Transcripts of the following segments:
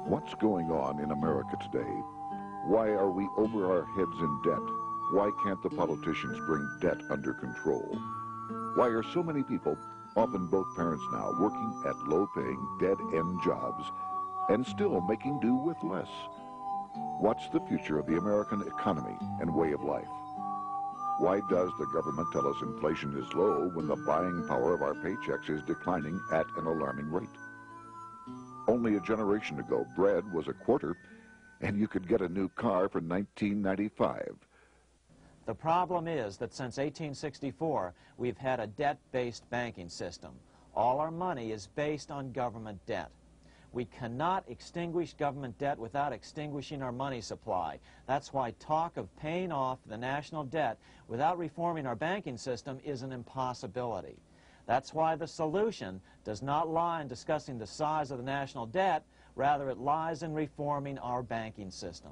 What's going on in America today? Why are we over our heads in debt? Why can't the politicians bring debt under control? Why are so many people, often both parents now, working at low-paying, dead-end jobs and still making do with less? What's the future of the American economy and way of life? Why does the government tell us inflation is low when the buying power of our paychecks is declining at an alarming rate? Only a generation ago, bread was a quarter, and you could get a new car for $19.95. The problem is that since 1864, we've had a debt-based banking system. All our money is based on government debt. We cannot extinguish government debt without extinguishing our money supply. That's why talk of paying off the national debt without reforming our banking system is an impossibility. That's why the solution does not lie in discussing the size of the national debt, rather it lies in reforming our banking system.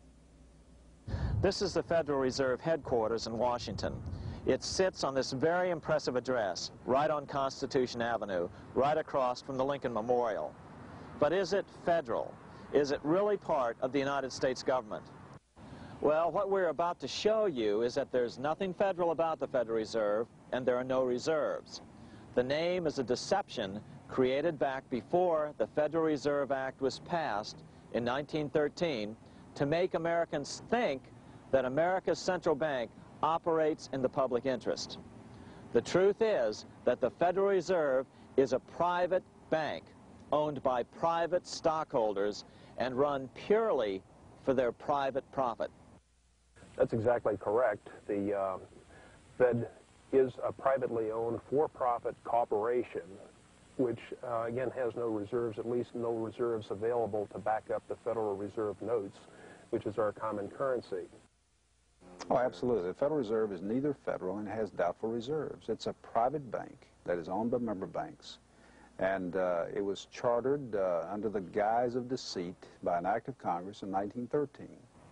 This is the Federal Reserve headquarters in Washington. It sits on this very impressive address, right on Constitution Avenue, right across from the Lincoln Memorial. But is it federal? Is it really part of the United States government? Well, what we're about to show you is that there's nothing federal about the Federal Reserve, and there are no reserves. The name is a deception created back before the Federal Reserve Act was passed in 1913 to make Americans think that America's central bank operates in the public interest. The truth is that the Federal Reserve is a private bank owned by private stockholders and run purely for their private profit. That's exactly correct. The Fed is a privately owned for-profit corporation which, again, has no reserves, at least no reserves available to back up the Federal Reserve notes, which is our common currency. Oh, absolutely. The Federal Reserve is neither federal and has doubtful reserves. It's a private bank that is owned by member banks. And it was chartered under the guise of deceit by an act of Congress in 1913.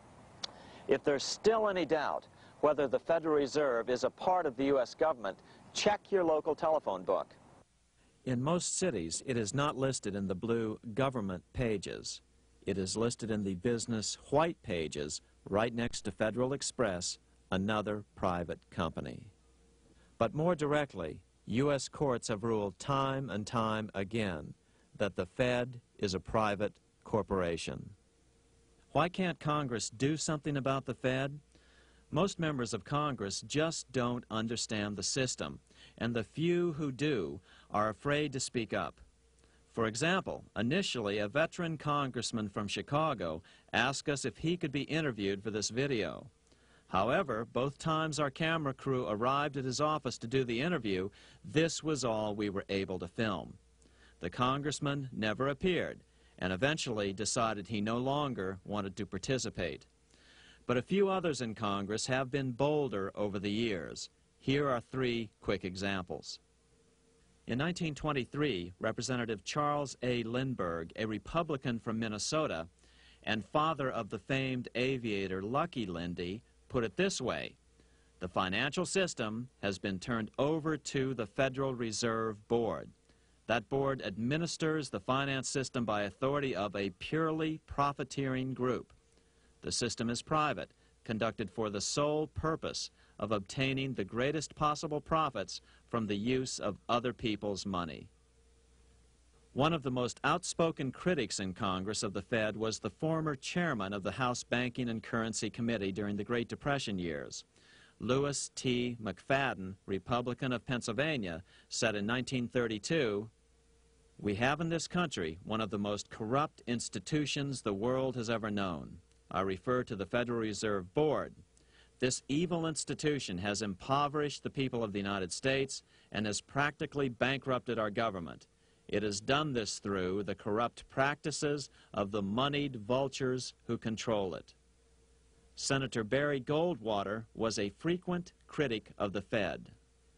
If there's still any doubt whether the Federal Reserve is a part of the U.S. government, check your local telephone book. In most cities, it is not listed in the blue government pages. It is listed in the business white pages right next to Federal Express, another private company. But more directly, U.S. courts have ruled time and time again that the Fed is a private corporation. Why can't Congress do something about the Fed? Most members of Congress just don't understand the system, and the few who do are afraid to speak up. For example, initially a veteran congressman from Chicago asked us if he could be interviewed for this video. However, both times our camera crew arrived at his office to do the interview, this was all we were able to film. The congressman never appeared, and eventually decided he no longer wanted to participate. But a few others in Congress have been bolder over the years. Here are three quick examples. In 1923, Representative Charles A. Lindbergh, a Republican from Minnesota, and father of the famed aviator Lucky Lindy, put it this way: the financial system has been turned over to the Federal Reserve Board. That board administers the finance system by authority of a purely profiteering group. The system is private, conducted for the sole purpose of obtaining the greatest possible profits from the use of other people's money. One of the most outspoken critics in Congress of the Fed was the former chairman of the House Banking and Currency Committee during the Great Depression years. Louis T. McFadden, Republican of Pennsylvania, said in 1932, "We have in this country one of the most corrupt institutions the world has ever known. I refer to the Federal Reserve Board. This evil institution has impoverished the people of the United States and has practically bankrupted our government. It has done this through the corrupt practices of the moneyed vultures who control it." Senator Barry Goldwater was a frequent critic of the Fed.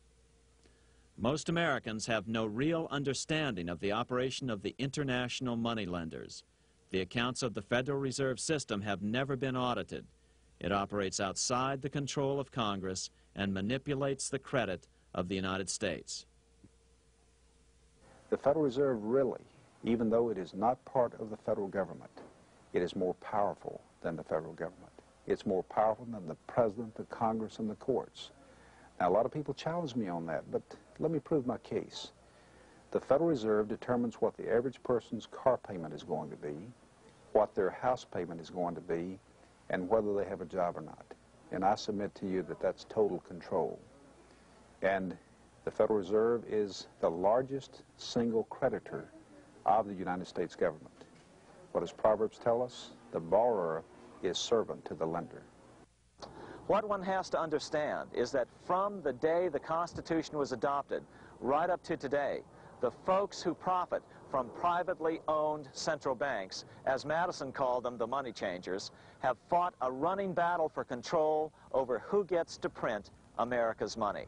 Most Americans have no real understanding of the operation of the international moneylenders. The accounts of the Federal Reserve System have never been audited. It operates outside the control of Congress and manipulates the credit of the United States. The Federal Reserve really even though it is not part of the federal government, it is more powerful than the federal government. It's more powerful than the president, the Congress, and the courts. Now, a lot of people challenge me on that, but let me prove my case. The Federal Reserve determines what the average person's car payment is going to be, what their house payment is going to be, and whether they have a job or not. And I submit to you that that's total control. And the Federal Reserve is the largest single creditor of the United States government. What does Proverbs tell us? The borrower is servant to the lender. What one has to understand is that from the day the Constitution was adopted right up to today, the folks who profit from privately owned central banks, as Madison called them, the money changers, have fought a running battle for control over who gets to print America's money.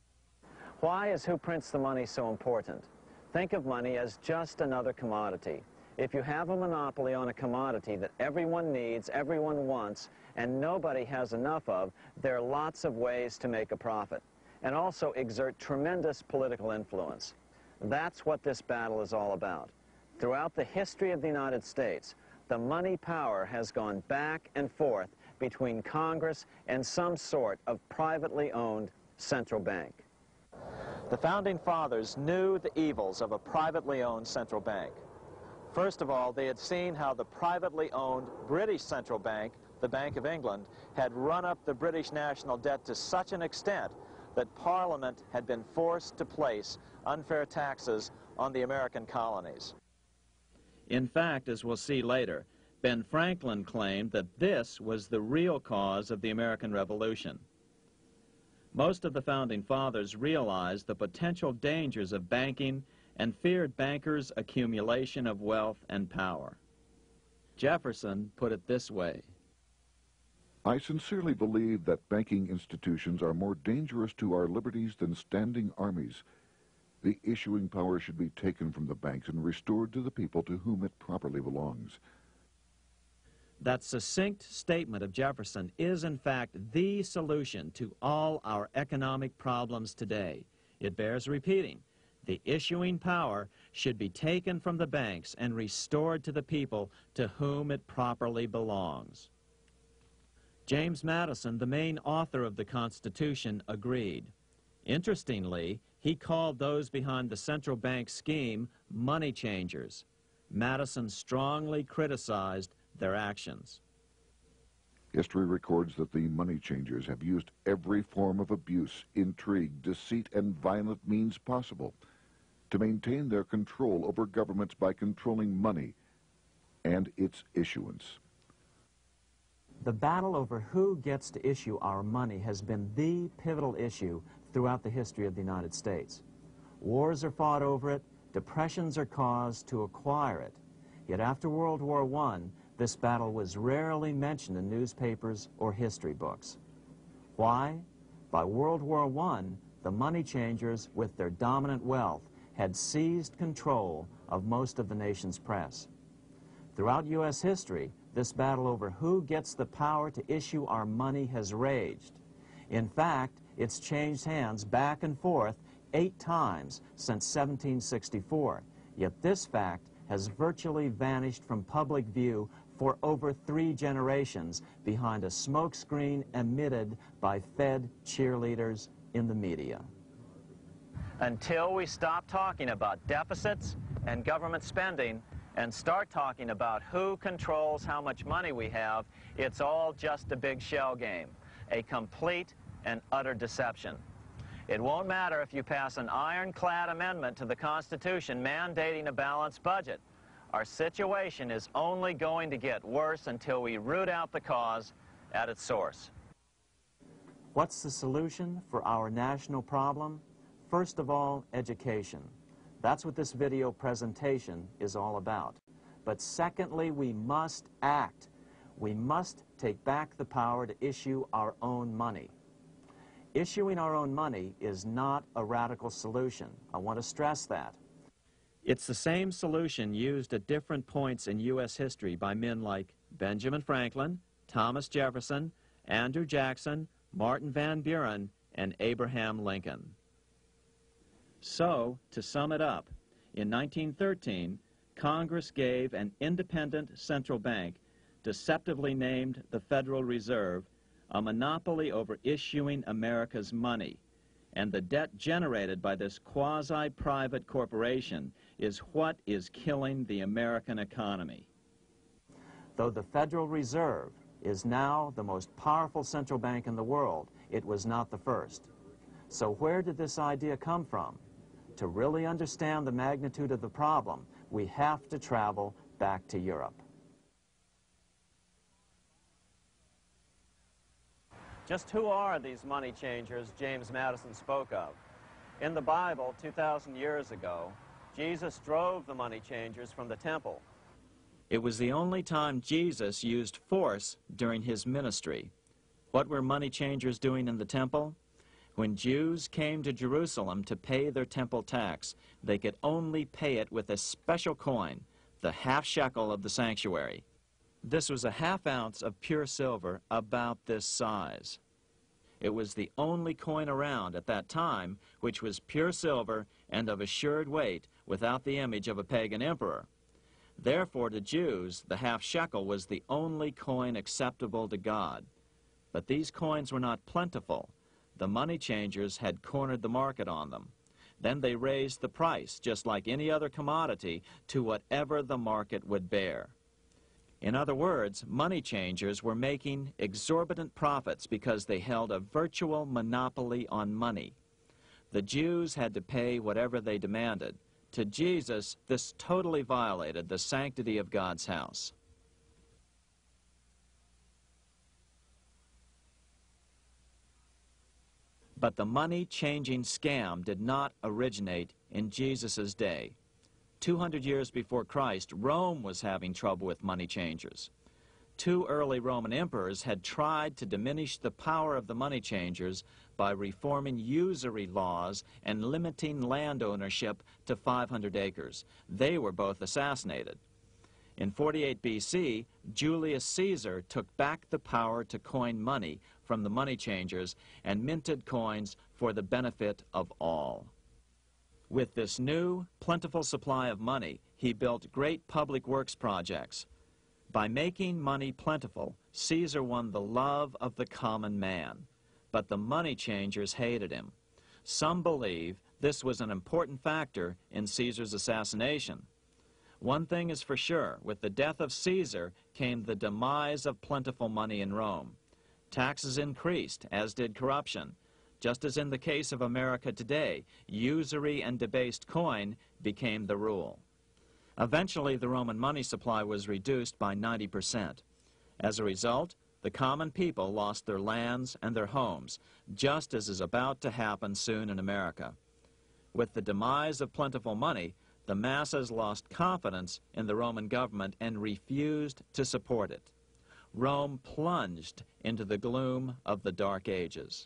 Why is who prints the money so important? Think of money as just another commodity. If you have a monopoly on a commodity that everyone needs, everyone wants, and nobody has enough of, there are lots of ways to make a profit, and also exert tremendous political influence. That's what this battle is all about. Throughout the history of the United States, the money power has gone back and forth between Congress and some sort of privately owned central bank. The Founding Fathers knew the evils of a privately owned central bank. First of all, they had seen how the privately owned British central bank, the Bank of England, had run up the British national debt to such an extent that Parliament had been forced to place unfair taxes on the American colonies. In fact, as we'll see later, Ben Franklin claimed that this was the real cause of the American Revolution. Most of the Founding Fathers realized the potential dangers of banking and feared bankers' accumulation of wealth and power. Jefferson put it this way: I sincerely believe that banking institutions are more dangerous to our liberties than standing armies. The issuing power should be taken from the banks and restored to the people to whom it properly belongs. That succinct statement of Jefferson is, in fact, the solution to all our economic problems today. It bears repeating. The issuing power should be taken from the banks and restored to the people to whom it properly belongs. James Madison, the main author of the Constitution, agreed. Interestingly, he called those behind the central bank scheme money changers. Madison strongly criticized their actions. History records that the money changers have used every form of abuse, intrigue, deceit, and violent means possible to maintain their control over governments by controlling money and its issuance. The battle over who gets to issue our money has been the pivotal issue throughout the history of the United States. Wars are fought over it, depressions are caused to acquire it. Yet after World War I, this battle was rarely mentioned in newspapers or history books. Why? By World War I, the money changers, with their dominant wealth, had seized control of most of the nation's press. Throughout U.S. history, this battle over who gets the power to issue our money has raged. In fact, it's changed hands back and forth 8 times since 1764, yet this fact has virtually vanished from public view for over 3 generations behind a smokescreen emitted by Fed cheerleaders in the media. Until we stop talking about deficits and government spending and start talking about who controls how much money we have, it's all just a big shell game, a complete and utter deception. It won't matter if you pass an ironclad amendment to the Constitution mandating a balanced budget. Our situation is only going to get worse until we root out the cause at its source. What's the solution for our national problem? First of all, education. That's what this video presentation is all about. But secondly, we must act. We must take back the power to issue our own money. Issuing our own money is not a radical solution. I want to stress that. It's the same solution used at different points in U.S. history by men like Benjamin Franklin, Thomas Jefferson, Andrew Jackson, Martin Van Buren, and Abraham Lincoln. So, to sum it up, in 1913, Congress gave an independent central bank, deceptively named the Federal Reserve, a monopoly over issuing America's money, and the debt generated by this quasi-private corporation is what is killing the American economy. Though the Federal Reserve is now the most powerful central bank in the world, it was not the first. So where did this idea come from? To really understand the magnitude of the problem, we have to travel back to Europe. Just who are these money changers James Madison spoke of? In the Bible, 2,000 years ago, Jesus drove the money changers from the temple. It was the only time Jesus used force during his ministry. What were money changers doing in the temple? When Jews came to Jerusalem to pay their temple tax, they could only pay it with a special coin, the half shekel of the sanctuary. This was a half ounce of pure silver about this size. It was the only coin around at that time which was pure silver and of assured weight without the image of a pagan emperor. Therefore, to Jews, the half shekel was the only coin acceptable to God. But these coins were not plentiful. The money changers had cornered the market on them. Then they raised the price, just like any other commodity, to whatever the market would bear. In other words, money changers were making exorbitant profits because they held a virtual monopoly on money. The Jews had to pay whatever they demanded. To Jesus, this totally violated the sanctity of God's house. But the money-changing scam did not originate in Jesus' day. 200 years before Christ, Rome was having trouble with money changers. 2 early Roman emperors had tried to diminish the power of the money changers by reforming usury laws and limiting land ownership to 500 acres. They were both assassinated. In 48 BC, Julius Caesar took back the power to coin money from the money changers and minted coins for the benefit of all. With this new, plentiful supply of money, he built great public works projects. By making money plentiful, Caesar won the love of the common man. But the money changers hated him. Some believe this was an important factor in Caesar's assassination. One thing is for sure, with the death of Caesar came the demise of plentiful money in Rome. Taxes increased, as did corruption. Just as in the case of America today, usury and debased coin became the rule. Eventually, the Roman money supply was reduced by 90%. As a result, the common people lost their lands and their homes, just as is about to happen soon in America. With the demise of plentiful money, the masses lost confidence in the Roman government and refused to support it. Rome plunged into the gloom of the Dark Ages.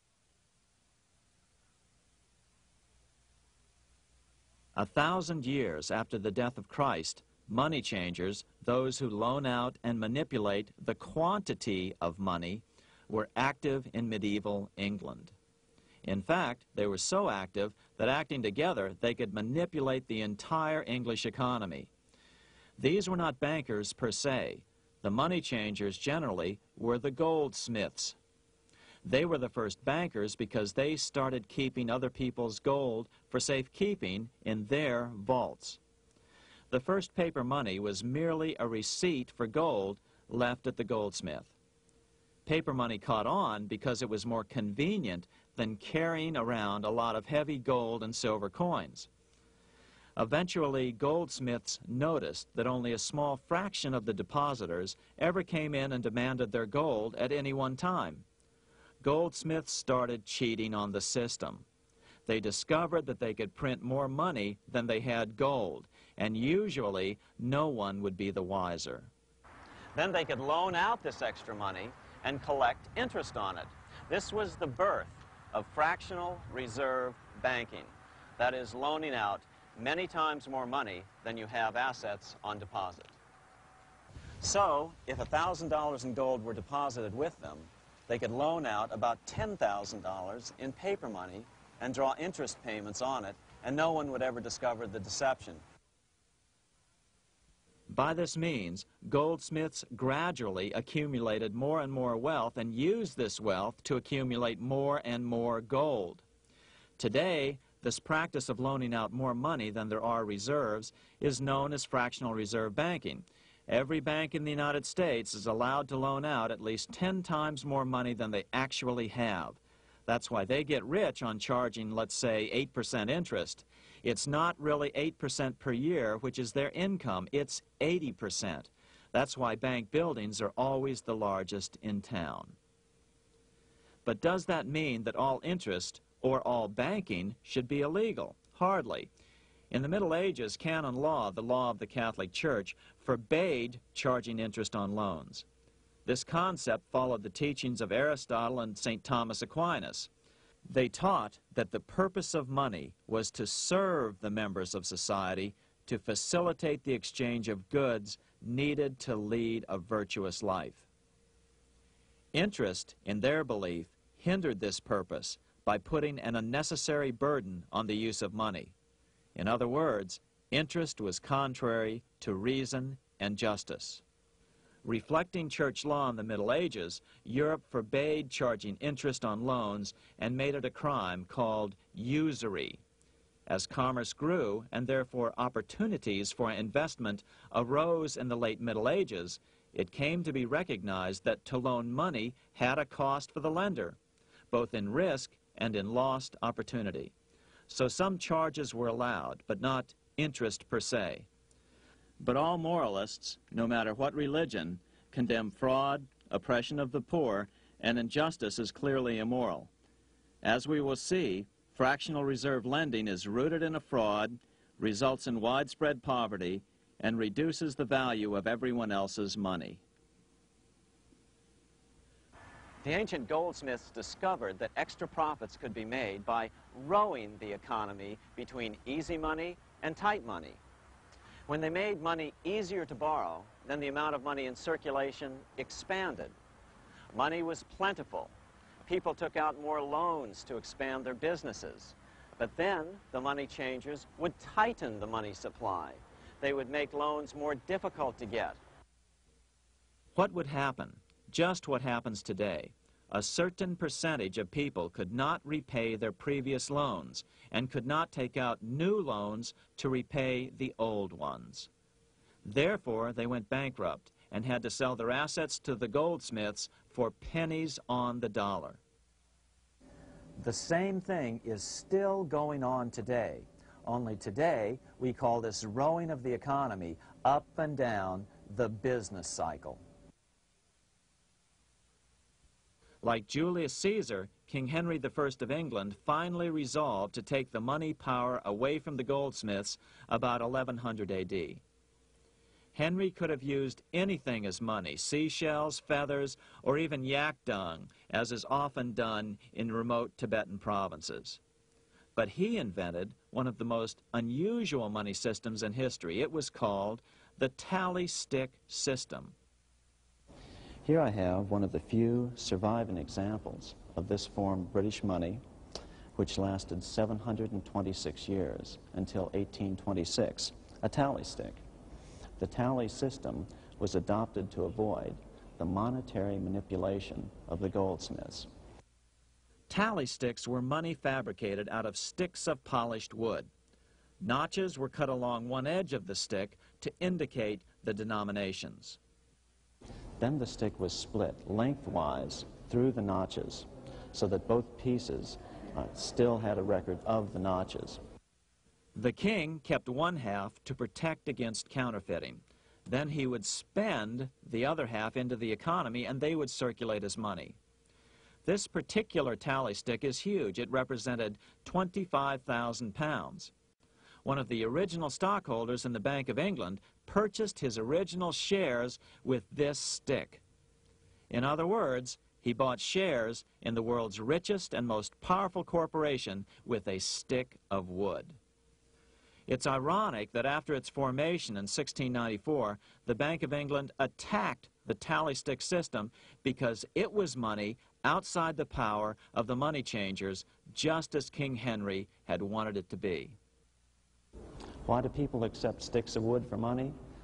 A 1,000 years after the death of Christ, money changers, those who loan out and manipulate the quantity of money, were active in medieval England. In fact, they were so active that acting together, they could manipulate the entire English economy. These were not bankers per se. The money changers generally were the goldsmiths. They were the first bankers because they started keeping other people's gold for safekeeping in their vaults. The first paper money was merely a receipt for gold left at the goldsmith. Paper money caught on because it was more convenient than carrying around a lot of heavy gold and silver coins. Eventually, goldsmiths noticed that only a small fraction of the depositors ever came in and demanded their gold at any one time. Goldsmiths started cheating on the system. They discovered that they could print more money than they had gold, and usually no one would be the wiser. Then they could loan out this extra money and collect interest on it. This was the birth of fractional reserve banking. That is, loaning out many times more money than you have assets on deposit. So, if $1,000 in gold were deposited with them, they could loan out about $10,000 in paper money and draw interest payments on it, and no one would ever discover the deception. By this means, goldsmiths gradually accumulated more and more wealth and used this wealth to accumulate more and more gold. Today, this practice of loaning out more money than there are reserves is known as fractional reserve banking. Every bank in the United States is allowed to loan out at least 10 times more money than they actually have. That's why they get rich on charging, let's say, 8% interest. It's not really 8% per year, which is their income. It's 80%. That's why bank buildings are always the largest in town. But does that mean that all interest or all banking should be illegal? Hardly. In the Middle Ages, canon law, the law of the Catholic Church, forbade charging interest on loans. This concept followed the teachings of Aristotle and St. Thomas Aquinas. They taught that the purpose of money was to serve the members of society, to facilitate the exchange of goods needed to lead a virtuous life. Interest, in their belief, hindered this purpose by putting an unnecessary burden on the use of money. In other words, interest was contrary to reason and justice. Reflecting church law in the Middle Ages, Europe forbade charging interest on loans and made it a crime called usury. As commerce grew, and therefore opportunities for investment arose in the late Middle Ages, it came to be recognized that to loan money had a cost for the lender, both in risk and in lost opportunity. So some charges were allowed, but not interest per se. But all moralists, no matter what religion, condemn fraud, oppression of the poor, and injustice as clearly immoral. As we will see, fractional reserve lending is rooted in a fraud, results in widespread poverty, and reduces the value of everyone else's money. The ancient goldsmiths discovered that extra profits could be made by rowing the economy between easy money and tight money. When they made money easier to borrow, then the amount of money in circulation expanded. Money was plentiful. People took out more loans to expand their businesses. But then the money changers would tighten the money supply. They would make loans more difficult to get. What would happen? Just what happens today. A certain percentage of people could not repay their previous loans and could not take out new loans to repay the old ones. Therefore, they went bankrupt and had to sell their assets to the goldsmiths for pennies on the dollar. The same thing is still going on today. Only today, we call this rowing of the economy up and down the business cycle. Like Julius Caesar, King Henry I of England finally resolved to take the money power away from the goldsmiths about 1100 AD. Henry could have used anything as money, seashells, feathers, or even yak dung, as is often done in remote Tibetan provinces. But he invented one of the most unusual money systems in history. It was called the tally stick system. Here I have one of the few surviving examples of this form of British money, which lasted 726 years until 1826, a tally stick. The tally system was adopted to avoid the monetary manipulation of the goldsmiths. Tally sticks were money fabricated out of sticks of polished wood. Notches were cut along one edge of the stick to indicate the denominations. Then the stick was split lengthwise through the notches so that both pieces still had a record of the notches. The king kept one half to protect against counterfeiting. Then he would spend the other half into the economy and they would circulate as money. This particular tally stick is huge. It represented 25,000 pounds. One of the original stockholders in the Bank of England purchased his original shares with this stick. In other words, he bought shares in the world's richest and most powerful corporation with a stick of wood. It's ironic that after its formation in 1694, the Bank of England attacked the tally stick system because it was money outside the power of the money changers, just as King Henry had wanted it to be. Why do people accept sticks of wood for money?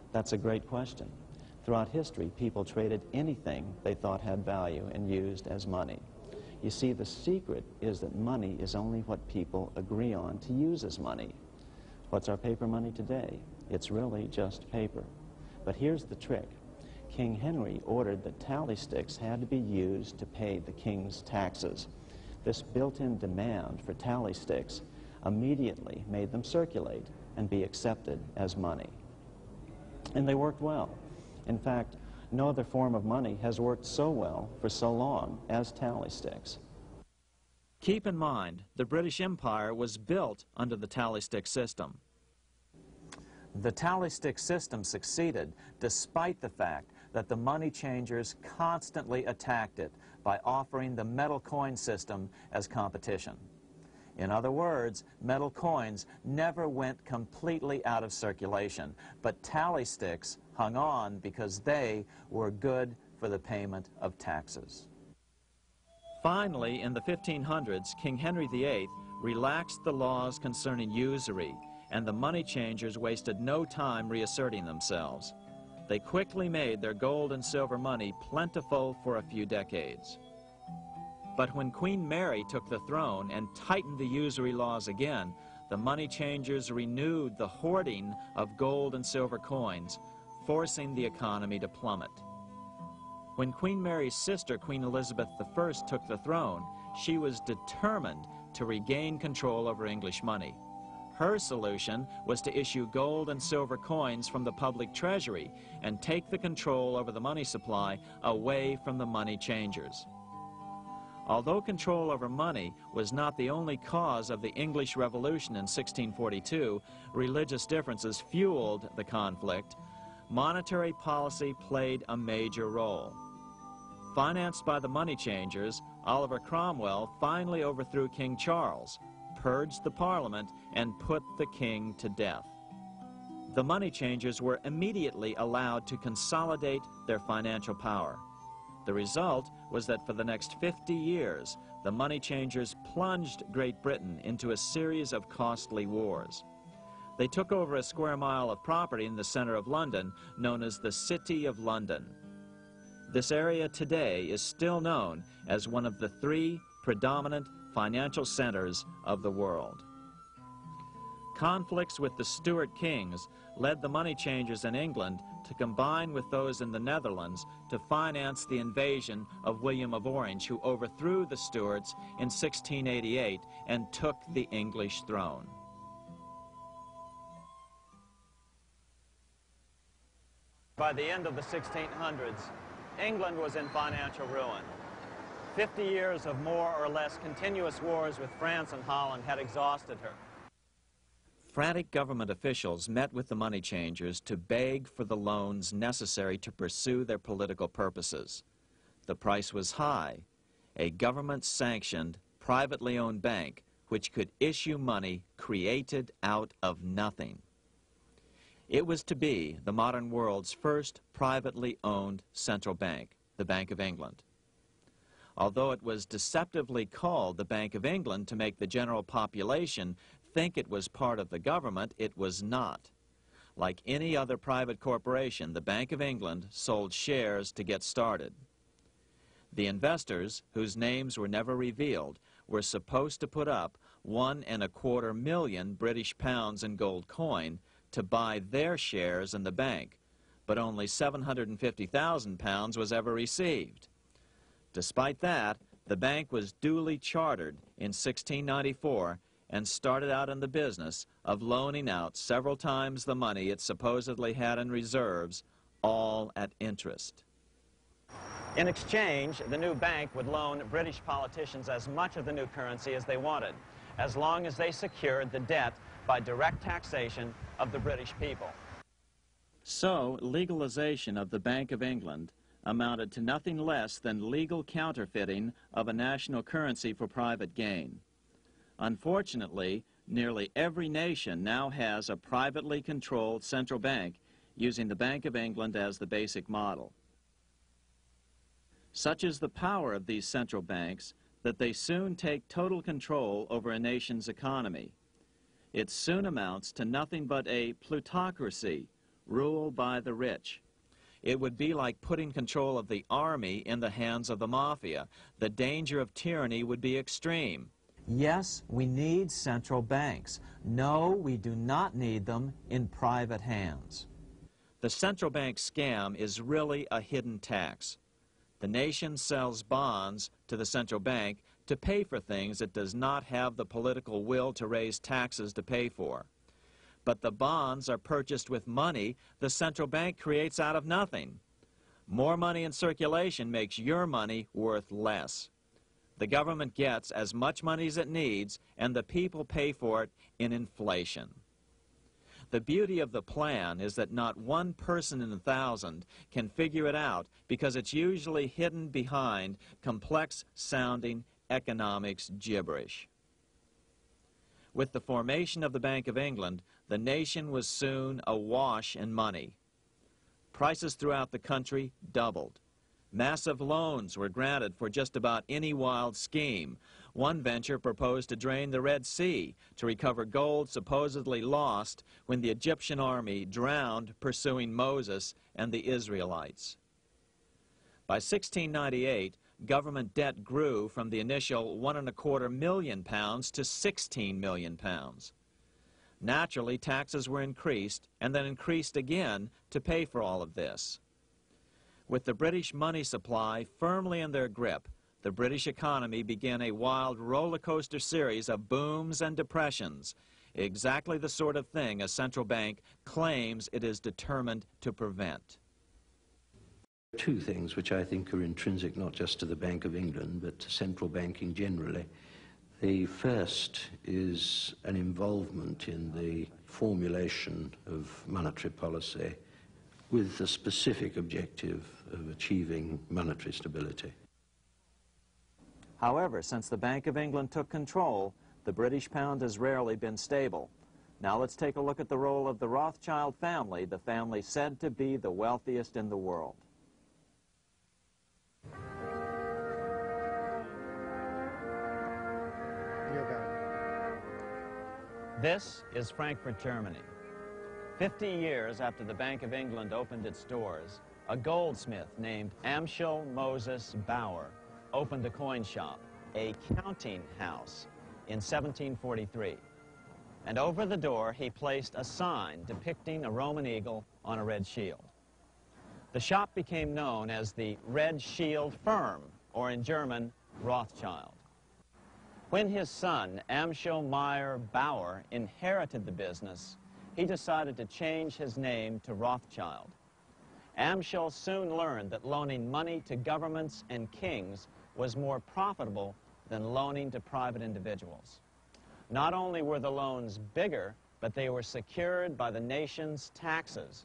That's a great question. Throughout history, people traded anything they thought had value and used as money. You see, the secret is that money is only what people agree on to use as money. What's our paper money today? It's really just paper. But here's the trick. King Henry ordered that tally sticks had to be used to pay the king's taxes. This built-in demand for tally sticks immediately made them circulate and be accepted as money. And they worked well. In fact, no other form of money has worked so well for so long as tally sticks. Keep in mind, the British Empire was built under the tally stick system. The tally stick system succeeded despite the fact that the money changers constantly attacked it by offering the metal coin system as competition. In other words, metal coins never went completely out of circulation, but tally sticks hung on because they were good for the payment of taxes. Finally, in the 1500s, King Henry VIII relaxed the laws concerning usury, and the money changers wasted no time reasserting themselves. They quickly made their gold and silver money plentiful for a few decades. But when Queen Mary took the throne and tightened the usury laws again, the money changers renewed the hoarding of gold and silver coins, forcing the economy to plummet. When Queen Mary's sister, Queen Elizabeth I, took the throne, she was determined to regain control over English money. Her solution was to issue gold and silver coins from the public treasury and take the control over the money supply away from the money changers. Although control over money was not the only cause of the English Revolution in 1642, religious differences fueled the conflict. Monetary policy played a major role. Financed by the money changers, Oliver Cromwell finally overthrew King Charles, purged the Parliament, and put the king to death. The money changers were immediately allowed to consolidate their financial power. The result was that for the next 50 years, the money changers plunged Great Britain into a series of costly wars. They took over a square mile of property in the center of London, known as the City of London. This area today is still known as one of the 3 predominant financial centers of the world. Conflicts with the Stuart kings led the money changers in England to combine with those in the Netherlands to finance the invasion of William of Orange, who overthrew the Stuarts in 1688 and took the English throne. By the end of the 1600s, England was in financial ruin. 50 years of more or less continuous wars with France and Holland had exhausted her. Frantic government officials met with the money changers to beg for the loans necessary to pursue their political purposes. The price was high: a government-sanctioned, privately owned bank which could issue money created out of nothing. It was to be the modern world's first privately owned central bank, the Bank of England. Although it was deceptively called the Bank of England to make the general population think it was part of the government, it was not. Like any other private corporation, the Bank of England sold shares to get started. The investors, whose names were never revealed, were supposed to put up £1.25 million British pounds in gold coin to buy their shares in the bank, but only £750,000 was ever received. Despite that, the bank was duly chartered in 1694 and started out in the business of loaning out several times the money it supposedly had in reserves, all at interest. In exchange, the new bank would loan British politicians as much of the new currency as they wanted, as long as they secured the debt by direct taxation of the British people. So, legalization of the Bank of England amounted to nothing less than legal counterfeiting of a national currency for private gain. Unfortunately, nearly every nation now has a privately controlled central bank using the Bank of England as the basic model. Such is the power of these central banks that they soon take total control over a nation's economy. It soon amounts to nothing but a plutocracy rule by the rich. It would be like putting control of the army in the hands of the mafia. The danger of tyranny would be extreme. Yes, we need central banks. No, we do not need them in private hands. The central bank scam is really a hidden tax. The nation sells bonds to the central bank to pay for things it does not have the political will to raise taxes to pay for. But the bonds are purchased with money the central bank creates out of nothing. More money in circulation makes your money worth less. The government gets as much money as it needs, and the people pay for it in inflation. The beauty of the plan is that not one person in 1,000 can figure it out because it's usually hidden behind complex-sounding economics gibberish. With the formation of the Bank of England, the nation was soon awash in money. Prices throughout the country doubled. Massive loans were granted for just about any wild scheme. One venture proposed to drain the Red Sea to recover gold supposedly lost when the Egyptian army drowned pursuing Moses and the Israelites. By 1698, government debt grew from the initial £1.25 million to £16 million. Naturally, taxes were increased and then increased again to pay for all of this. With the British money supply firmly in their grip, the British economy began a wild roller coaster series of booms and depressions, exactly the sort of thing a central bank claims it is determined to prevent. Two things which I think are intrinsic not just to the Bank of England but to central banking generally. The first is an involvement in the formulation of monetary policy with the specific objective of achieving monetary stability. However, since the Bank of England took control, the British pound has rarely been stable. Now let's take a look at the role of the Rothschild family, the family said to be the wealthiest in the world. This is Frankfurt, Germany. 50 years after the Bank of England opened its doors, a goldsmith named Amschel Moses Bauer opened a coin shop, a counting house, in 1743. And over the door he placed a sign depicting a Roman eagle on a red shield. The shop became known as the Red Shield Firm, or in German, Rothschild. When his son, Amschel Meyer Bauer, inherited the business, he decided to change his name to Rothschild. Amschel soon learned that loaning money to governments and kings was more profitable than loaning to private individuals. Not only were the loans bigger, but they were secured by the nation's taxes.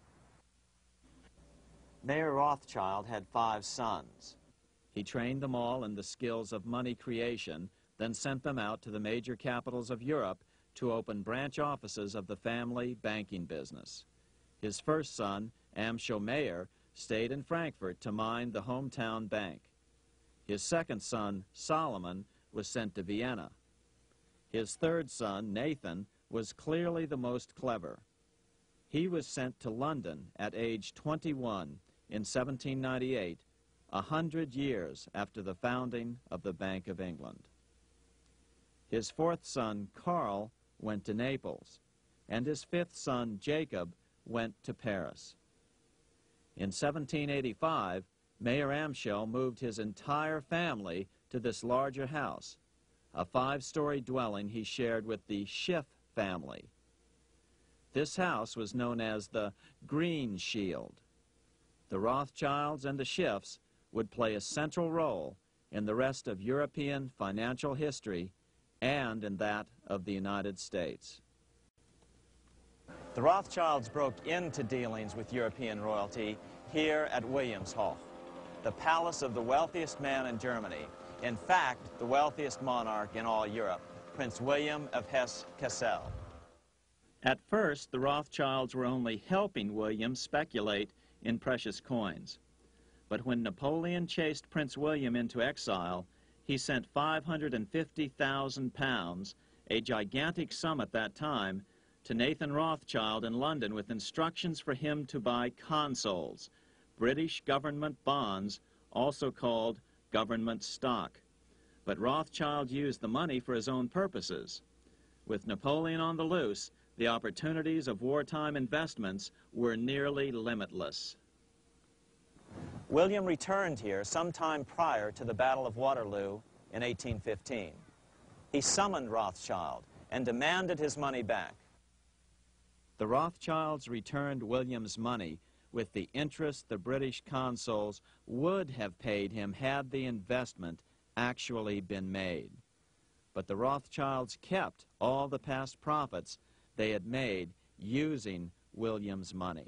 Mayer Rothschild had 5 sons. He trained them all in the skills of money creation, then sent them out to the major capitals of Europe to open branch offices of the family banking business. His first son, Amschel Meyer, stayed in Frankfurt to mind the hometown bank. His second son, Solomon, was sent to Vienna. His third son, Nathan, was clearly the most clever. He was sent to London at age 21 in 1798, 100 years after the founding of the Bank of England. His fourth son, Karl, went to Naples, and his fifth son, Jacob, went to Paris. In 1785, Mayer Amschel moved his entire family to this larger house, a 5-story dwelling he shared with the Schiff family. This house was known as the Green Shield. The Rothschilds and the Schiffs would play a central role in the rest of European financial history and in that of the United States. The Rothschilds broke into dealings with European royalty here at Wilhelmshof, the palace of the wealthiest man in Germany. In fact, the wealthiest monarch in all Europe, Prince William of Hesse-Kassel. At first, the Rothschilds were only helping William speculate in precious coins. But when Napoleon chased Prince William into exile, he sent £550,000, a gigantic sum at that time, to Nathan Rothschild in London with instructions for him to buy consols, British government bonds, also called government stock. But Rothschild used the money for his own purposes. With Napoleon on the loose, the opportunities of wartime investments were nearly limitless. William returned here sometime prior to the Battle of Waterloo in 1815. He summoned Rothschild and demanded his money back. The Rothschilds returned William's money with the interest the British consuls would have paid him had the investment actually been made. But the Rothschilds kept all the past profits they had made using William's money.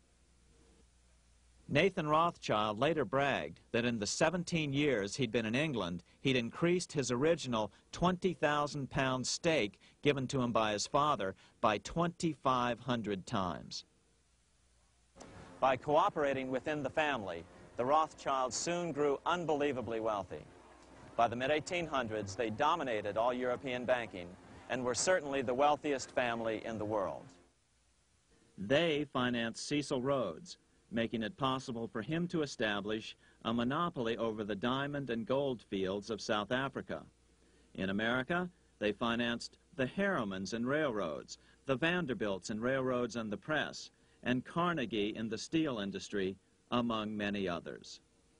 Nathan Rothschild later bragged that in the 17 years he'd been in England, he'd increased his original £20,000 stake given to him by his father by 2,500 times. By cooperating within the family, the Rothschilds soon grew unbelievably wealthy. By the mid-1800s, they dominated all European banking and were certainly the wealthiest family in the world. They financed Cecil Rhodes, making it possible for him to establish a monopoly over the diamond and gold fields of South Africa. In America, they financed the Harrimans and railroads, the Vanderbilts in railroads and the press, and Carnegie in the steel industry, among many others.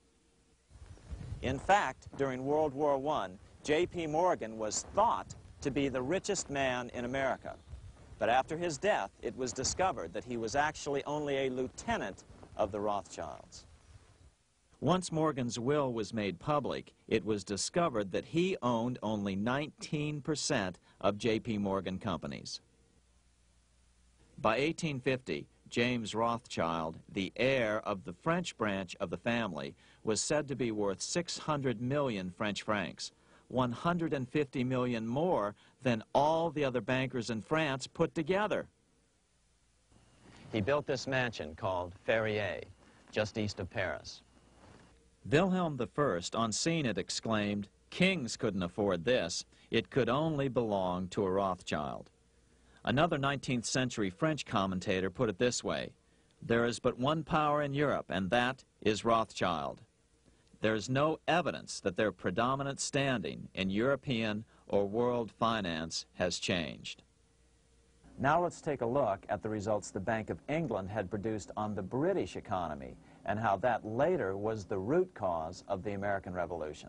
In fact, during World War I, J.P. Morgan was thought to be the richest man in America. But after his death, it was discovered that he was actually only a lieutenant of the Rothschilds. Once Morgan's will was made public, it was discovered that he owned only 19% of J.P. Morgan companies. By 1850, James Rothschild, the heir of the French branch of the family, was said to be worth 600 million French francs, 150 million more than all the other bankers in France put together. He built this mansion called Ferrier, just east of Paris. Wilhelm I, on seeing it, exclaimed, "Kings couldn't afford this. It could only belong to a Rothschild." Another 19th century French commentator put it this way: "There is but one power in Europe, and that is Rothschild." There is no evidence that their predominant standing in European or world finance has changed. Now let's take a look at the results the Bank of England had produced on the British economy and how that later was the root cause of the American Revolution.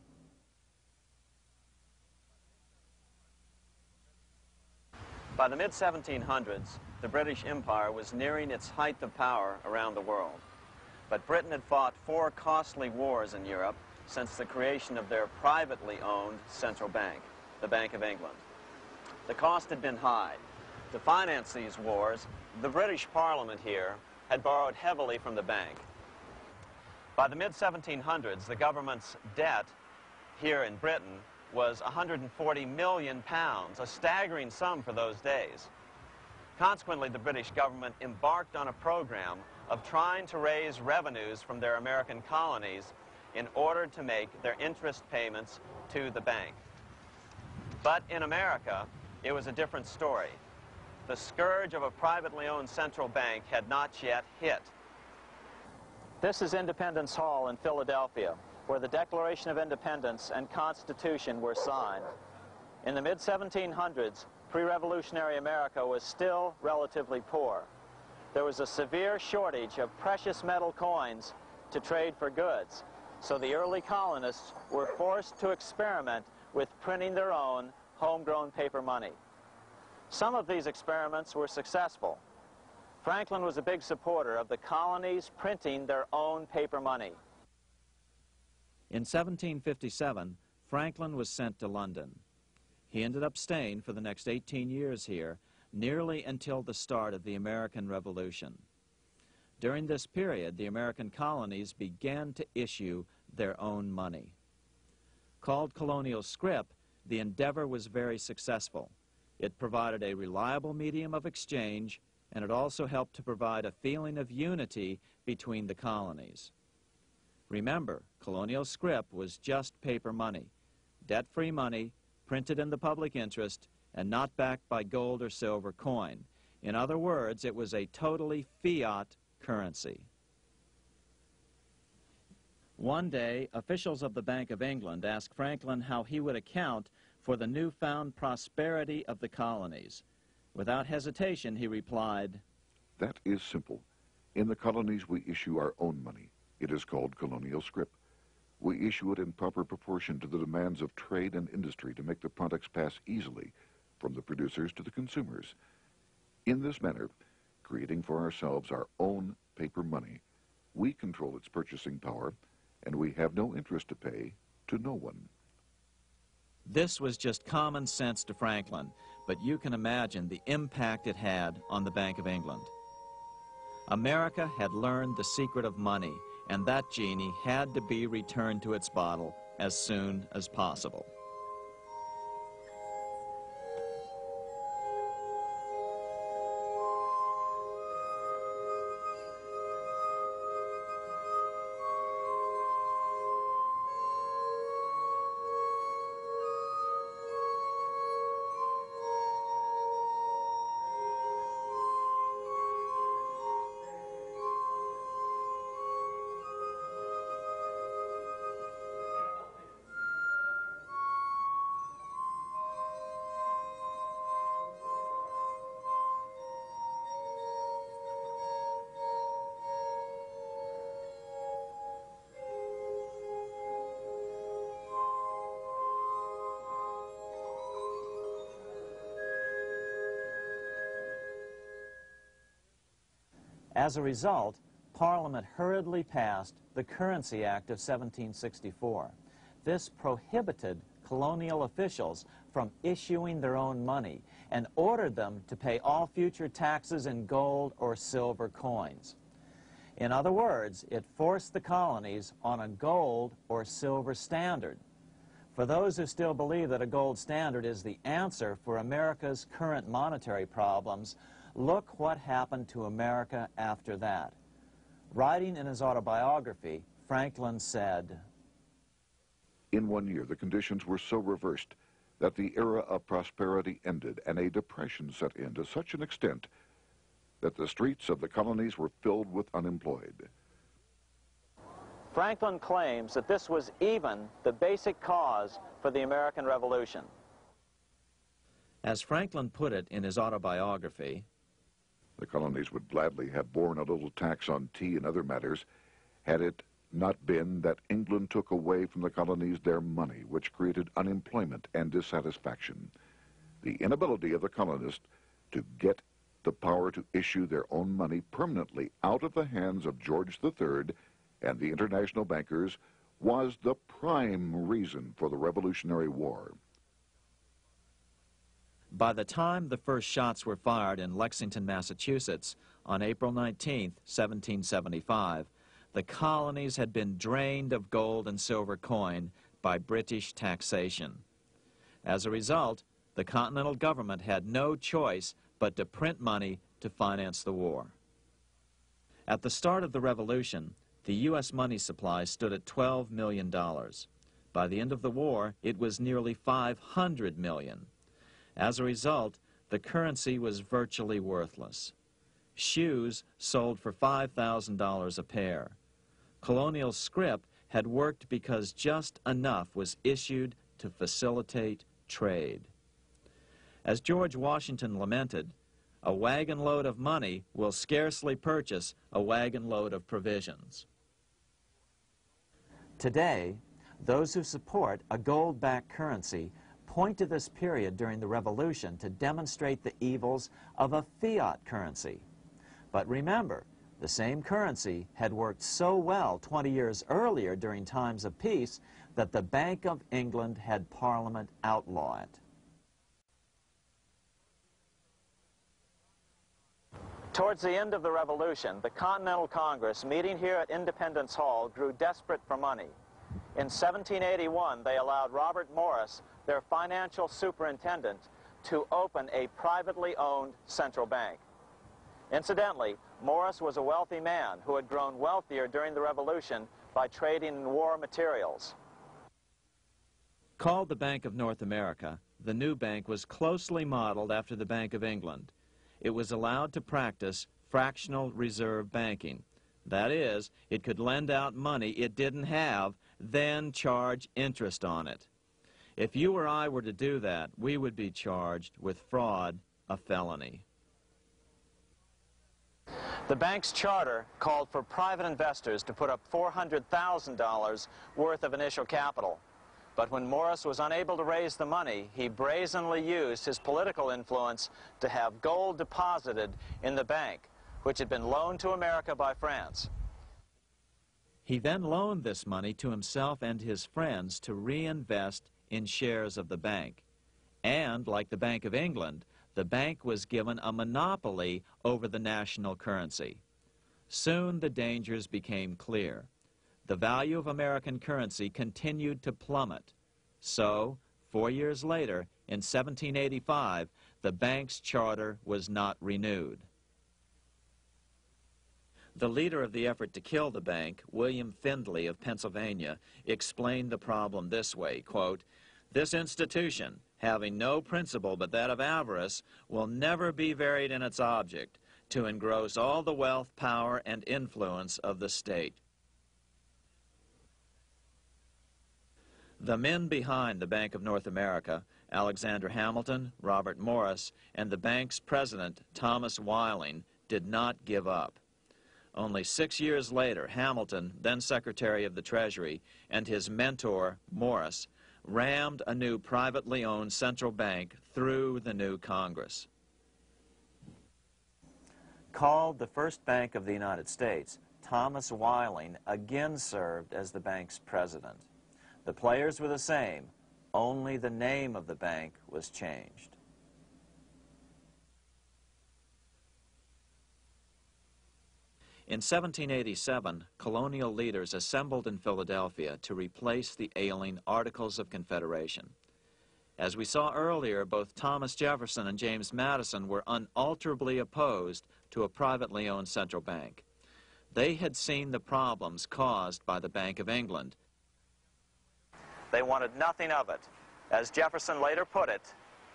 By the mid-1700s, the British Empire was nearing its height of power around the world. But Britain had fought 4 costly wars in Europe since the creation of their privately owned central bank, the Bank of England. The cost had been high. To finance these wars, the British Parliament here had borrowed heavily from the bank. By the mid-1700s, the government's debt here in Britain was £140 million, a staggering sum for those days. Consequently, the British government embarked on a program of trying to raise revenues from their American colonies in order to make their interest payments to the bank. But in America, it was a different story. The scourge of a privately owned central bank had not yet hit. This is Independence Hall in Philadelphia, where the Declaration of Independence and Constitution were signed. In the mid-1700s, pre-revolutionary America was still relatively poor. There was a severe shortage of precious metal coins to trade for goods, so the early colonists were forced to experiment with printing their own homegrown paper money. Some of these experiments were successful. Franklin was a big supporter of the colonies printing their own paper money. In 1757, Franklin was sent to London. He ended up staying for the next 18 years here, nearly until the start of the American Revolution. During this period, the American colonies began to issue their own money. Called colonial scrip, the endeavor was very successful. It provided a reliable medium of exchange, and it also helped to provide a feeling of unity between the colonies. Remember, colonial scrip was just paper money, debt-free money, printed in the public interest, and not backed by gold or silver coin. In other words, it was a totally fiat currency. One day, officials of the Bank of England asked Franklin how he would account for the newfound prosperity of the colonies. Without hesitation, he replied, "That is simple. In the colonies, we issue our own money. It is called colonial scrip. We issue it in proper proportion to the demands of trade and industry to make the products pass easily from the producers to the consumers. In this manner, creating for ourselves our own paper money, we control its purchasing power, and we have no interest to pay to no one." This was just common sense to Franklin, but you can imagine the impact it had on the Bank of England. America had learned the secret of money, and that genie had to be returned to its bottle as soon as possible. As a result, Parliament hurriedly passed the Currency Act of 1764. This prohibited colonial officials from issuing their own money and ordered them to pay all future taxes in gold or silver coins. In other words, it forced the colonies on a gold or silver standard. For those who still believe that a gold standard is the answer for America's current monetary problems, look what happened to America after that. Writing in his autobiography, Franklin said, "In 1 year, the conditions were so reversed that the era of prosperity ended and a depression set in to such an extent that the streets of the colonies were filled with unemployed." Franklin claims that this was even the basic cause for the American Revolution. As Franklin put it in his autobiography, The colonies would gladly have borne a little tax on tea and other matters had it not been that England took away from the colonies their money, which created unemployment and dissatisfaction. The inability of the colonists to get the power to issue their own money permanently out of the hands of George III and the international bankers was the prime reason for the Revolutionary War. By the time the first shots were fired in Lexington, Massachusetts, on April 19, 1775, the colonies had been drained of gold and silver coin by British taxation. As a result, the Continental government had no choice but to print money to finance the war. At the start of the Revolution, the U.S. money supply stood at $12 million. By the end of the war, it was nearly $500 million. As a result, the currency was virtually worthless. Shoes sold for $5,000 a pair. Colonial scrip had worked because just enough was issued to facilitate trade. As George Washington lamented, a wagon load of money will scarcely purchase a wagon load of provisions. Today, those who support a gold-backed currency point to this period during the Revolution to demonstrate the evils of a fiat currency. But remember, the same currency had worked so well 20 years earlier during times of peace that the Bank of England had Parliament outlaw it. Towards the end of the Revolution, the Continental Congress, meeting here at Independence Hall, grew desperate for money. In 1781, they allowed Robert Morris, their financial superintendent, to open a privately owned central bank. Incidentally, Morris was a wealthy man who had grown wealthier during the Revolution by trading in war materials. Called the Bank of North America, the new bank was closely modeled after the Bank of England. It was allowed to practice fractional reserve banking. That is, it could lend out money it didn't have, then charge interest on it. If you or I were to do that, we would be charged with fraud, a felony. The bank's charter called for private investors to put up $400,000 worth of initial capital. But when Morris was unable to raise the money, he brazenly used his political influence to have gold deposited in the bank, which had been loaned to America by France. He then loaned this money to himself and his friends to reinvest in shares of the bank. And, like the Bank of England, the bank was given a monopoly over the national currency. Soon the dangers became clear. The value of American currency continued to plummet. So, 4 years later, in 1785, the bank's charter was not renewed. The leader of the effort to kill the bank, William Findley of Pennsylvania, explained the problem this way, quote, "This institution, having no principle but that of avarice, will never be varied in its object, to engross all the wealth, power, and influence of the state." The men behind the Bank of North America, Alexander Hamilton, Robert Morris, and the bank's president, Thomas Weiling, did not give up. Only 6 years later, Hamilton, then Secretary of the Treasury, and his mentor, Morris, rammed a new privately owned central bank through the new Congress. Called the first bank of the United States, Thomas Weiling again served as the bank's president. The players were the same, only the name of the bank was changed. In 1787, colonial leaders assembled in Philadelphia to replace the ailing Articles of Confederation. As we saw earlier, both Thomas Jefferson and James Madison were unalterably opposed to a privately owned central bank. They had seen the problems caused by the Bank of England. They wanted nothing of it. As Jefferson later put it,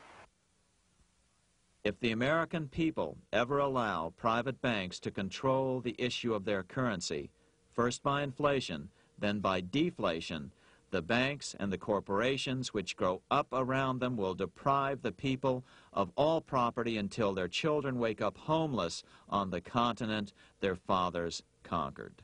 "If the American people ever allow private banks to control the issue of their currency, first by inflation, then by deflation, the banks and the corporations which grow up around them will deprive the people of all property until their children wake up homeless on the continent their fathers conquered."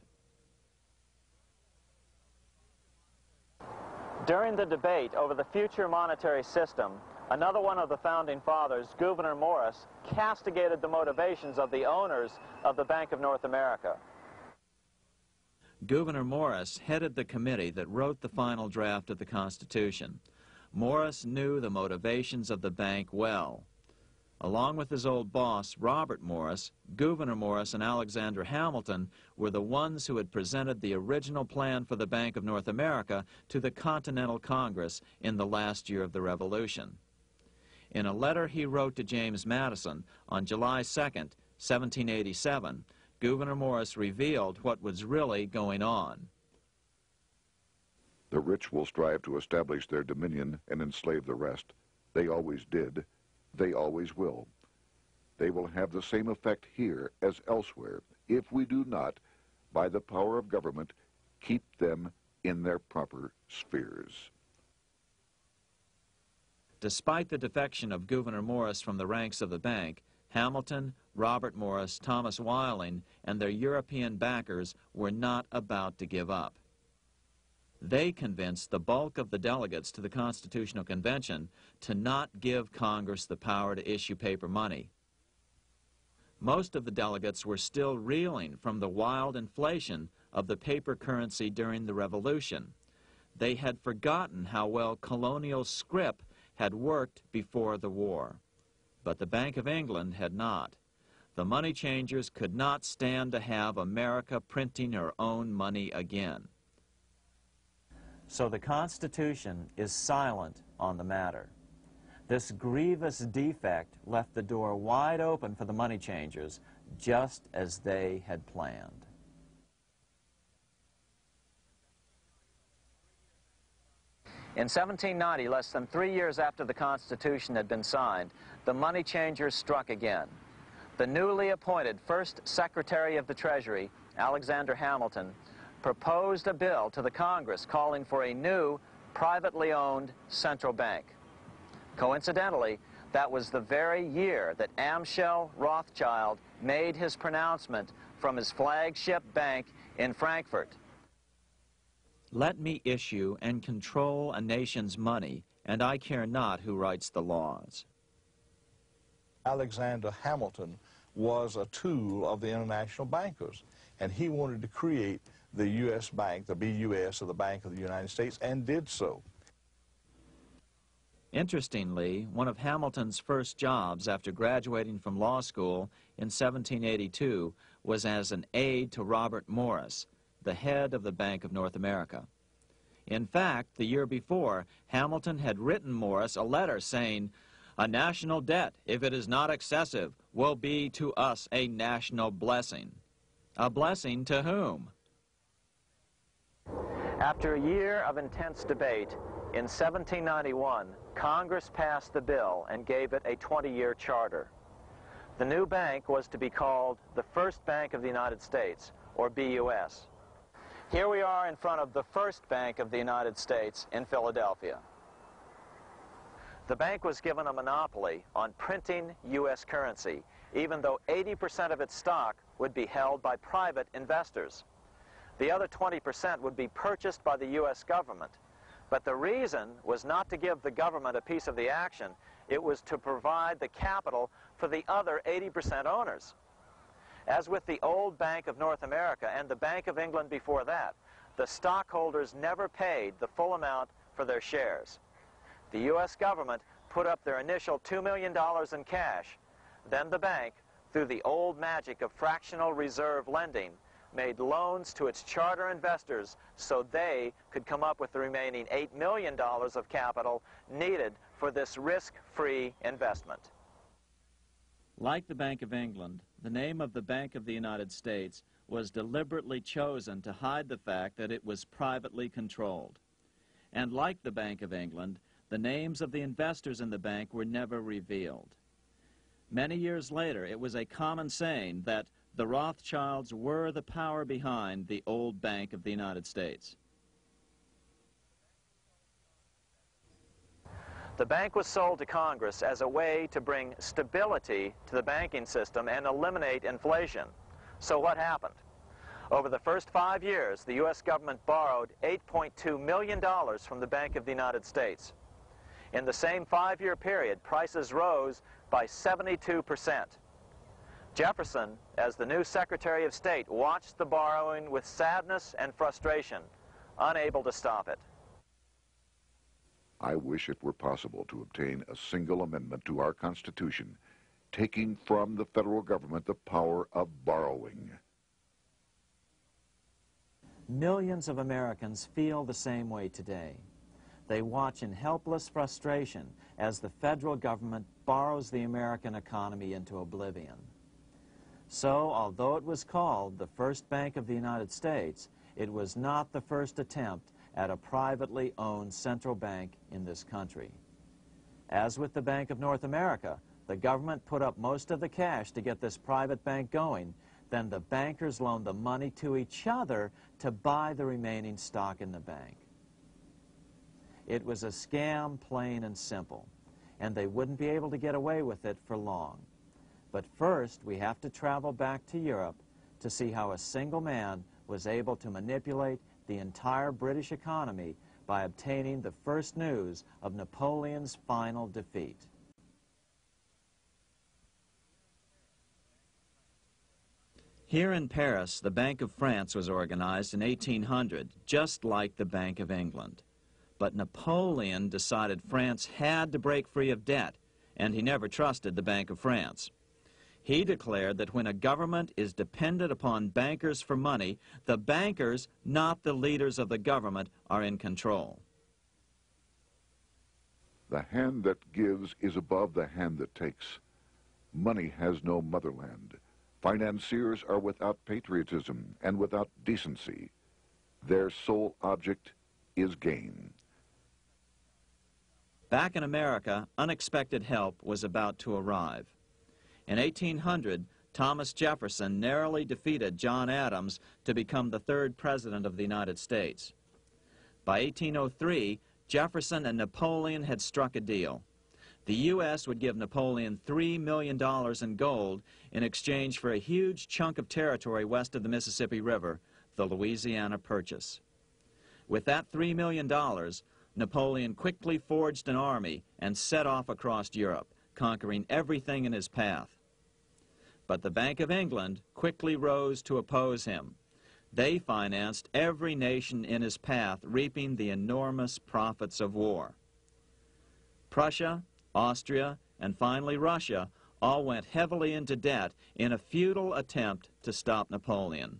During the debate over the future monetary system, another one of the founding fathers, Gouverneur Morris, castigated the motivations of the owners of the Bank of North America. Gouverneur Morris headed the committee that wrote the final draft of the Constitution. Morris knew the motivations of the bank well. Along with his old boss, Robert Morris, Gouverneur Morris and Alexander Hamilton were the ones who had presented the original plan for the Bank of North America to the Continental Congress in the last year of the Revolution. In a letter he wrote to James Madison on July 2nd, 1787, Gouverneur Morris revealed what was really going on. "The rich will strive to establish their dominion and enslave the rest. They always did. They always will. They will have the same effect here as elsewhere if we do not, by the power of government, keep them in their proper spheres." Despite the defection of Gouverneur Morris from the ranks of the bank, Hamilton, Robert Morris, Thomas Weiling, and their European backers were not about to give up. They convinced the bulk of the delegates to the Constitutional Convention to not give Congress the power to issue paper money. Most of the delegates were still reeling from the wild inflation of the paper currency during the Revolution. They had forgotten how well colonial scrip had worked before the war. But the Bank of England had not. The money changers could not stand to have America printing her own money again. So the Constitution is silent on the matter. This grievous defect left the door wide open for the money changers, just as they had planned. In 1790, less than 3 years after the Constitution had been signed, the money changers struck again. The newly appointed first Secretary of the Treasury, Alexander Hamilton, proposed a bill to the Congress calling for a new, privately owned central bank. Coincidentally, that was the very year that Amschel Rothschild made his pronouncement from his flagship bank in Frankfurt. Let me issue and control a nation's money, and I care not who writes the laws. Alexander Hamilton was a tool of the international bankers, and he wanted to create the U.S. Bank, the BUS, or the Bank of the United States, and did so. Interestingly, one of Hamilton's first jobs after graduating from law school in 1782 was as an aide to Robert Morris, the head of the Bank of North America. In fact, the year before, Hamilton had written Morris a letter saying, "A national debt, if it is not excessive, will be to us a national blessing." A blessing to whom? After a year of intense debate, in 1791, Congress passed the bill and gave it a 20-year charter. The new bank was to be called the First Bank of the United States, or BUS. Here we are in front of the First Bank of the United States in Philadelphia. The bank was given a monopoly on printing U.S. currency, even though 80% of its stock would be held by private investors. The other 20% would be purchased by the U.S. government. But the reason was not to give the government a piece of the action. It was to provide the capital for the other 80% owners. As with the old Bank of North America and the Bank of England before that, the stockholders never paid the full amount for their shares. The U.S. government put up their initial $2 million in cash. Then the bank, through the old magic of fractional reserve lending, made loans to its charter investors so they could come up with the remaining $8 million of capital needed for this risk-free investment. Like the Bank of England, the name of the Bank of the United States was deliberately chosen to hide the fact that it was privately controlled. And like the Bank of England, the names of the investors in the bank were never revealed. Many years later, it was a common saying that the Rothschilds were the power behind the old Bank of the United States. The bank was sold to Congress as a way to bring stability to the banking system and eliminate inflation. So what happened? Over the first 5 years, the U.S. government borrowed $8.2 million from the Bank of the United States. In the same 5-year period, prices rose by 72%. Jefferson, as the new Secretary of State, watched the borrowing with sadness and frustration, unable to stop it. I wish it were possible to obtain a single amendment to our Constitution, taking from the federal government the power of borrowing. Millions of Americans feel the same way today. They watch in helpless frustration as the federal government borrows the American economy into oblivion. So, although it was called the First Bank of the United States, it was not the first attempt at a privately owned central bank in this country. As with the Bank of North America, the government put up most of the cash to get this private bank going, then the bankers loaned the money to each other to buy the remaining stock in the bank. It was a scam, plain and simple, and they wouldn't be able to get away with it for long. But first, we have to travel back to Europe to see how a single man was able to manipulate the entire British economy by obtaining the first news of Napoleon's final defeat. Here in Paris, the Bank of France was organized in 1800, just like the Bank of England. But Napoleon decided France had to break free of debt, and he never trusted the Bank of France. He declared that when a government is dependent upon bankers for money, the bankers, not the leaders of the government, are in control. The hand that gives is above the hand that takes. Money has no motherland. Financiers are without patriotism and without decency. Their sole object is gain. Back in America, unexpected help was about to arrive. In 1800, Thomas Jefferson narrowly defeated John Adams to become the third president of the United States. By 1803, Jefferson and Napoleon had struck a deal. The U.S. would give Napoleon $3 million in gold in exchange for a huge chunk of territory west of the Mississippi River, the Louisiana Purchase. With that $3 million, Napoleon quickly forged an army and set off across Europe, conquering everything in his path. But the Bank of England quickly rose to oppose him. They financed every nation in his path, reaping the enormous profits of war. Prussia, Austria, and finally Russia all went heavily into debt in a futile attempt to stop Napoleon.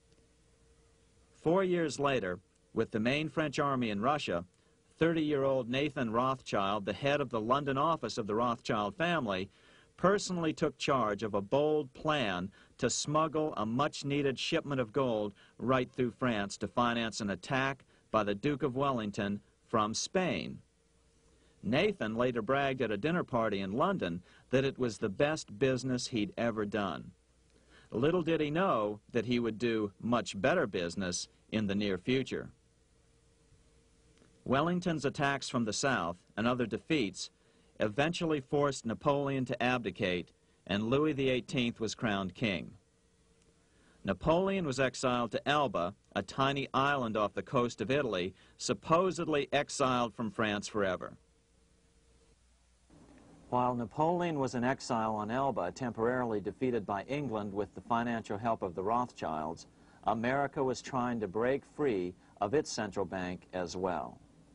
4 years later, with the main French army in Russia, 30-year-old Nathan Rothschild, the head of the London office of the Rothschild family, personally took charge of a bold plan to smuggle a much-needed shipment of gold right through France to finance an attack by the Duke of Wellington from Spain. Nathan later bragged at a dinner party in London that it was the best business he'd ever done. Little did he know that he would do much better business in the near future. Wellington's attacks from the south and other defeats eventually forced Napoleon to abdicate, and Louis XVIII was crowned king. Napoleon was exiled to Elba, a tiny island off the coast of Italy, supposedly exiled from France forever. While Napoleon was in exile on Elba, temporarily defeated by England with the financial help of the Rothschilds, America was trying to break free of its central bank as well.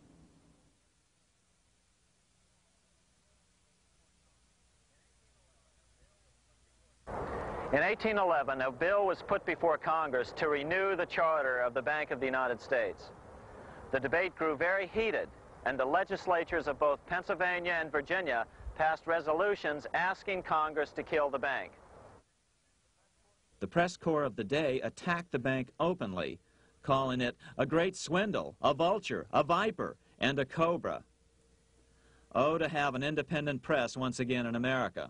In 1811, a bill was put before Congress to renew the charter of the Bank of the United States. The debate grew very heated, and the legislatures of both Pennsylvania and Virginia passed resolutions asking Congress to kill the bank. The press corps of the day attacked the bank openly, calling it a great swindle, a vulture, a viper, and a cobra. Oh, to have an independent press once again in America.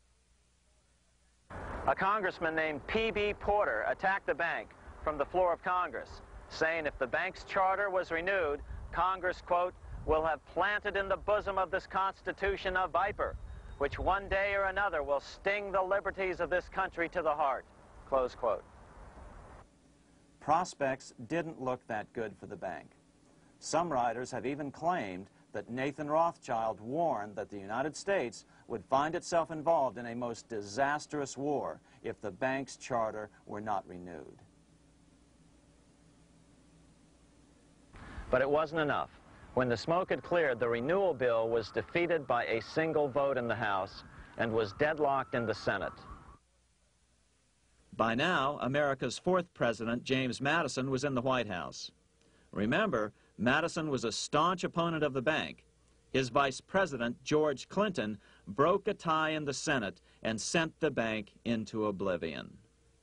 A congressman named P.B. Porter attacked the bank from the floor of Congress, saying if the bank's charter was renewed, Congress, quote, will have planted in the bosom of this Constitution a viper, which one day or another will sting the liberties of this country to the heart, close quote. Prospects didn't look that good for the bank. Some writers have even claimed that Nathan Rothschild warned that the United States would find itself involved in a most disastrous war if the bank's charter were not renewed. But it wasn't enough. When the smoke had cleared, the renewal bill was defeated by a single vote in the House and was deadlocked in the Senate. By now, America's fourth president, James Madison, was in the White House. Remember, Madison was a staunch opponent of the bank. His vice president, George Clinton, broke a tie in the Senate and sent the bank into oblivion.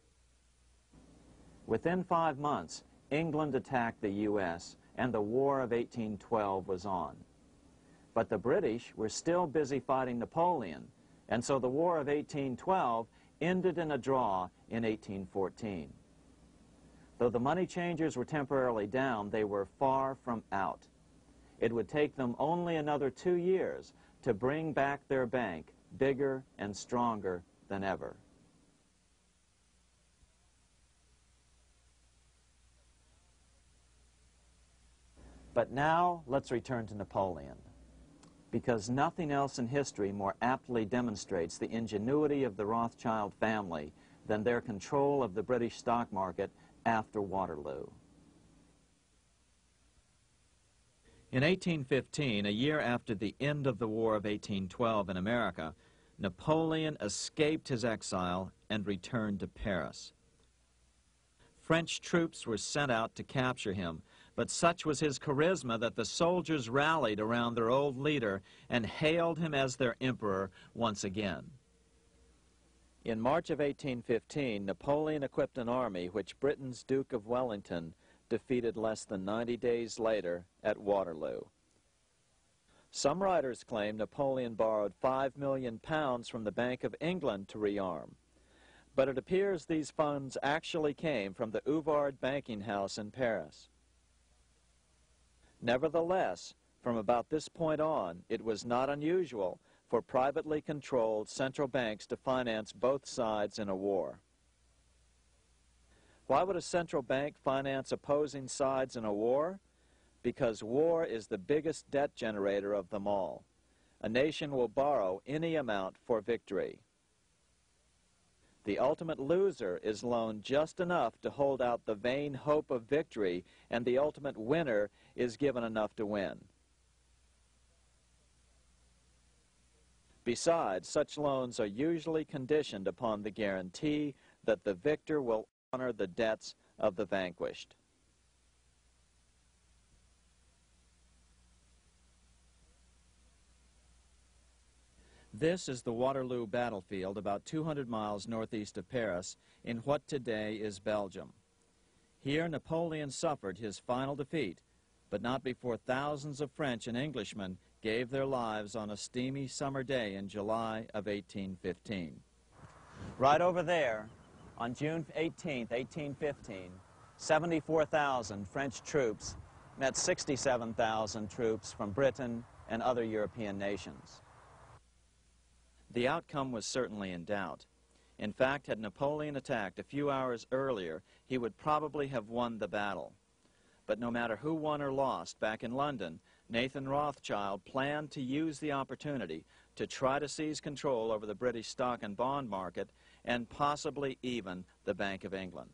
Within 5 months, England attacked the U.S., and the War of 1812 was on. But the British were still busy fighting Napoleon, and so the War of 1812 ended in a draw in 1814. Though the money changers were temporarily down, they were far from out. It would take them only another 2 years to bring back their bank bigger and stronger than ever. But now let's return to Napoleon, because nothing else in history more aptly demonstrates the ingenuity of the Rothschild family than their control of the British stock market after Waterloo. In 1815, a year after the end of the War of 1812 in America, Napoleon escaped his exile and returned to Paris. French troops were sent out to capture him, but such was his charisma that the soldiers rallied around their old leader and hailed him as their emperor once again. In March of 1815, Napoleon equipped an army which Britain's Duke of Wellington defeated less than 90 days later at Waterloo. Some writers claim Napoleon borrowed £5 million from the Bank of England to rearm. But it appears these funds actually came from the Ouvard banking house in Paris. Nevertheless, from about this point on, it was not unusual for privately controlled central banks to finance both sides in a war. Why would a central bank finance opposing sides in a war? Because war is the biggest debt generator of them all. A nation will borrow any amount for victory. The ultimate loser is loaned just enough to hold out the vain hope of victory, and the ultimate winner is given enough to win. Besides, such loans are usually conditioned upon the guarantee that the victor will honor the debts of the vanquished. This is the Waterloo battlefield about 200 miles northeast of Paris in what today is Belgium. Here Napoleon suffered his final defeat, but not before thousands of French and Englishmen gave their lives on a steamy summer day in July of 1815. Right over there, on June 18, 1815, 74,000 French troops met 67,000 troops from Britain and other European nations. The outcome was certainly in doubt. In fact, had Napoleon attacked a few hours earlier, he would probably have won the battle. But no matter who won or lost, back in London, Nathan Rothschild planned to use the opportunity to try to seize control over the British stock and bond market and possibly even the Bank of England.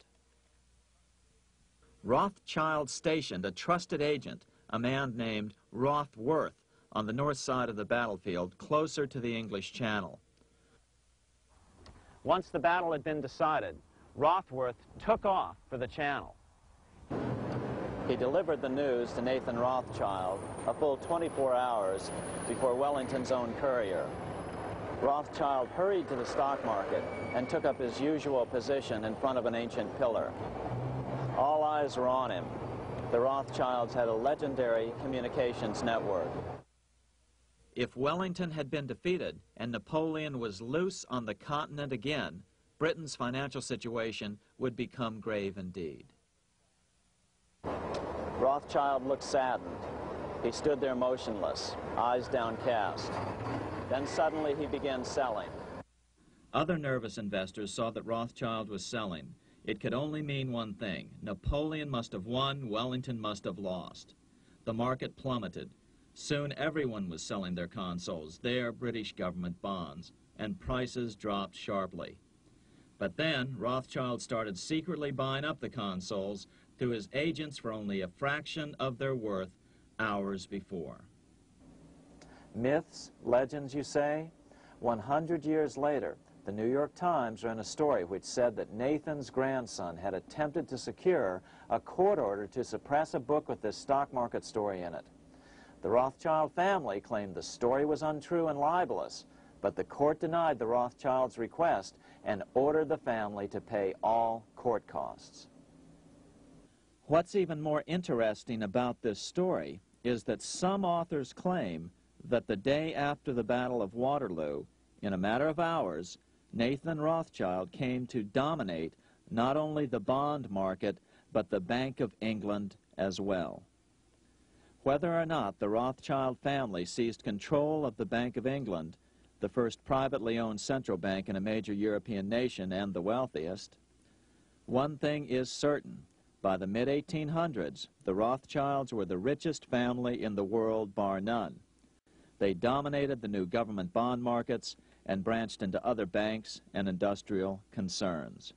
Rothschild stationed a trusted agent, a man named Rothworth, on the north side of the battlefield, closer to the English Channel. Once the battle had been decided, Rothworth took off for the Channel. He delivered the news to Nathan Rothschild a full 24 hours before Wellington's own courier. Rothschild hurried to the stock market and took up his usual position in front of an ancient pillar. All eyes were on him. The Rothschilds had a legendary communications network. If Wellington had been defeated and Napoleon was loose on the continent again, Britain's financial situation would become grave indeed. Rothschild looked saddened. He stood there motionless, eyes downcast. Then suddenly he began selling. Other nervous investors saw that Rothschild was selling. It could only mean one thing. Napoleon must have won, Wellington must have lost. The market plummeted. Soon everyone was selling their consols, their British government bonds, and prices dropped sharply. But then Rothschild started secretly buying up the consols through his agents for only a fraction of their worth hours before. Myths, legends, you say? 100 years later, the New York Times ran a story which said that Nathan's grandson had attempted to secure a court order to suppress a book with this stock market story in it. The Rothschild family claimed the story was untrue and libelous, but the court denied the Rothschilds' request and ordered the family to pay all court costs. What's even more interesting about this story is that some authors claim that the day after the Battle of Waterloo, in a matter of hours, Nathan Rothschild came to dominate not only the bond market, but the Bank of England as well. Whether or not the Rothschild family seized control of the Bank of England, the first privately owned central bank in a major European nation and the wealthiest, one thing is certain. By the mid-1800s, the Rothschilds were the richest family in the world, bar none. They dominated the new government bond markets and branched into other banks and industrial concerns.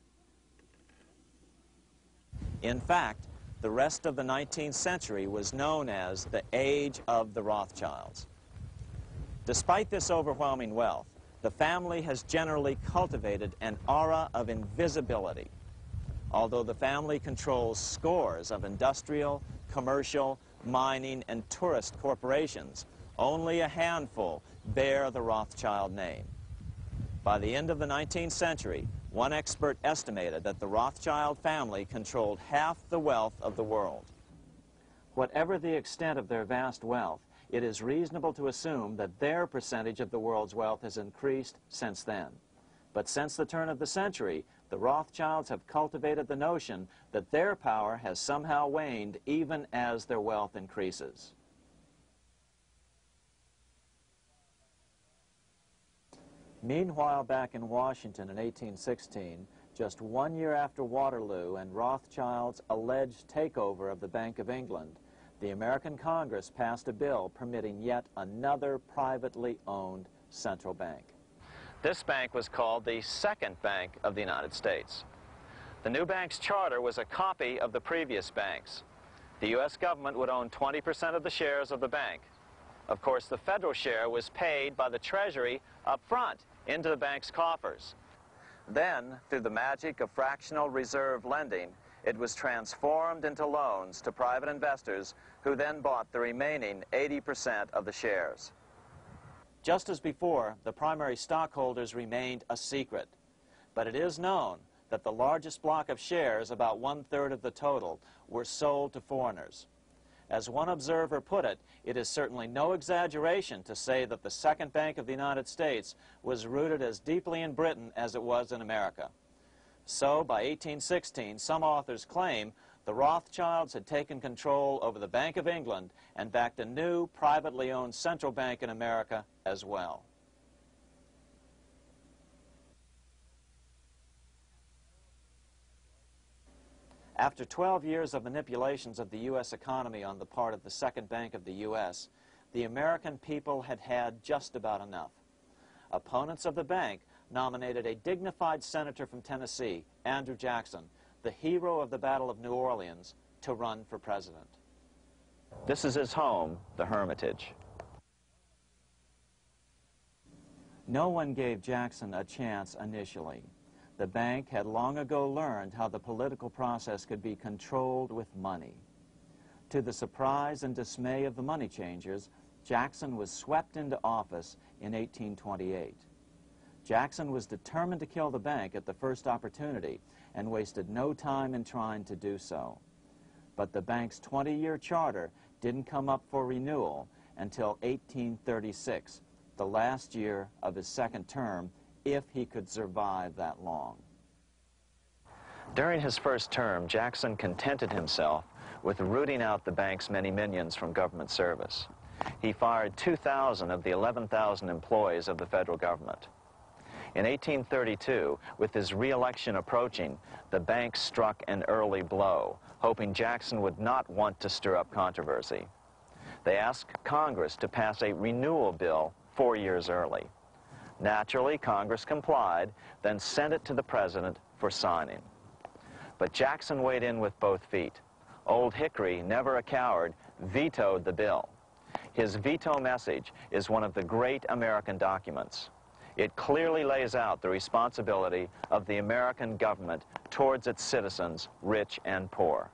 In fact, the rest of the 19th century was known as the Age of the Rothschilds. Despite this overwhelming wealth, the family has generally cultivated an aura of invisibility. Although the family controls scores of industrial, commercial, mining, and tourist corporations, only a handful bear the Rothschild name. By the end of the 19th century, one expert estimated that the Rothschild family controlled half the wealth of the world. Whatever the extent of their vast wealth, it is reasonable to assume that their percentage of the world's wealth has increased since then. But since the turn of the century, the Rothschilds have cultivated the notion that their power has somehow waned even as their wealth increases. Meanwhile, back in Washington in 1816, just 1 year after Waterloo and Rothschild's alleged takeover of the Bank of England, the American Congress passed a bill permitting yet another privately owned central bank. This bank was called the Second Bank of the United States. The new bank's charter was a copy of the previous banks. The U.S. government would own 20% of the shares of the bank. Of course, the federal share was paid by the Treasury up front into the bank's coffers. Then, through the magic of fractional reserve lending, it was transformed into loans to private investors who then bought the remaining 80% of the shares. Just as before, the primary stockholders remained a secret. But it is known that the largest block of shares, about 1/3 of the total, were sold to foreigners. As one observer put it, it is certainly no exaggeration to say that the Second Bank of the United States was rooted as deeply in Britain as it was in America. So, by 1816, some authors claim the Rothschilds had taken control over the Bank of England and backed a new privately owned central bank in America as well. After 12 years of manipulations of the U.S. economy on the part of the Second Bank of the U.S., the American people had had just about enough. Opponents of the bank nominated a dignified senator from Tennessee, Andrew Jackson, the hero of the Battle of New Orleans, to run for president. This is his home, the Hermitage. No one gave Jackson a chance initially. The bank had long ago learned how the political process could be controlled with money. To the surprise and dismay of the money changers, Jackson was swept into office in 1828. Jackson was determined to kill the bank at the first opportunity and wasted no time in trying to do so. But the bank's 20-year charter didn't come up for renewal until 1836, the last year of his second term, if he could survive that long. During his first term, Jackson contented himself with rooting out the bank's many minions from government service. He fired 2,000 of the 11,000 employees of the federal government. In 1832, with his re-election approaching, the bank struck an early blow, hoping Jackson would not want to stir up controversy. They asked Congress to pass a renewal bill 4 years early. Naturally, Congress complied, then sent it to the president for signing. But Jackson weighed in with both feet. Old Hickory, never a coward, vetoed the bill. His veto message is one of the great American documents. It clearly lays out the responsibility of the American government towards its citizens, rich and poor.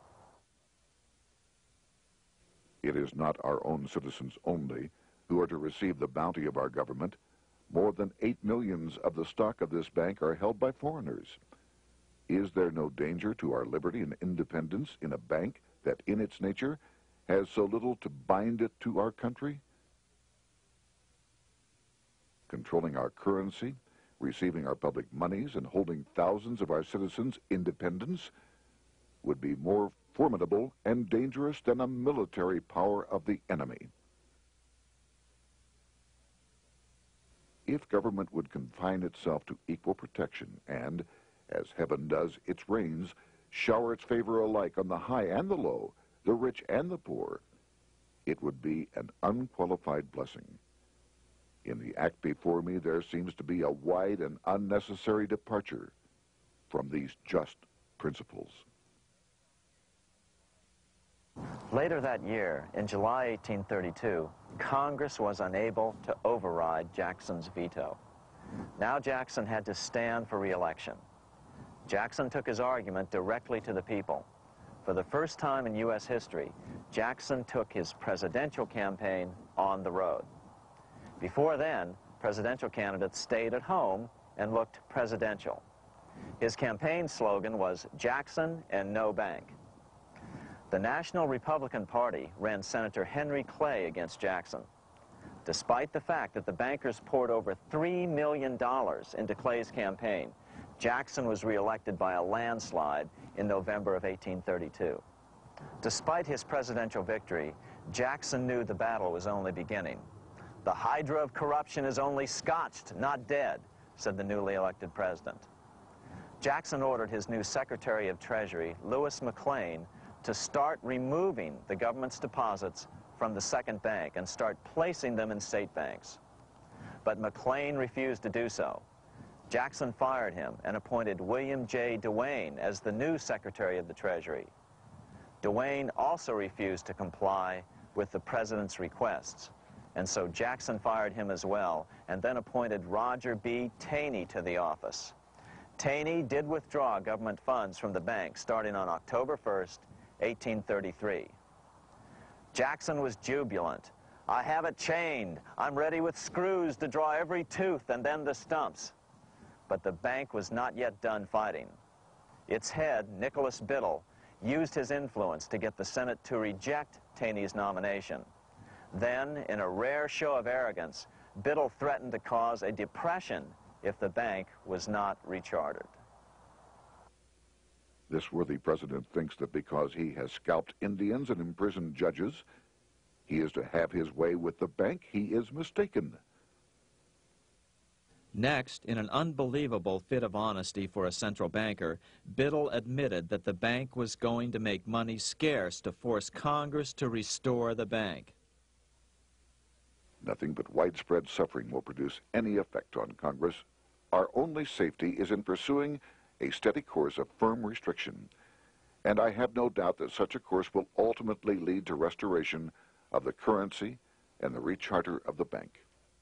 It is not our own citizens only who are to receive the bounty of our government. More than 8 million of the stock of this bank are held by foreigners. Is there no danger to our liberty and independence in a bank that in its nature has so little to bind it to our country? Controlling our currency, receiving our public monies, and holding thousands of our citizens' independence would be more formidable and dangerous than a military power of the enemy. If government would confine itself to equal protection and, as heaven does its rains, shower its favor alike on the high and the low, the rich and the poor, it would be an unqualified blessing. In the act before me, there seems to be a wide and unnecessary departure from these just principles. Later that year, in July 1832, Congress was unable to override Jackson's veto. Now Jackson had to stand for re-election. Jackson took his argument directly to the people. For the first time in U.S. history, Jackson took his presidential campaign on the road. Before then, presidential candidates stayed at home and looked presidential. His campaign slogan was "Jackson and no bank." The National Republican Party ran Senator Henry Clay against Jackson. Despite the fact that the bankers poured over $3 million into Clay's campaign, Jackson was reelected by a landslide in November of 1832. Despite his presidential victory, Jackson knew the battle was only beginning. "The hydra of corruption is only scotched, not dead," said the newly elected president. Jackson ordered his new Secretary of Treasury, Lewis McLean, to start removing the government's deposits from the second bank and start placing them in state banks. But McLean refused to do so. Jackson fired him and appointed William J. Duane as the new Secretary of the Treasury. Duane also refused to comply with the president's requests, and so Jackson fired him as well and then appointed Roger B. Taney to the office. Taney did withdraw government funds from the bank starting on October 1st, 1833. Jackson was jubilant. "I have it chained. I'm ready with screws to draw every tooth and then the stumps." But the bank was not yet done fighting. Its head, Nicholas Biddle, used his influence to get the Senate to reject Taney's nomination. Then, in a rare show of arrogance, Biddle threatened to cause a depression if the bank was not rechartered. This worthy president thinks that because he has scalped Indians and imprisoned judges, he is to have his way with the bank. He is mistaken. Next, in an unbelievable fit of honesty for a central banker, Biddle admitted that the bank was going to make money scarce to force Congress to restore the bank. Nothing but widespread suffering will produce any effect on Congress. Our only safety is in pursuing a steady course of firm restriction, and I have no doubt that such a course will ultimately lead to restoration of the currency and the recharter of the bank.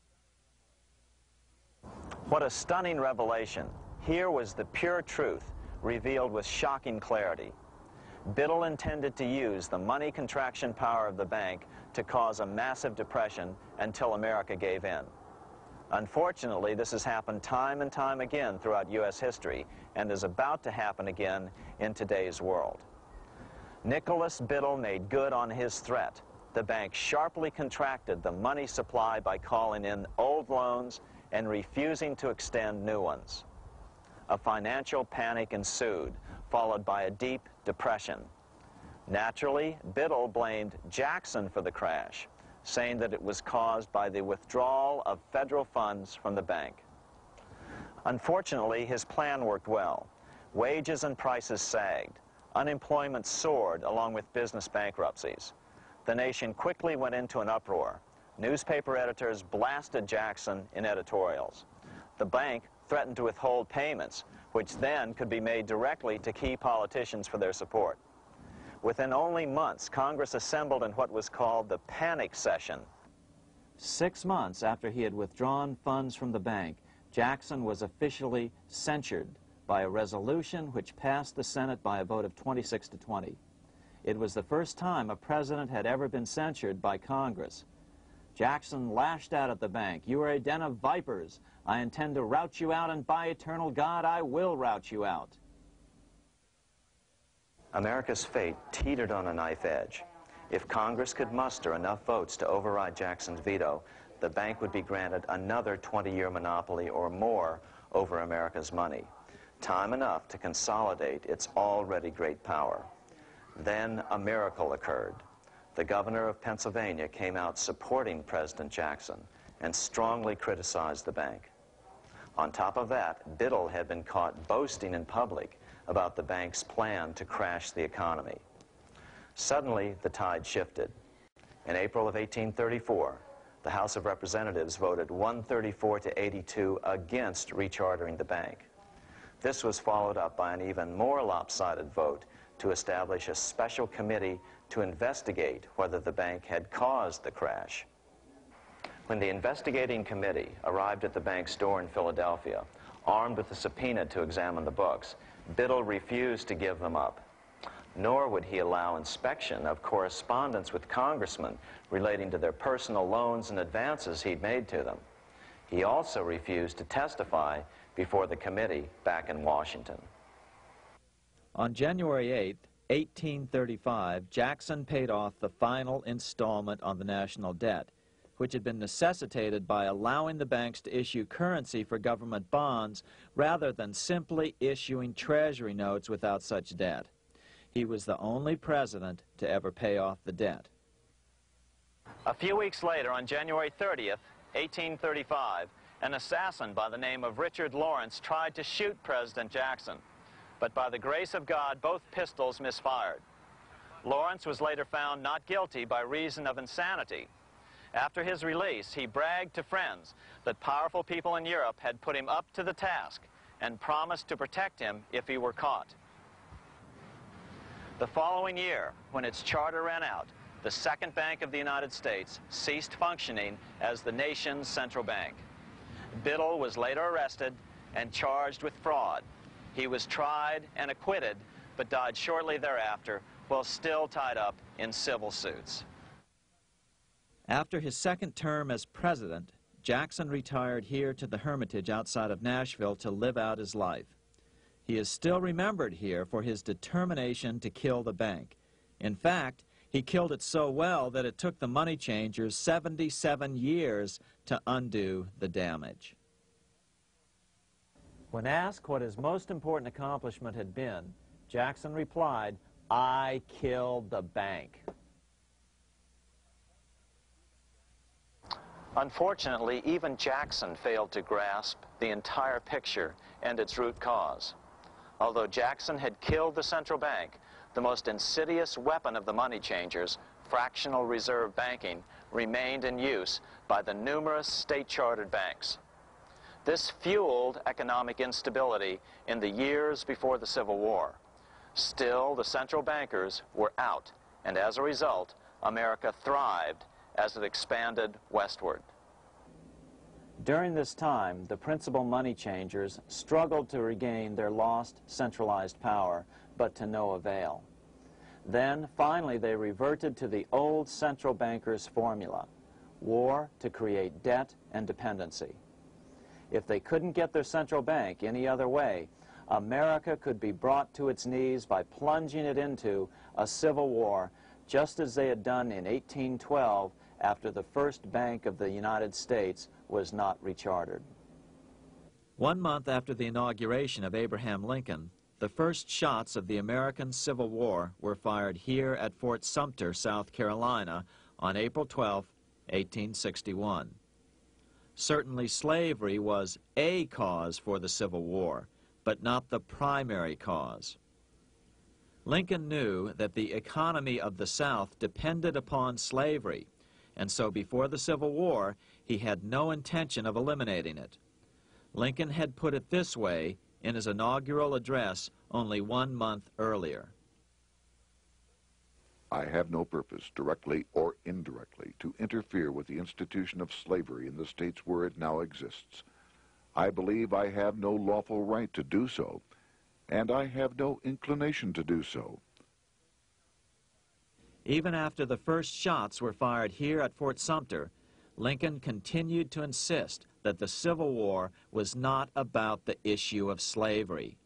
What a stunning revelation. Here was the pure truth, revealed with shocking clarity. Biddle intended to use the money contraction power of the bank to cause a massive depression until America gave in. Unfortunately, this has happened time and time again throughout U.S. history and is about to happen again in today's world. Nicholas Biddle made good on his threat. The bank sharply contracted the money supply by calling in old loans and refusing to extend new ones. A financial panic ensued, followed by a deep depression. Naturally, Biddle blamed Jackson for the crash, saying that it was caused by the withdrawal of federal funds from the bank. Unfortunately, his plan worked well. Wages and prices sagged. Unemployment soared along with business bankruptcies. The nation quickly went into an uproar. Newspaper editors blasted Jackson in editorials. The bank threatened to withhold payments, which then could be made directly to key politicians for their support. Within only months, Congress assembled in what was called the panic session. 6 months after he had withdrawn funds from the bank, Jackson was officially censured by a resolution which passed the Senate by a vote of 26 to 20. It was the first time a president had ever been censured by Congress. Jackson lashed out at the bank. "You are a den of vipers. I intend to rout you out, and by eternal God, I will rout you out." America's fate teetered on a knife edge. If Congress could muster enough votes to override Jackson's veto, the bank would be granted another 20-year monopoly or more over America's money, time enough to consolidate its already great power. Then a miracle occurred. The governor of Pennsylvania came out supporting President Jackson and strongly criticized the bank. On top of that, Biddle had been caught boasting in public about the bank's plan to crash the economy. Suddenly, the tide shifted. In April of 1834, the House of Representatives voted 134 to 82 against rechartering the bank. This was followed up by an even more lopsided vote to establish a special committee to investigate whether the bank had caused the crash. When the investigating committee arrived at the bank's door in Philadelphia, armed with a subpoena to examine the books, Biddle refused to give them up. Nor would he allow inspection of correspondence with congressmen relating to their personal loans and advances he'd made to them. He also refused to testify before the committee back in Washington. On January 8th, 1835, Jackson paid off the final installment on the national debt, which had been necessitated by allowing the banks to issue currency for government bonds rather than simply issuing treasury notes without such debt. He was the only president to ever pay off the debt. A few weeks later, on January 30th, 1835, an assassin by the name of Richard Lawrence tried to shoot President Jackson, but by the grace of God, both pistols misfired. Lawrence was later found not guilty by reason of insanity. After his release, he bragged to friends that powerful people in Europe had put him up to the task and promised to protect him if he were caught. The following year, when its charter ran out, the Second Bank of the United States ceased functioning as the nation's central bank. Biddle was later arrested and charged with fraud. He was tried and acquitted, but died shortly thereafter while still tied up in civil suits. After his second term as president, Jackson retired here to the Hermitage outside of Nashville to live out his life. He is still remembered here for his determination to kill the bank. In fact, he killed it so well that it took the money changers 77 years to undo the damage. When asked what his most important accomplishment had been, Jackson replied, "I killed the bank." Unfortunately, even Jackson failed to grasp the entire picture and its root cause. Although Jackson had killed the central bank, the most insidious weapon of the money changers, fractional reserve banking, remained in use by the numerous state-chartered banks. This fueled economic instability in the years before the Civil War. Still, the central bankers were out, and as a result, America thrived as it expanded westward. During this time, the principal money changers struggled to regain their lost centralized power, but to no avail. Then, finally, they reverted to the old central bankers' formula: war to create debt and dependency. If they couldn't get their central bank any other way, America could be brought to its knees by plunging it into a civil war, just as they had done in 1812 after the first Bank of the United States was not rechartered. 1 month after the inauguration of Abraham Lincoln, the first shots of the American Civil War were fired here at Fort Sumter, South Carolina, on April 12, 1861. Certainly slavery was a cause for the Civil War, but not the primary cause. Lincoln knew that the economy of the South depended upon slavery, and so before the Civil War, he had no intention of eliminating it. Lincoln had put it this way in his inaugural address only 1 month earlier. I have no purpose, directly or indirectly, to interfere with the institution of slavery in the states where it now exists. I believe I have no lawful right to do so, and I have no inclination to do so. Even after the first shots were fired here at Fort Sumter, Lincoln continued to insist that the Civil War was not about the issue of slavery.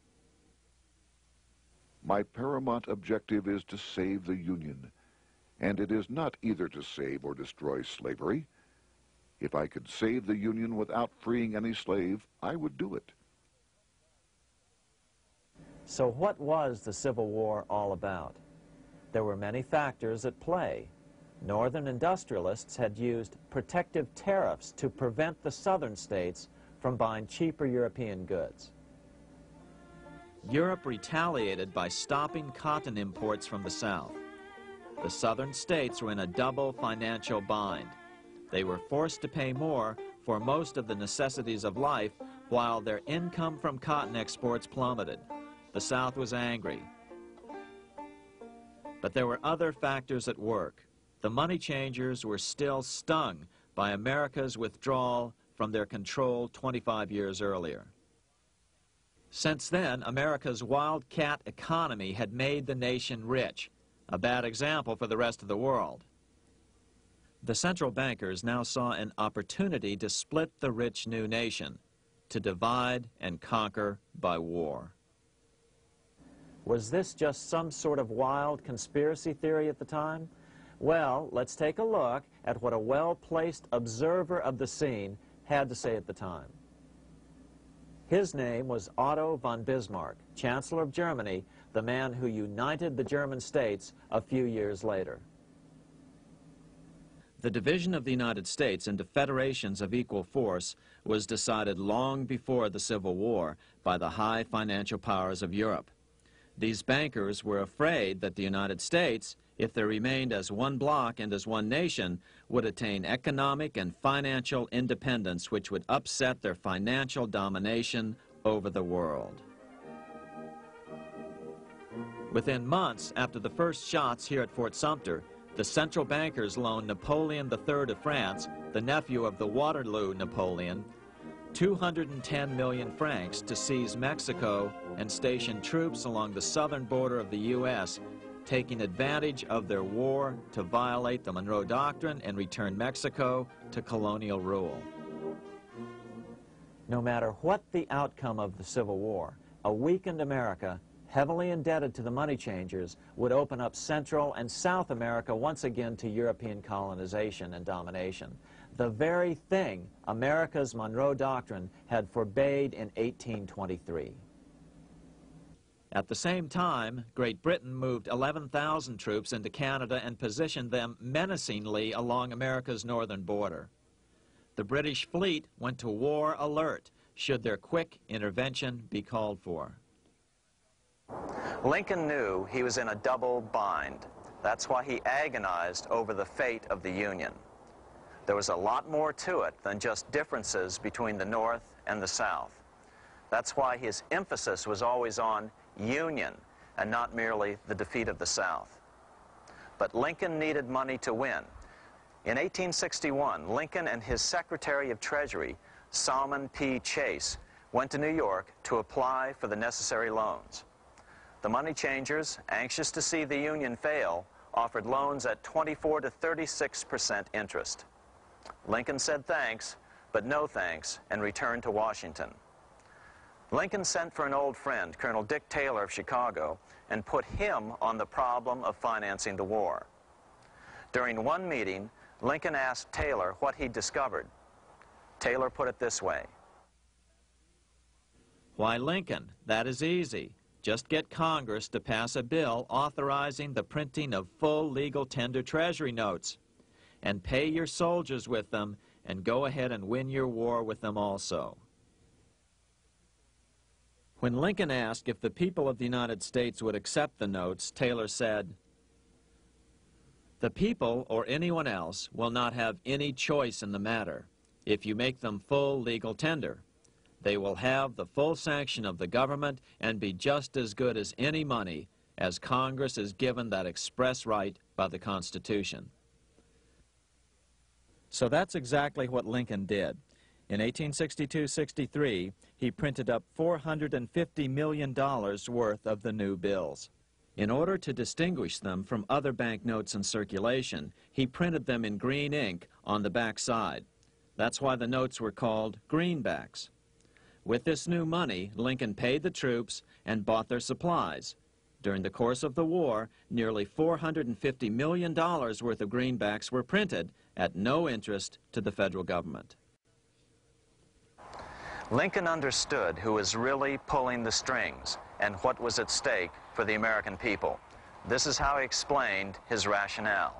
My paramount objective is to save the Union, and it is not either to save or destroy slavery. If I could save the Union without freeing any slave, I would do it. So what was the Civil War all about? There were many factors at play. Northern industrialists had used protective tariffs to prevent the southern states from buying cheaper European goods. Europe retaliated by stopping cotton imports from the South. The southern states were in a double financial bind. They were forced to pay more for most of the necessities of life, while their income from cotton exports plummeted. The South was angry. But there were other factors at work. The money changers were still stung by America's withdrawal from their control 25 years earlier. Since then, America's wildcat economy had made the nation rich, a bad example for the rest of the world. The central bankers now saw an opportunity to split the rich new nation, to divide and conquer by war. Was this just some sort of wild conspiracy theory at the time? Well, let's take a look at what a well-placed observer of the scene had to say at the time. His name was Otto von Bismarck, Chancellor of Germany, the man who united the German states a few years later. The division of the United States into federations of equal force was decided long before the Civil War by the high financial powers of Europe. These bankers were afraid that the United States, if they remained as one bloc and as one nation, would attain economic and financial independence which would upset their financial domination over the world. Within months after the first shots here at Fort Sumter, the central bankers loaned Napoleon III of France, the nephew of the Waterloo Napoleon, 210 million francs to seize Mexico and station troops along the southern border of the U.S., taking advantage of their war to violate the Monroe Doctrine and return Mexico to colonial rule. No matter what the outcome of the Civil War, a weakened America, heavily indebted to the money changers, would open up Central and South America once again to European colonization and domination. The very thing America's Monroe Doctrine had forbade in 1823. At the same time, Great Britain moved 11,000 troops into Canada and positioned them menacingly along America's northern border. The British fleet went to war alert should their quick intervention be called for. Lincoln knew he was in a double bind. That's why he agonized over the fate of the Union. There was a lot more to it than just differences between the North and the South. That's why his emphasis was always on union and not merely the defeat of the South. But Lincoln needed money to win. In 1861, Lincoln and his Secretary of Treasury, Salmon P. Chase, went to New York to apply for the necessary loans. The money changers, anxious to see the Union fail, offered loans at 24 to 36% interest. Lincoln said thanks, but no thanks, and returned to Washington. Lincoln sent for an old friend, Colonel Dick Taylor of Chicago, and put him on the problem of financing the war. During one meeting, Lincoln asked Taylor what he'd discovered. Taylor put it this way. Why, Lincoln, that is easy. Just get Congress to pass a bill authorizing the printing of full legal tender Treasury notes, and pay your soldiers with them, and go ahead and win your war with them also. When Lincoln asked if the people of the United States would accept the notes, Taylor said, "The people, or anyone else, will not have any choice in the matter if you make them full legal tender. They will have the full sanction of the government and be just as good as any money, as Congress is given that express right by the Constitution." So that's exactly what Lincoln did. In 1862-63, he printed up $450 million worth of the new bills. In order to distinguish them from other banknotes in circulation, he printed them in green ink on the back side. That's why the notes were called greenbacks. With this new money, Lincoln paid the troops and bought their supplies. During the course of the war, nearly $450 million worth of greenbacks were printed at no interest to the federal government. Lincoln understood who was really pulling the strings and what was at stake for the American people. This is how he explained his rationale.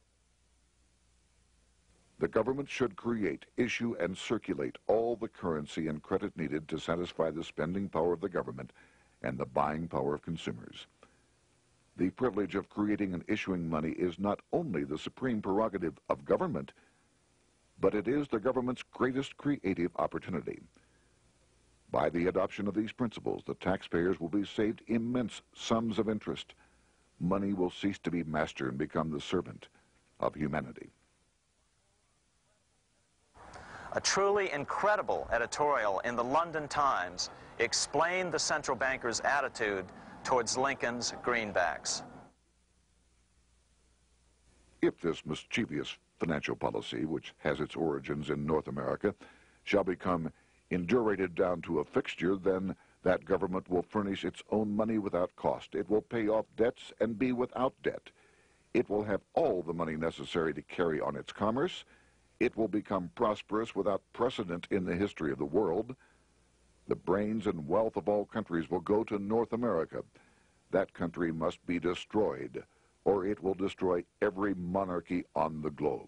The government should create, issue, and circulate all the currency and credit needed to satisfy the spending power of the government and the buying power of consumers. The privilege of creating and issuing money is not only the supreme prerogative of government, but it is the government's greatest creative opportunity. By the adoption of these principles, the taxpayers will be saved immense sums of interest. Money will cease to be master and become the servant of humanity. A truly incredible editorial in the London Times explained the central bankers' attitude towards Lincoln's greenbacks. If this mischievous financial policy, which has its origins in North America, shall become indurated down to a fixture, then That government will furnish its own money without cost. It will pay off debts and be without debt. It will have all the money necessary to carry on its commerce. It will become prosperous without precedent in the history of the world. The brains and wealth of all countries will go to North America. That country must be destroyed, or it will destroy every monarchy on the globe.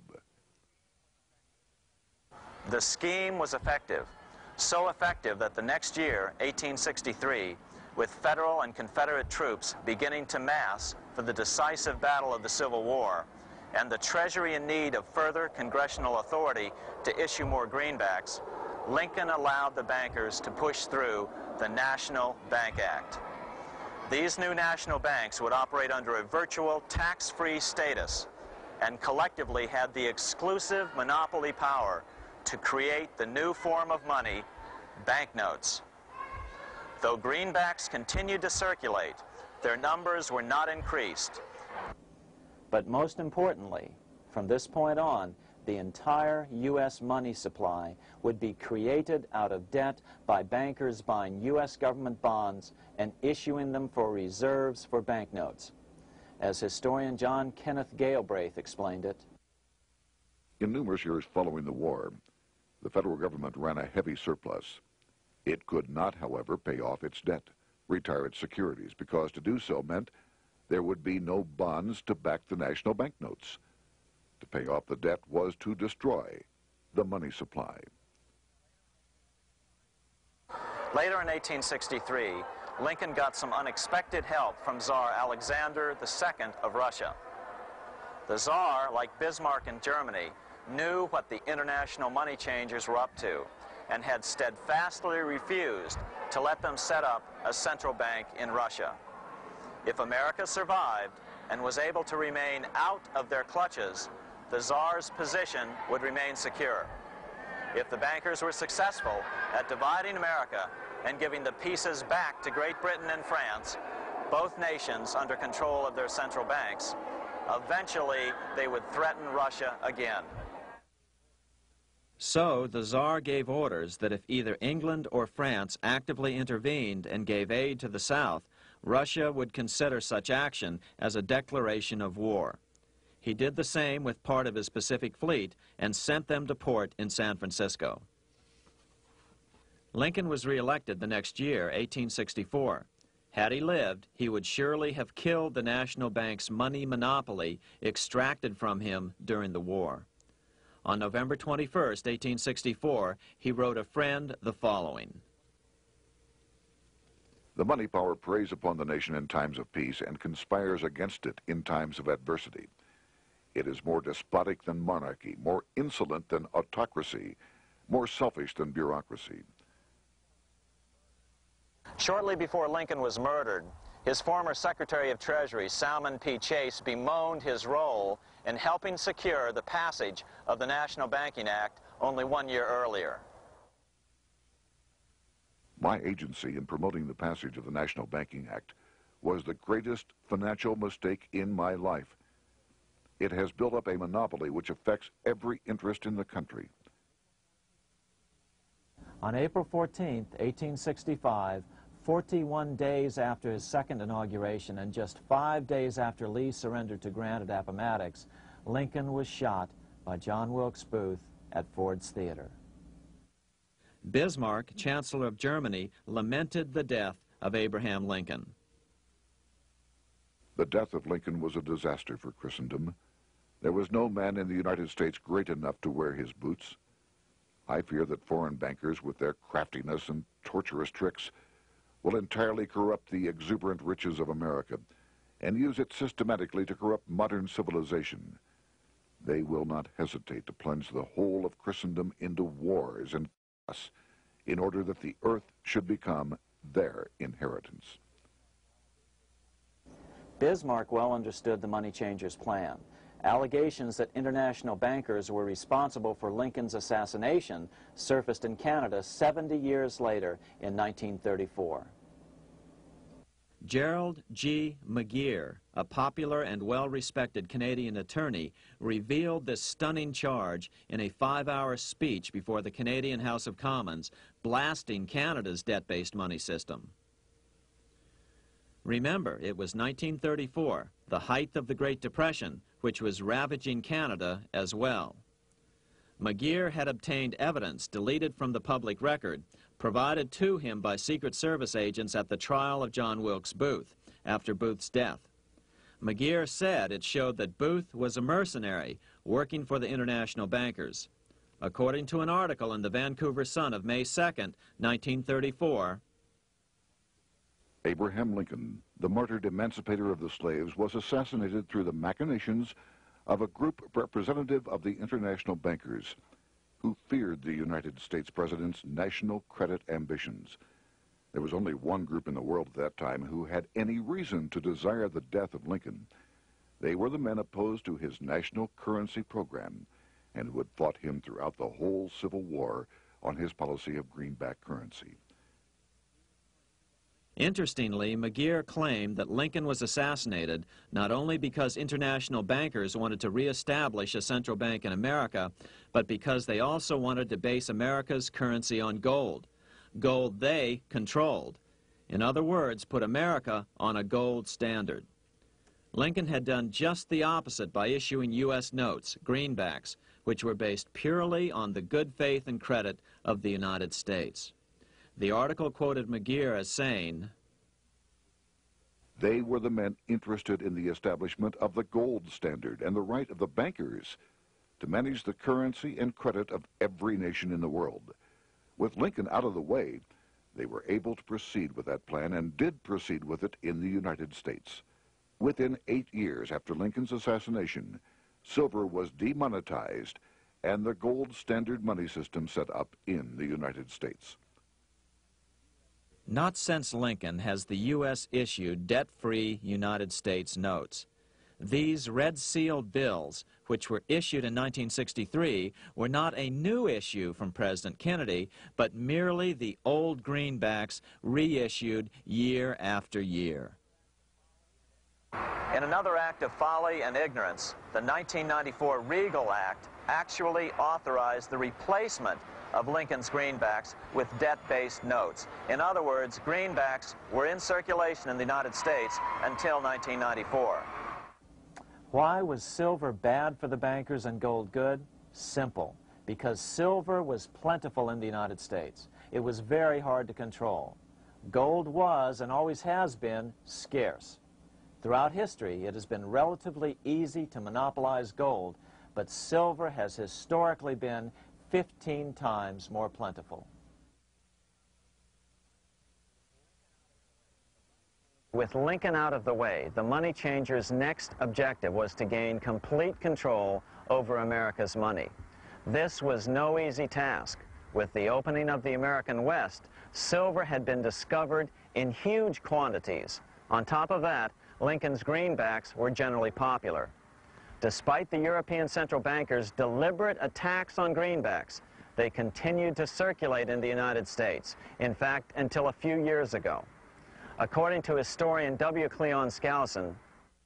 The scheme was effective, so effective that the next year, 1863, with Federal and Confederate troops beginning to mass for the decisive battle of the Civil War, and the Treasury in need of further congressional authority to issue more greenbacks, Lincoln allowed the bankers to push through the National Bank Act. These new national banks would operate under a virtual tax-free status and collectively had the exclusive monopoly power to create the new form of money, banknotes. Though greenbacks continued to circulate, their numbers were not increased. But most importantly, from this point on, the entire U.S. money supply would be created out of debt by bankers buying U.S. government bonds and issuing them for reserves for banknotes. As historian John Kenneth Galbraith explained it, in numerous years following the war, the federal government ran a heavy surplus. It could not, however, pay off its debt, retire its securities, because to do so meant there would be no bonds to back the national banknotes. To pay off the debt was to destroy the money supply. Later in 1863, Lincoln got some unexpected help from Tsar Alexander II of Russia. The Tsar, like Bismarck in Germany, knew what the international money changers were up to and had steadfastly refused to let them set up a central bank in Russia. If America survived and was able to remain out of their clutches, the Tsar's position would remain secure. If the bankers were successful at dividing America and giving the pieces back to Great Britain and France, both nations under control of their central banks, eventually they would threaten Russia again. So the Tsar gave orders that if either England or France actively intervened and gave aid to the South, Russia would consider such action as a declaration of war. He did the same with part of his Pacific Fleet and sent them to port in San Francisco. Lincoln was reelected the next year, 1864. Had he lived, he would surely have killed the national bank's money monopoly extracted from him during the war. On November 21, 1864, he wrote a friend the following. The money power preys upon the nation in times of peace and conspires against it in times of adversity. It is more despotic than monarchy, more insolent than autocracy, more selfish than bureaucracy. Shortly before Lincoln was murdered, his former Secretary of Treasury, Salmon P. Chase, bemoaned his role in helping secure the passage of the National Banking Act only 1 year earlier. My agency in promoting the passage of the National Banking Act was the greatest financial mistake in my life. It has built up a monopoly which affects every interest in the country. On April 14, 1865, 41 days after his second inauguration and just 5 days after Lee surrendered to Grant at Appomattox, Lincoln was shot by John Wilkes Booth at Ford's Theater. Bismarck, Chancellor of Germany, lamented the death of Abraham Lincoln. The death of Lincoln was a disaster for Christendom. There was no man in the United States great enough to wear his boots. I fear that foreign bankers, with their craftiness and torturous tricks, will entirely corrupt the exuberant riches of America and use it systematically to corrupt modern civilization. They will not hesitate to plunge the whole of Christendom into wars and chaos in order that the earth should become their inheritance. Bismarck well understood the money changers' plan. Allegations that international bankers were responsible for Lincoln's assassination surfaced in Canada 70 years later in 1934. Gerald G. McGeer, a popular and well-respected Canadian attorney, revealed this stunning charge in a 5-hour speech before the Canadian House of Commons, blasting Canada's debt-based money system. Remember, it was 1934, the height of the Great Depression, which was ravaging Canada as well. McGeer had obtained evidence deleted from the public record, provided to him by Secret Service agents at the trial of John Wilkes Booth, after Booth's death. McGeer said it showed that Booth was a mercenary working for the international bankers. According to an article in the Vancouver Sun of May 2nd, 1934, Abraham Lincoln, the martyred emancipator of the slaves, was assassinated through the machinations of a group representative of the international bankers who feared the United States president's national credit ambitions. There was only one group in the world at that time who had any reason to desire the death of Lincoln. They were the men opposed to his national currency program and who had fought him throughout the whole Civil War on his policy of greenback currency. Interestingly, McGeer claimed that Lincoln was assassinated not only because international bankers wanted to reestablish a central bank in America, but because they also wanted to base America's currency on gold. Gold they controlled. In other words, put America on a gold standard. Lincoln had done just the opposite by issuing U.S. notes, greenbacks, which were based purely on the good faith and credit of the United States. The article quoted McGeer as saying, "They were the men interested in the establishment of the gold standard and the right of the bankers to manage the currency and credit of every nation in the world. With Lincoln out of the way, they were able to proceed with that plan and did proceed with it in the United States. Within 8 years after Lincoln's assassination, silver was demonetized and the gold standard money system set up in the United States." Not since Lincoln has the U.S. issued debt-free United States notes. These red-sealed bills, which were issued in 1963, were not a new issue from President Kennedy, but merely the old greenbacks reissued year after year. In another act of folly and ignorance, the 1994 Regal Act actually authorized the replacement of Lincoln's greenbacks with debt-based notes. In other words, greenbacks were in circulation in the United States until 1994. Why was silver bad for the bankers and gold good? Simple. Because silver was plentiful in the United States. It was very hard to control. Gold was, and always has been, scarce. Throughout history, it has been relatively easy to monopolize gold, but silver has historically been 15 times more plentiful. With Lincoln out of the way, the money changers' next objective was to gain complete control over America's money. This was no easy task. With the opening of the American West, silver had been discovered in huge quantities. On top of that, Lincoln's greenbacks were generally popular. Despite the European central bankers' deliberate attacks on greenbacks, they continued to circulate in the United States, in fact, until a few years ago. According to historian W. Cleon Skousen,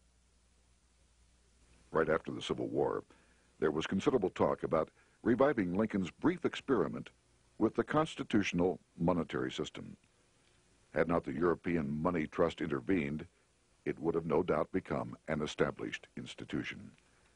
right after the Civil War, there was considerable talk about reviving Lincoln's brief experiment with the constitutional monetary system. Had not the European Money Trust intervened, it would have no doubt become an established institution.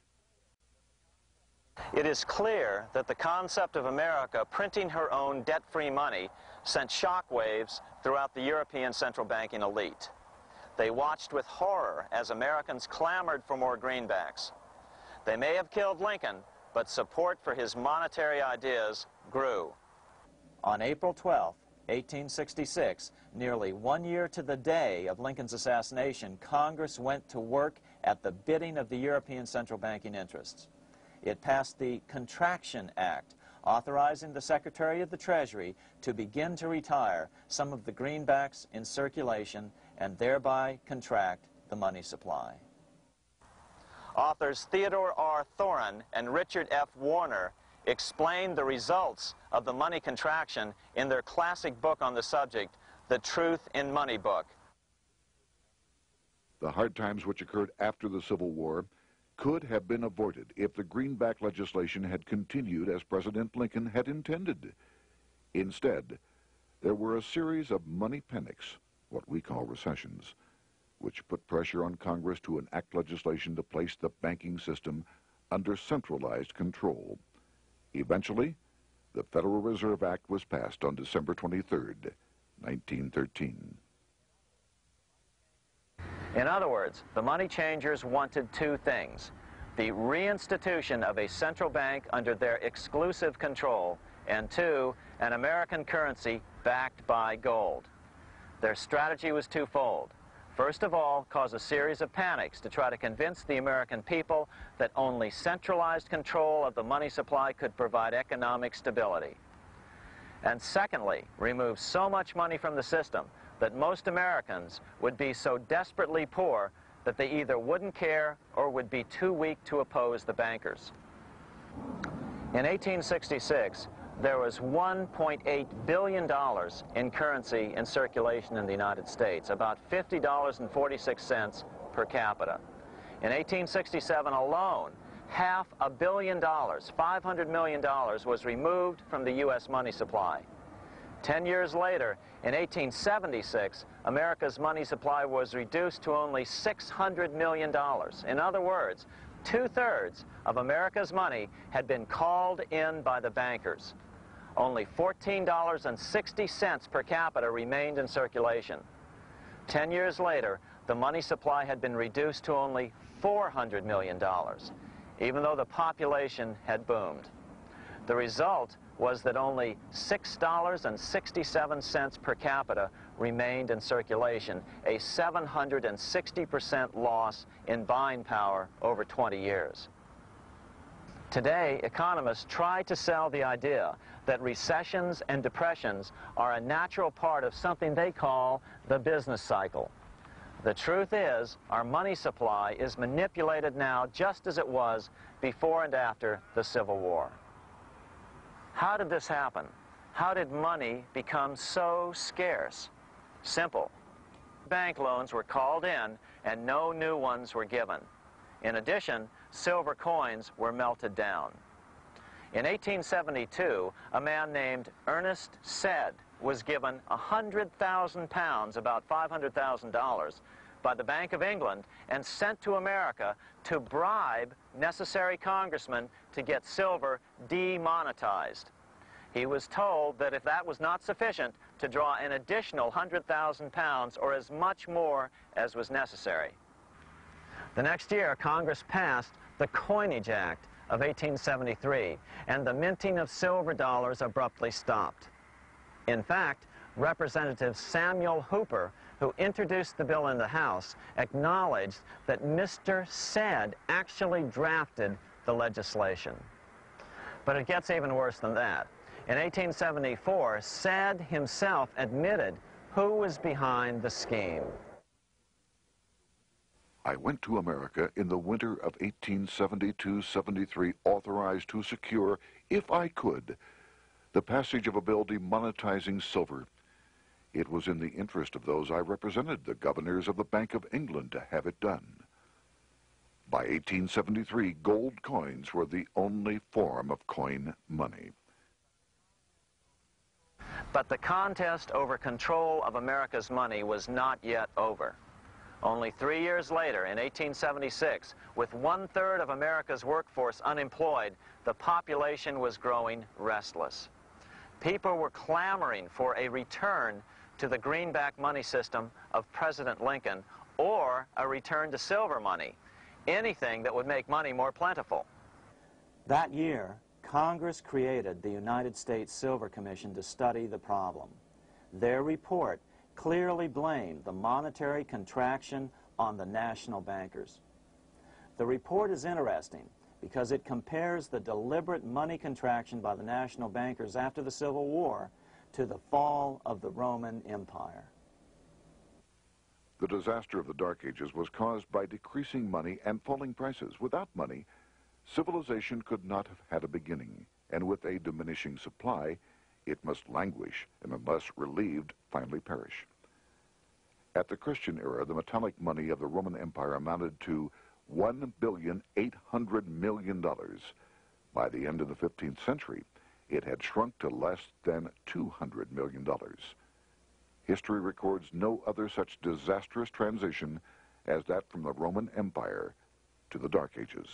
it is clear that the concept of America printing her own debt-free money sent shockwaves throughout the European central banking elite. They watched with horror as Americans clamored for more greenbacks. They may have killed Lincoln, but support for his monetary ideas grew. On April 12, 1866, nearly 1 year to the day of Lincoln's assassination, Congress went to work at the bidding of the European central banking interests. It passed the Contraction Act, authorizing the Secretary of the Treasury to begin to retire some of the greenbacks in circulation and thereby contract the money supply. Authors Theodore R. Thorin and Richard F. Warner explained the results of the money contraction in their classic book on the subject, The Truth in Money Book. The hard times which occurred after the Civil War could have been avoided if the greenback legislation had continued as President Lincoln had intended. Instead, there were a series of money panics, what we call recessions, which put pressure on Congress to enact legislation to place the banking system under centralized control. Eventually, the Federal Reserve Act was passed on December 23, 1913. In other words, the money changers wanted two things: the reinstitution of a central bank under their exclusive control, and two, an American currency backed by gold. Their strategy was twofold. First of all, cause a series of panics to try to convince the American people that only centralized control of the money supply could provide economic stability. And secondly, remove so much money from the system that most Americans would be so desperately poor that they either wouldn't care or would be too weak to oppose the bankers. In 1866, there was $1.8 billion in currency in circulation in the United States, about $50.46 per capita. In 1867 alone, $500 million, $500 million, was removed from the U.S. money supply. 10 years later, in 1876, America's money supply was reduced to only $600 million. In other words, 2/3 of America's money had been called in by the bankers. Only $14.60 per capita remained in circulation. 10 years later, the money supply had been reduced to only $400 million, even though the population had boomed. The result was that only $6.67 per capita remained in circulation, a 760% loss in buying power over 20 years. Today, economists try to sell the idea that recessions and depressions are a natural part of something they call the business cycle. The truth is, our money supply is manipulated now just as it was before and after the Civil War. How did this happen? How did money become so scarce? Simple. Bank loans were called in and no new ones were given. In addition, silver coins were melted down. In 1872, a man named Ernest Sed was given 100,000 pounds, about $500,000, by the Bank of England and sent to America to bribe necessary congressmen to get silver demonetized. He was told that if that was not sufficient, to draw an additional 100,000 pounds or as much more as was necessary. The next year, Congress passed the Coinage Act of 1873, and the minting of silver dollars abruptly stopped. In fact, Representative Samuel Hooper, who introduced the bill in the House, acknowledged that Mr. Sed actually drafted the legislation. But it gets even worse than that. In 1874, Sed himself admitted who was behind the scheme. I went to America in the winter of 1872-73, authorized to secure, if I could, the passage of a bill demonetizing silver. It was in the interest of those I represented, the governors of the Bank of England, to have it done. By 1873, gold coins were the only form of coin money. But the contest over control of America's money was not yet over. Only 3 years later, in 1876, with 1/3 of America's workforce unemployed, the population was growing restless. People were clamoring for a return to the greenback money system of President Lincoln, or a return to silver money, anything that would make money more plentiful. That year, Congress created the United States Silver Commission to study the problem. Their report clearly blamed the monetary contraction on the national bankers. The report is interesting because it compares the deliberate money contraction by the national bankers after the Civil War to the fall of the Roman Empire. The disaster of the Dark Ages was caused by decreasing money and falling prices. Without money, civilization could not have had a beginning, and with a diminishing supply, it must languish and unless relieved, finally perish. At the Christian era, the metallic money of the Roman Empire amounted to $1,800,000,000. By the end of the 15th century, it had shrunk to less than $200 million. History records no other such disastrous transition as that from the Roman Empire to the Dark Ages.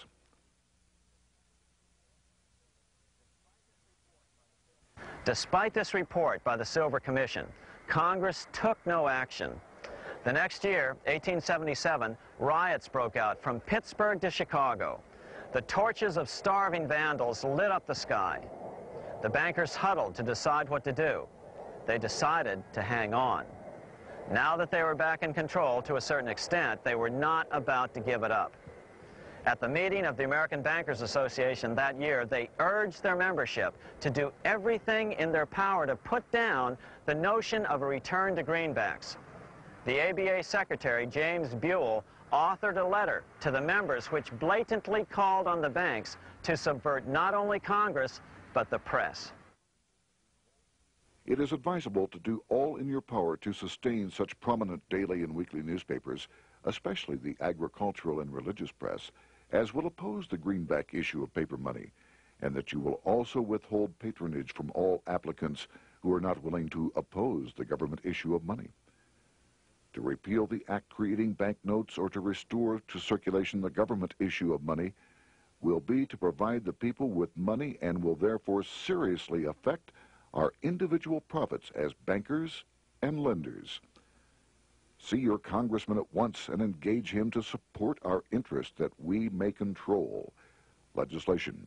Despite this report by the Silver Commission, Congress took no action. The next year, 1877, riots broke out from Pittsburgh to Chicago. The torches of starving vandals lit up the sky. The bankers huddled to decide what to do. They decided to hang on. Now that they were back in control to a certain extent, they were not about to give it up. At the meeting of the American Bankers Association that year, they urged their membership to do everything in their power to put down the notion of a return to greenbacks. The ABA Secretary, James Buell, authored a letter to the members which blatantly called on the banks to subvert not only Congress, but the press. It is advisable to do all in your power to sustain such prominent daily and weekly newspapers, especially the agricultural and religious press, as will oppose the greenback issue of paper money, and that you will also withhold patronage from all applicants who are not willing to oppose the government issue of money. To repeal the act creating banknotes or to restore to circulation the government issue of money will be to provide the people with money and will therefore seriously affect our individual profits as bankers and lenders. See your congressman at once and engage him to support our interest that we may control legislation.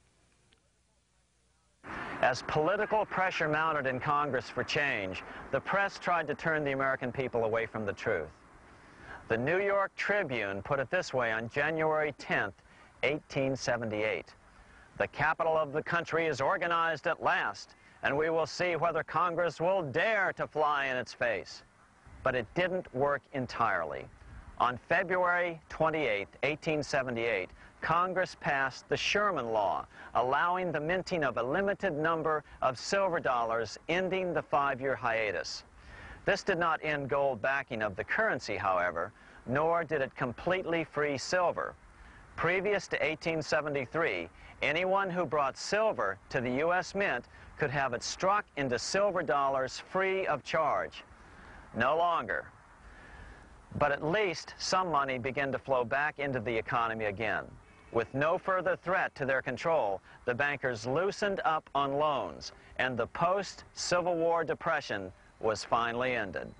As political pressure mounted in Congress for change, the press tried to turn the American people away from the truth. The New York Tribune put it this way on January 10th, 1878. "The capital of the country is organized at last, and we will see whether Congress will dare to fly in its face." But it didn't work entirely. On February 28, 1878, Congress passed the Sherman Law, allowing the minting of a limited number of silver dollars, ending the 5-year hiatus. This did not end gold backing of the currency, however, nor did it completely free silver. Previous to 1873, anyone who brought silver to the U.S. Mint could have it struck into silver dollars free of charge. No longer. But at least some money began to flow back into the economy again. With no further threat to their control, the bankers loosened up on loans, and the post-Civil War depression was finally ended.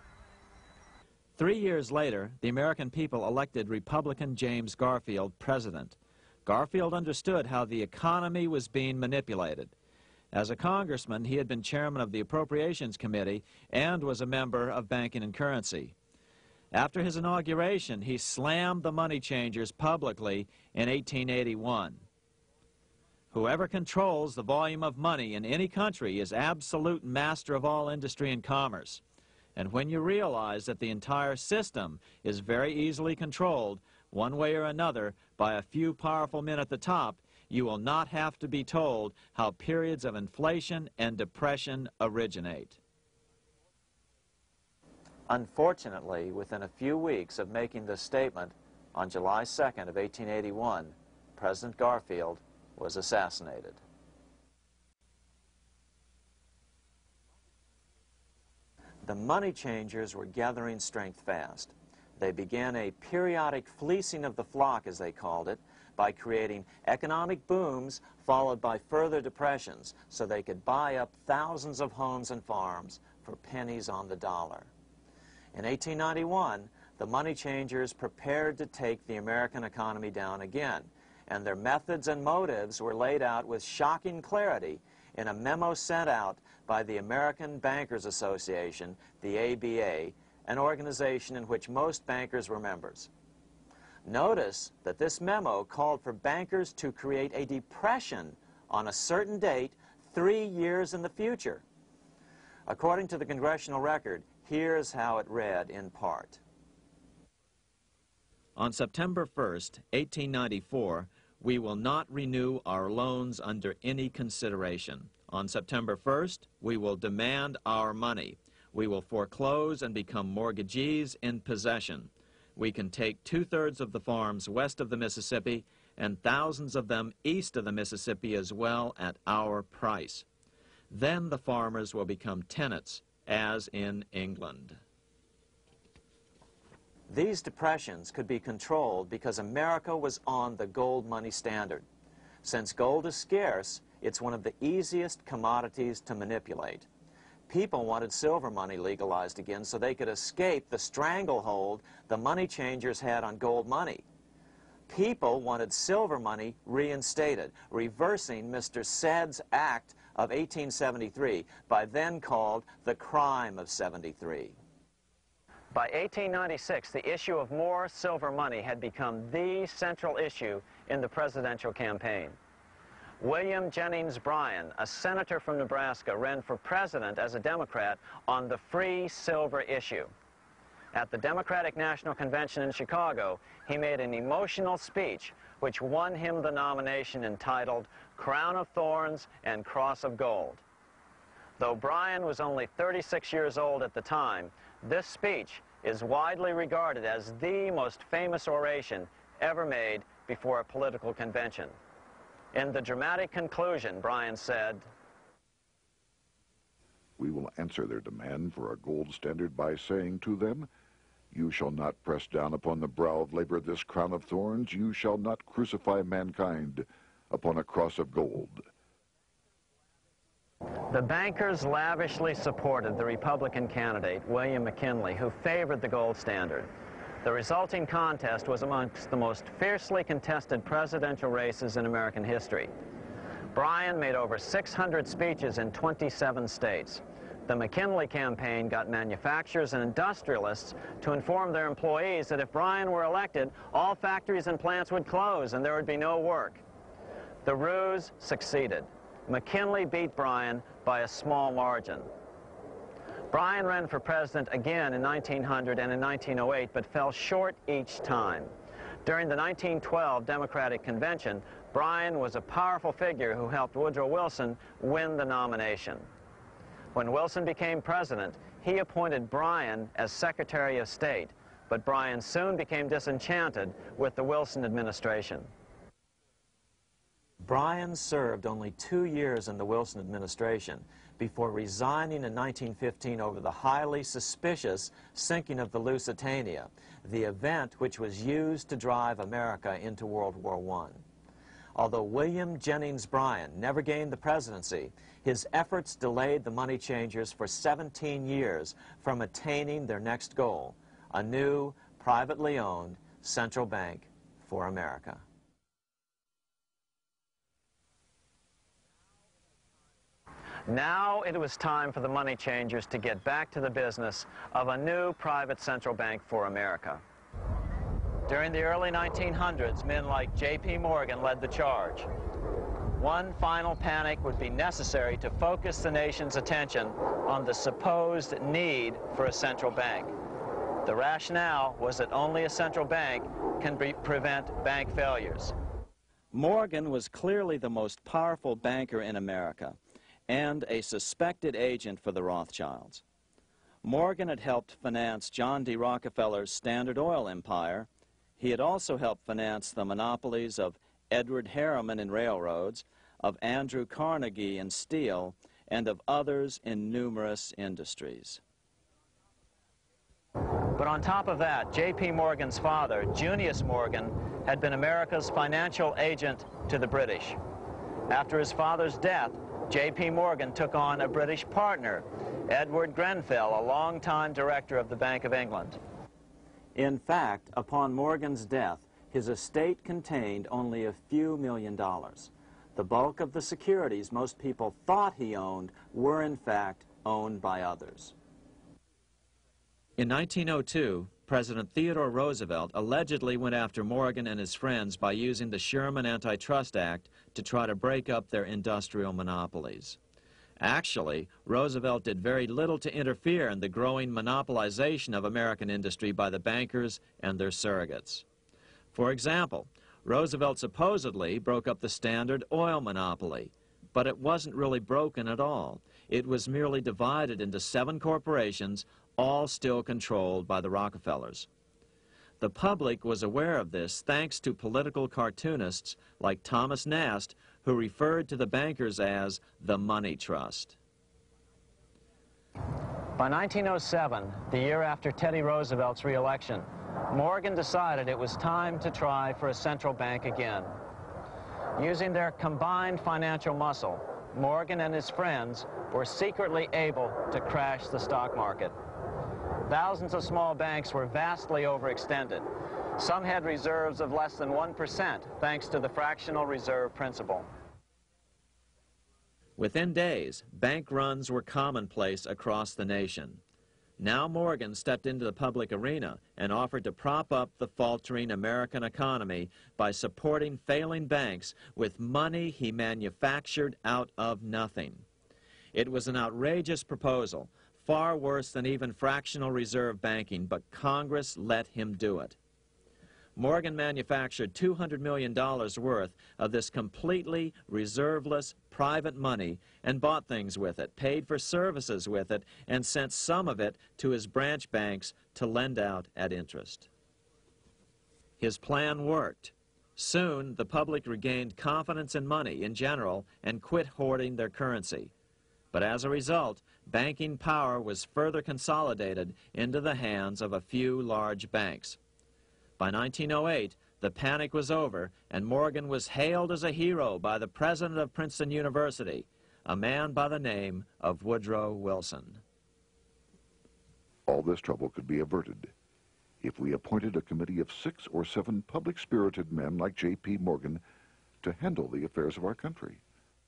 3 years later, the American people elected Republican James Garfield president. Garfield understood how the economy was being manipulated. As a congressman, he had been chairman of the Appropriations Committee and was a member of Banking and Currency. After his inauguration, he slammed the money changers publicly in 1881. Whoever controls the volume of money in any country is absolute master of all industry and commerce. And when you realize that the entire system is very easily controlled, one way or another, by a few powerful men at the top, you will not have to be told how periods of inflation and depression originate. Unfortunately, within a few weeks of making this statement, on July 2nd of 1881, President Garfield was assassinated. The money changers were gathering strength fast. They began a periodic fleecing of the flock, as they called it, by creating economic booms followed by further depressions so they could buy up thousands of homes and farms for pennies on the dollar. In 1891, the money changers prepared to take the American economy down again, and their methods and motives were laid out with shocking clarity in a memo sent out by the American Bankers Association, the ABA, an organization in which most bankers were members. Notice that this memo called for bankers to create a depression on a certain date 3 years in the future. According to the Congressional Record, here's how it read in part. On September 1st, 1894, we will not renew our loans under any consideration. On September 1st, we will demand our money. We will foreclose and become mortgagees in possession. We can take 2/3 of the farms west of the Mississippi and thousands of them east of the Mississippi as well at our price. Then the farmers will become tenants, as in England. These depressions could be controlled because America was on the gold money standard. Since gold is scarce, it's one of the easiest commodities to manipulate. People wanted silver money legalized again so they could escape the stranglehold the money changers had on gold money. People wanted silver money reinstated, reversing Mr. Said's Act of 1873, by then called the Crime of '73. By 1896, the issue of more silver money had become the central issue in the presidential campaign. William Jennings Bryan, a senator from Nebraska, ran for president as a Democrat on the free silver issue. At the Democratic National Convention in Chicago, he made an emotional speech which won him the nomination entitled Crown of Thorns and Cross of Gold. Though Bryan was only 36 years old at the time, this speech is widely regarded as the most famous oration ever made before a political convention. In the dramatic conclusion, Bryan said, "We will answer their demand for a gold standard by saying to them, you shall not press down upon the brow of labor this crown of thorns. You shall not crucify mankind upon a cross of gold." The bankers lavishly supported the Republican candidate, William McKinley, who favored the gold standard. The resulting contest was amongst the most fiercely contested presidential races in American history. Bryan made over 600 speeches in 27 states. The McKinley campaign got manufacturers and industrialists to inform their employees that if Bryan were elected, all factories and plants would close and there would be no work. The ruse succeeded. McKinley beat Bryan by a small margin. Bryan ran for president again in 1900 and in 1908, but fell short each time. During the 1912 Democratic Convention, Bryan was a powerful figure who helped Woodrow Wilson win the nomination. When Wilson became president, he appointed Bryan as Secretary of State, but Bryan soon became disenchanted with the Wilson administration. Bryan served only 2 years in the Wilson administration before resigning in 1915 over the highly suspicious sinking of the Lusitania, the event which was used to drive America into World War I. Although William Jennings Bryan never gained the presidency, his efforts delayed the money changers for 17 years from attaining their next goal, a new, privately owned central bank for America. Now it was time for the money changers to get back to the business of a new private central bank for America. During the early 1900s, men like J.P. Morgan led the charge. One final panic would be necessary to focus the nation's attention on the supposed need for a central bank. The rationale was that only a central bank can prevent bank failures. Morgan was clearly the most powerful banker in America and a suspected agent for the Rothschilds. Morgan had helped finance John D. Rockefeller's Standard Oil empire. He had also helped finance the monopolies of Edward Harriman in railroads, of Andrew Carnegie in steel, and of others in numerous industries. But on top of that, J.P. Morgan's father, Junius Morgan, had been America's financial agent to the British. After his father's death, J.P. Morgan took on a British partner, Edward Grenfell, a longtime director of the Bank of England. In fact, upon Morgan's death, his estate contained only a few $1 million. The bulk of the securities most people thought he owned were, in fact, owned by others. In 1902, President Theodore Roosevelt allegedly went after Morgan and his friends by using the Sherman Antitrust Act to try to break up their industrial monopolies. Actually, Roosevelt did very little to interfere in the growing monopolization of American industry by the bankers and their surrogates. For example, Roosevelt supposedly broke up the Standard Oil monopoly, But it wasn't really broken at all. It was merely divided into 7 corporations, all still controlled by the Rockefellers. The public was aware of this thanks to political cartoonists like Thomas Nast, who referred to the bankers as the money trust. By 1907, the year after Teddy Roosevelt's re-election, Morgan decided it was time to try for a central bank again. Using their combined financial muscle, Morgan and his friends were secretly able to crash the stock market. Thousands of small banks were vastly overextended. Some had reserves of less than 1% thanks to the fractional reserve principle. Within days, bank runs were commonplace across the nation. Now Morgan stepped into the public arena and offered to prop up the faltering American economy by supporting failing banks with money he manufactured out of nothing. It was an outrageous proposal, far worse than even fractional reserve banking, but Congress let him do it. Morgan manufactured $200 million worth of this completely reserveless private money and bought things with it, paid for services with it, and sent some of it to his branch banks to lend out at interest. His plan worked. Soon, the public regained confidence in money in general and quit hoarding their currency. But as a result, banking power was further consolidated into the hands of a few large banks. By 1908, the panic was over, and Morgan was hailed as a hero by the president of Princeton University, a man by the name of Woodrow Wilson. All this trouble could be averted if we appointed a committee of 6 or 7 public-spirited men like J.P. Morgan to handle the affairs of our country.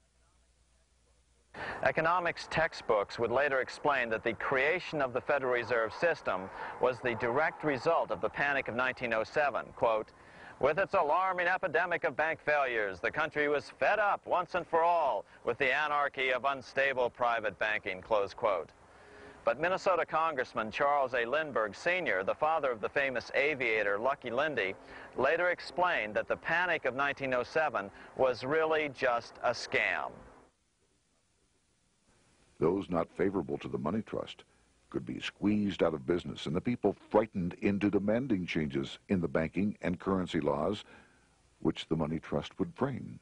Economics textbooks would later explain that the creation of the Federal Reserve System was the direct result of the panic of 1907. Quote, "With its alarming epidemic of bank failures, the country was fed up once and for all with the anarchy of unstable private banking," close quote. But Minnesota Congressman Charles A. Lindbergh Sr., the father of the famous aviator Lucky Lindy, later explained that the panic of 1907 was really just a scam. Those not favorable to the money trust could be squeezed out of business and the people frightened into demanding changes in the banking and currency laws which the money trust would frame.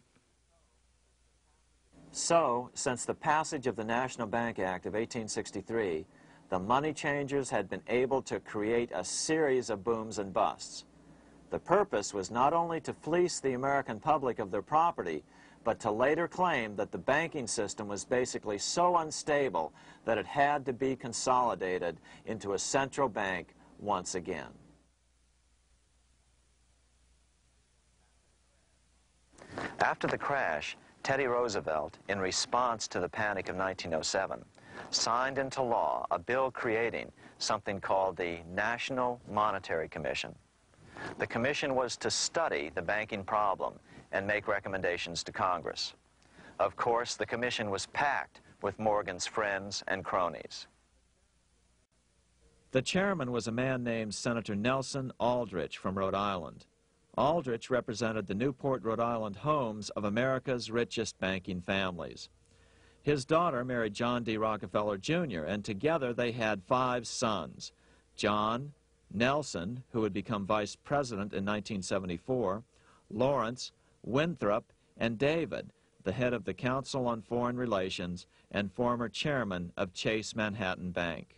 So, since the passage of the National Bank Act of 1863, the money changers had been able to create a series of booms and busts. The purpose was not only to fleece the American public of their property, but to later claim that the banking system was basically so unstable that it had to be consolidated into a central bank once again. After the crash, Teddy Roosevelt, in response to the panic of 1907, signed into law a bill creating something called the National Monetary Commission. The commission was to study the banking problem and make recommendations to Congress. Of course, the commission was packed with Morgan's friends and cronies. The chairman was a man named Senator Nelson Aldrich from Rhode Island. Aldrich represented the Newport, Rhode Island homes of America's richest banking families. His daughter married John D. Rockefeller, Jr., and together they had 5 sons: John, Nelson, who would become vice president in 1974, Lawrence, Winthrop, and David, the head of the Council on Foreign Relations and former chairman of Chase Manhattan Bank.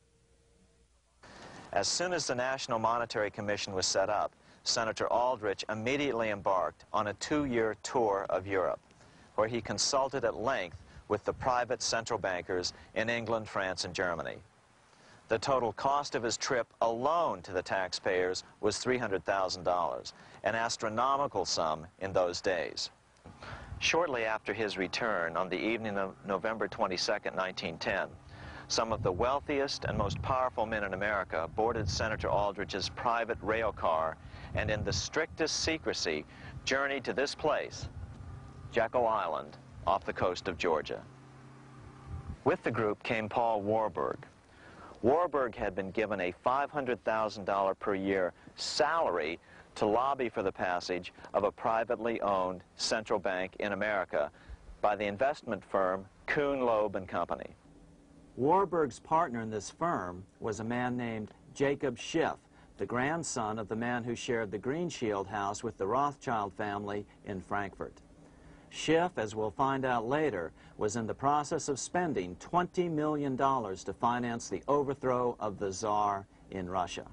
As soon as the National Monetary Commission was set up, Senator Aldrich immediately embarked on a 2-year tour of Europe, where he consulted at length with the private central bankers in England, France, and Germany. The total cost of his trip alone to the taxpayers was $300,000, an astronomical sum in those days. Shortly after his return, on the evening of November 22nd, 1910, some of the wealthiest and most powerful men in America boarded Senator Aldrich's private rail car and in the strictest secrecy journeyed to this place, Jekyll Island, off the coast of Georgia. With the group came Paul Warburg. Warburg had been given a $500,000 per year salary to lobby for the passage of a privately owned central bank in America, by the investment firm Kuhn, Loeb and Company. Warburg's partner in this firm was a man named Jacob Schiff, the grandson of the man who shared the Green Shield house with the Rothschild family in Frankfurt. Schiff, as we'll find out later, was in the process of spending $20 million to finance the overthrow of the Tsar in Russia.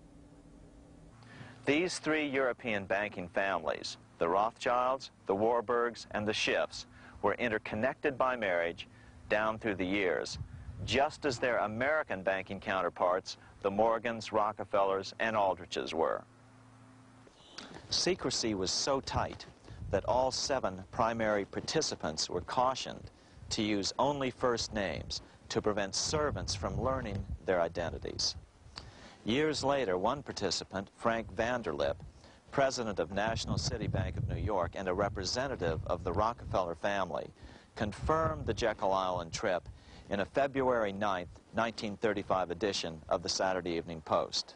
These three European banking families, the Rothschilds, the Warburgs, and the Schiffs, were interconnected by marriage down through the years, just as their American banking counterparts, the Morgans, Rockefellers, and Aldriches were. Secrecy was so tight that all 7 primary participants were cautioned to use only first names to prevent servants from learning their identities. Years later, one participant, Frank Vanderlip, president of National City Bank of New York and a representative of the Rockefeller family, confirmed the Jekyll Island trip in a February 9, 1935 edition of the Saturday Evening Post.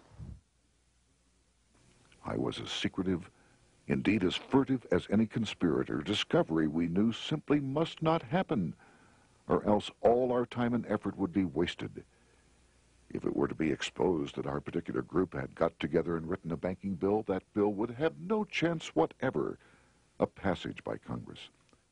I was as secretive, indeed as furtive as any conspirator. Discovery, we knew, simply must not happen, or else all our time and effort would be wasted. If it were to be exposed that our particular group had got together and written a banking bill, that bill would have no chance whatever of passage by Congress.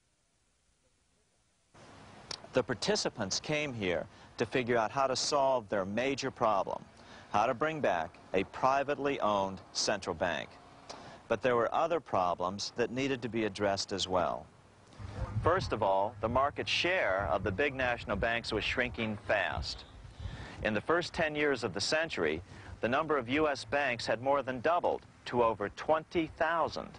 The participants came here to figure out how to solve their major problem, how to bring back a privately owned central bank. But there were other problems that needed to be addressed as well. First of all, the market share of the big national banks was shrinking fast. In the first 10 years of the century, the number of U.S. banks had more than doubled to over 20,000.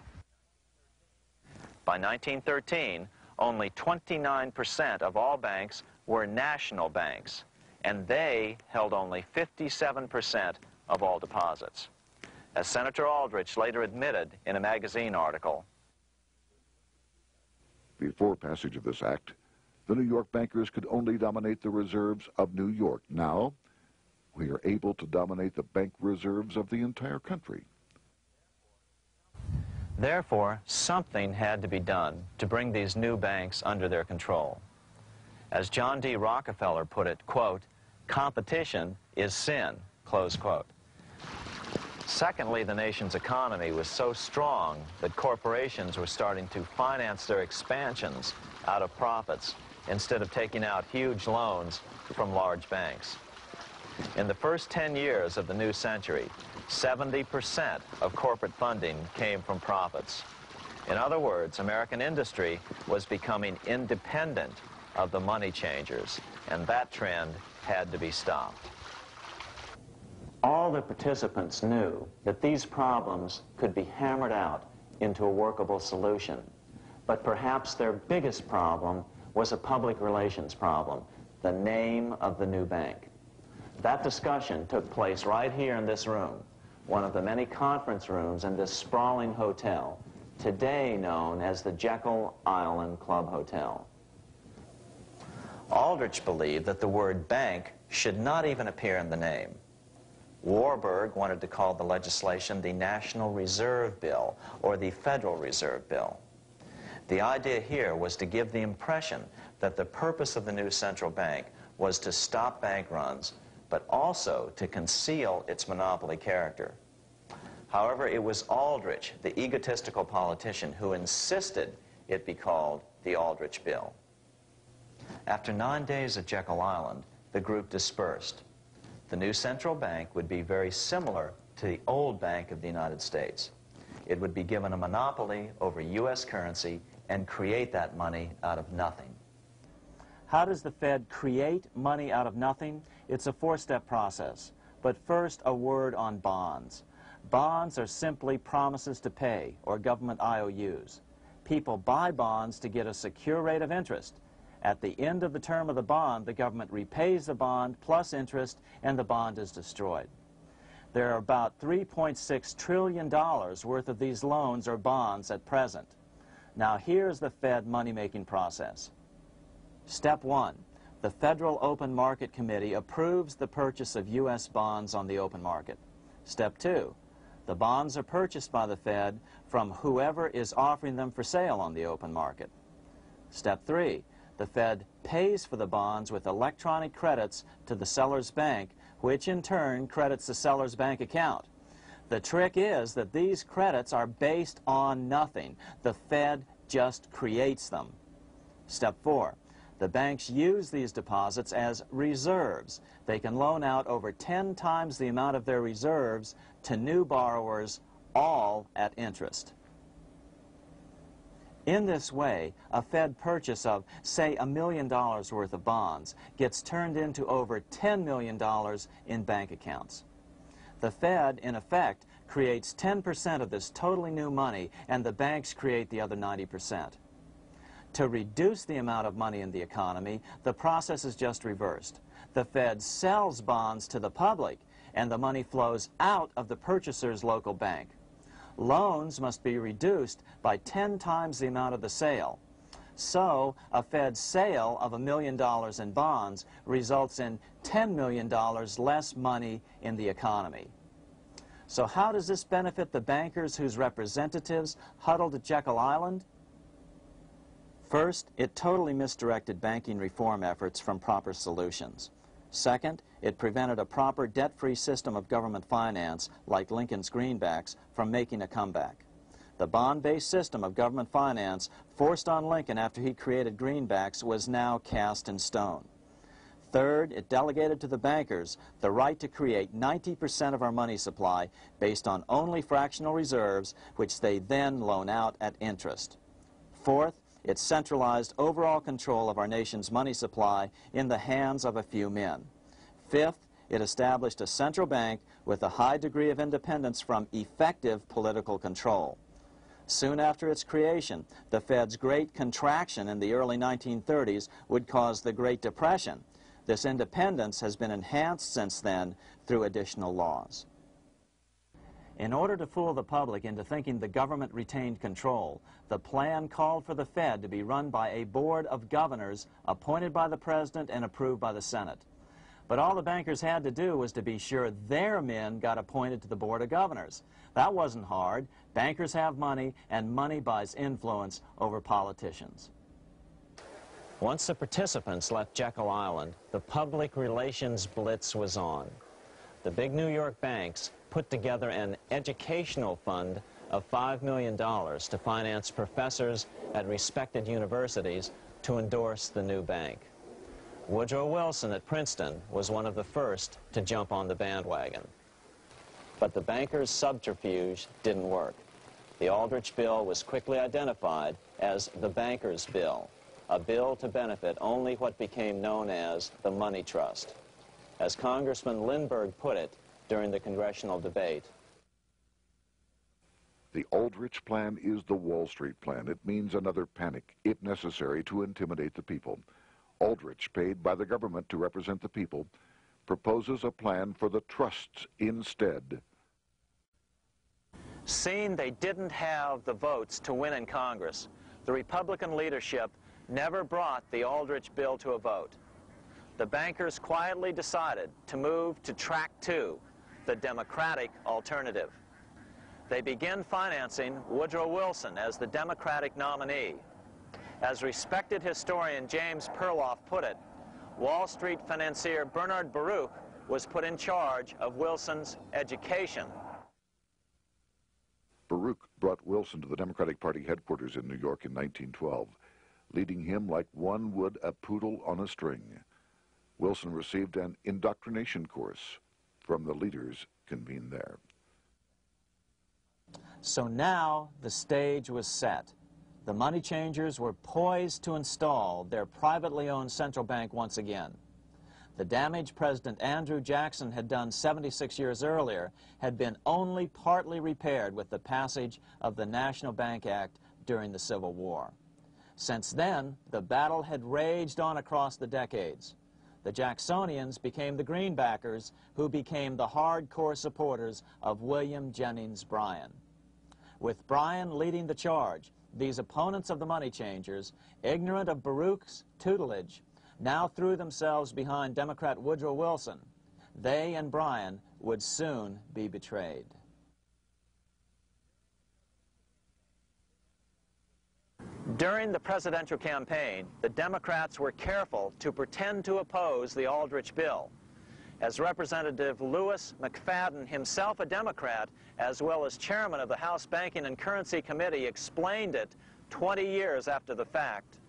By 1913, only 29% of all banks were national banks, and they held only 57% of all deposits. As Senator Aldrich later admitted in a magazine article, before passage of this act, the New York bankers could only dominate the reserves of New York. Now, we are able to dominate the bank reserves of the entire country. Therefore, something had to be done to bring these new banks under their control. As John D. Rockefeller put it, quote, "Competition is sin," close quote. Secondly, the nation's economy was so strong that corporations were starting to finance their expansions out of profits instead of taking out huge loans from large banks. In the first 10 years of the new century, 70% of corporate funding came from profits. In other words, American industry was becoming independent of the money changers, and that trend had to be stopped. All the participants knew that these problems could be hammered out into a workable solution, but perhaps their biggest problem was a public relations problem, the name of the new bank. That discussion took place right here in this room, one of the many conference rooms in this sprawling hotel, today known as the Jekyll Island Club Hotel. Aldrich believed that the word bank should not even appear in the name. Warburg wanted to call the legislation the National Reserve Bill or the Federal Reserve Bill. The idea here was to give the impression that the purpose of the new central bank was to stop bank runs, but also to conceal its monopoly character. However, it was Aldrich, the egotistical politician, who insisted it be called the Aldrich Bill. After 9 days at Jekyll Island, the group dispersed. The new central bank would be very similar to the old Bank of the United States. It would be given a monopoly over U.S. currency and create that money out of nothing. How does the Fed create money out of nothing? It's a four-step process. But first, a word on bonds. Bonds are simply promises to pay, or government IOUs. People buy bonds to get a secure rate of interest. At the end of the term of the bond, the government repays the bond plus interest, and the bond is destroyed. There are about $3.6 trillion worth of these loans or bonds at present. Now here's the Fed money-making process. Step 1. The Federal Open Market Committee approves the purchase of U.S. bonds on the open market. Step 2. The bonds are purchased by the Fed from whoever is offering them for sale on the open market. Step 3, the Fed pays for the bonds with electronic credits to the seller's bank, which in turn credits the seller's bank account. The trick is that these credits are based on nothing. The Fed just creates them. Step 4, the banks use these deposits as reserves. They can loan out over 10 times the amount of their reserves to new borrowers, all at interest. In this way, a Fed purchase of, say, $1 million worth of bonds gets turned into over $10 million in bank accounts. The Fed, in effect, creates 10% of this totally new money, and the banks create the other 90%. To reduce the amount of money in the economy, the process is just reversed. The Fed sells bonds to the public, and the money flows out of the purchaser's local bank. Loans must be reduced by 10 times the amount of the sale. So, a Fed sale of $1 million in bonds results in $10 million less money in the economy. So how does this benefit the bankers whose representatives huddled at Jekyll Island? First, it totally misdirected banking reform efforts from proper solutions. Second, it prevented a proper debt-free system of government finance, like Lincoln's greenbacks, from making a comeback. The bond-based system of government finance forced on Lincoln after he created greenbacks was now cast in stone. Third, it delegated to the bankers the right to create 90% of our money supply based on only fractional reserves, which they then loan out at interest. Fourth, it centralized overall control of our nation's money supply in the hands of a few men. Fifth, it established a central bank with a high degree of independence from effective political control. Soon after its creation, the Fed's great contraction in the early 1930s would cause the Great Depression. This independence has been enhanced since then through additional laws. In order to fool the public into thinking the government retained control, the plan called for the Fed to be run by a board of governors appointed by the President and approved by the Senate. But all the bankers had to do was to be sure their men got appointed to the board of governors. That wasn't hard. Bankers have money, and money buys influence over politicians. Once the participants left Jekyll Island, the public relations blitz was on. The big New York banks put together an educational fund of $5 million to finance professors at respected universities to endorse the new bank. Woodrow Wilson at Princeton was one of the first to jump on the bandwagon. But the bankers' subterfuge didn't work. The Aldrich Bill was quickly identified as the bankers' bill, a bill to benefit only what became known as the money trust. As Congressman Lindbergh put it during the congressional debate, the Aldrich Plan is the Wall Street plan. It means another panic, if necessary, to intimidate the people. Aldrich, paid by the government to represent the people, proposes a plan for the trusts instead. seeing they didn't have the votes to win in Congress, the Republican leadership never brought the Aldrich bill to a vote. The bankers quietly decided to move to track 2, the Democratic alternative. They began financing Woodrow Wilson as the Democratic nominee. As respected historian James Perloff put it, Wall Street financier Bernard Baruch was put in charge of Wilson's education. Baruch brought Wilson to the Democratic Party headquarters in New York in 1912, leading him like one would a poodle on a string. Wilson received an indoctrination course from the leaders convened there. So now the stage was set. The money changers were poised to install their privately owned central bank once again. The damage President Andrew Jackson had done 76 years earlier had been only partly repaired with the passage of the National Bank Act during the Civil War. Since then, the battle had raged on across the decades. The Jacksonians became the Greenbackers, who became the hardcore supporters of William Jennings Bryan. With Bryan leading the charge, these opponents of the money changers, ignorant of Baruch's tutelage, now threw themselves behind Democrat Woodrow Wilson. They and Bryan would soon be betrayed. During the presidential campaign, the Democrats were careful to pretend to oppose the Aldrich bill. As Representative Lewis McFadden, himself a Democrat, as well as chairman of the House Banking and Currency Committee, explained it 20 years after the fact.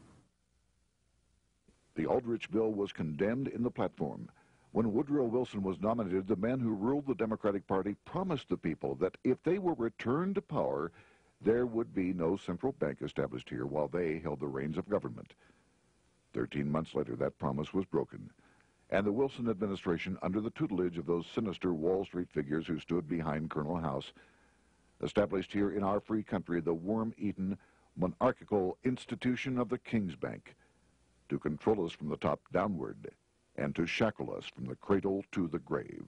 The Aldrich bill was condemned in the platform. When Woodrow Wilson was nominated, the man who ruled the Democratic Party promised the people that if they were returned to power, there would be no central bank established here while they held the reins of government. 13 months later, that promise was broken, and the Wilson administration, under the tutelage of those sinister Wall Street figures who stood behind Colonel House, established here in our free country the worm-eaten, monarchical institution of the King's Bank, to control us from the top downward and to shackle us from the cradle to the grave.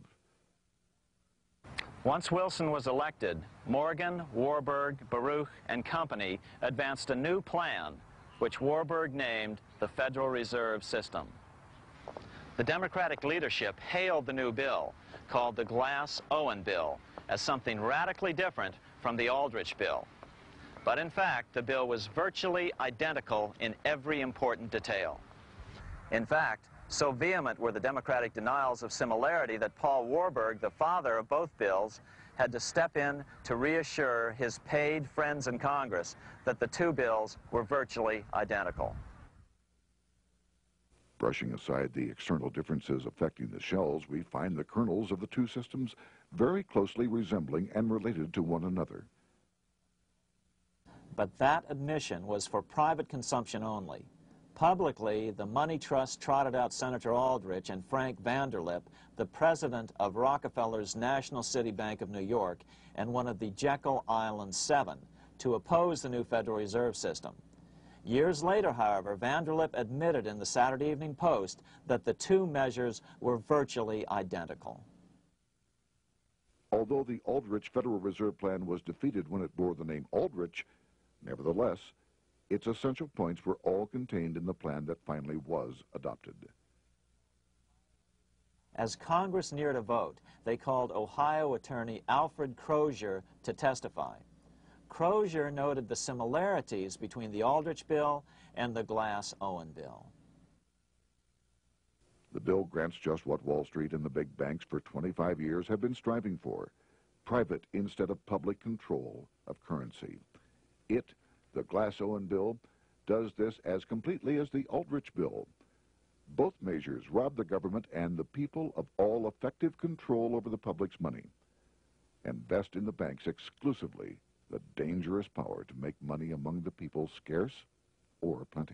Once Wilson was elected, Morgan, Warburg, Baruch, and company advanced a new plan, which Warburg named the Federal Reserve System. The Democratic leadership hailed the new bill, called the Glass-Owen Bill, as something radically different from the Aldrich bill. But in fact, the bill was virtually identical in every important detail. In fact, so vehement were the Democratic denials of similarity that Paul Warburg, the father of both bills, had to step in to reassure his paid friends in Congress that the two bills were virtually identical. Brushing aside the external differences affecting the shells, we find the kernels of the two systems very closely resembling and related to one another. But that admission was for private consumption only. Publicly, the money trust trotted out Senator Aldrich and Frank Vanderlip, the president of Rockefeller's National City Bank of New York and one of the Jekyll Island Seven, to oppose the new Federal Reserve System. Years later, however, Vanderlip admitted in the Saturday Evening Post that the two measures were virtually identical. Although the Aldrich Federal Reserve Plan was defeated when it bore the name Aldrich, nevertheless, its essential points were all contained in the plan that finally was adopted. As Congress neared a vote, they called Ohio attorney Alfred Crozier to testify. Crozier noted the similarities between the Aldrich bill and the Glass-Owen bill. The bill grants just what Wall Street and the big banks for 25 years have been striving for: private instead of public control of currency. It, the Glass-Owen bill, does this as completely as the Aldrich bill. Both measures rob the government and the people of all effective control over the public's money and vest in the banks exclusively the dangerous power to make money among the people scarce or plenty.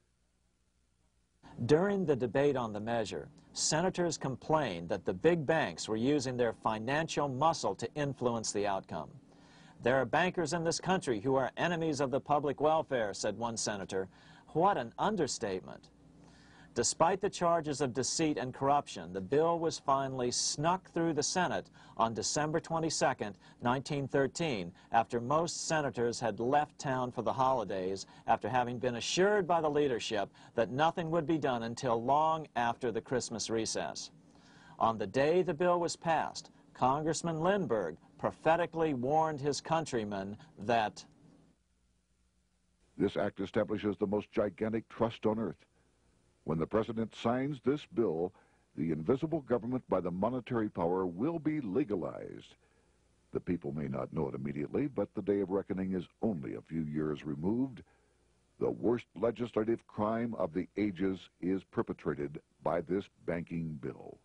During the debate on the measure, senators complained that the big banks were using their financial muscle to influence the outcome. "There are bankers in this country who are enemies of the public welfare," said one senator. What an understatement. Despite the charges of deceit and corruption, the bill was finally snuck through the Senate on December 22, 1913, after most senators had left town for the holidays, after having been assured by the leadership that nothing would be done until long after the Christmas recess. On the day the bill was passed, Congressman Lindbergh prophetically warned his countrymen that this act establishes the most gigantic trust on earth. When the president signs this bill, the invisible government by the monetary power will be legalized. The people may not know it immediately, but the day of reckoning is only a few years removed. The worst legislative crime of the ages is perpetrated by this banking bill.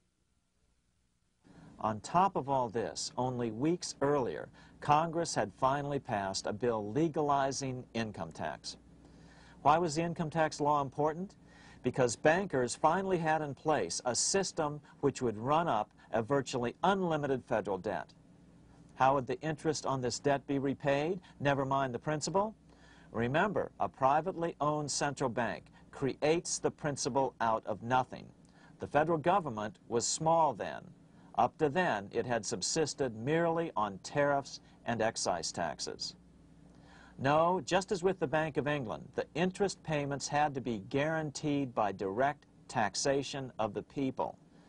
On top of all this, only weeks earlier, Congress had finally passed a bill legalizing income tax. Why was the income tax law important? Because bankers finally had in place a system which would run up a virtually unlimited federal debt. How would the interest on this debt be repaid? Never mind the principal. Remember, a privately owned central bank creates the principal out of nothing. The federal government was small then. Up to then, it had subsisted merely on tariffs and excise taxes. No, just as with the Bank of England, the interest payments had to be guaranteed by direct taxation of the people.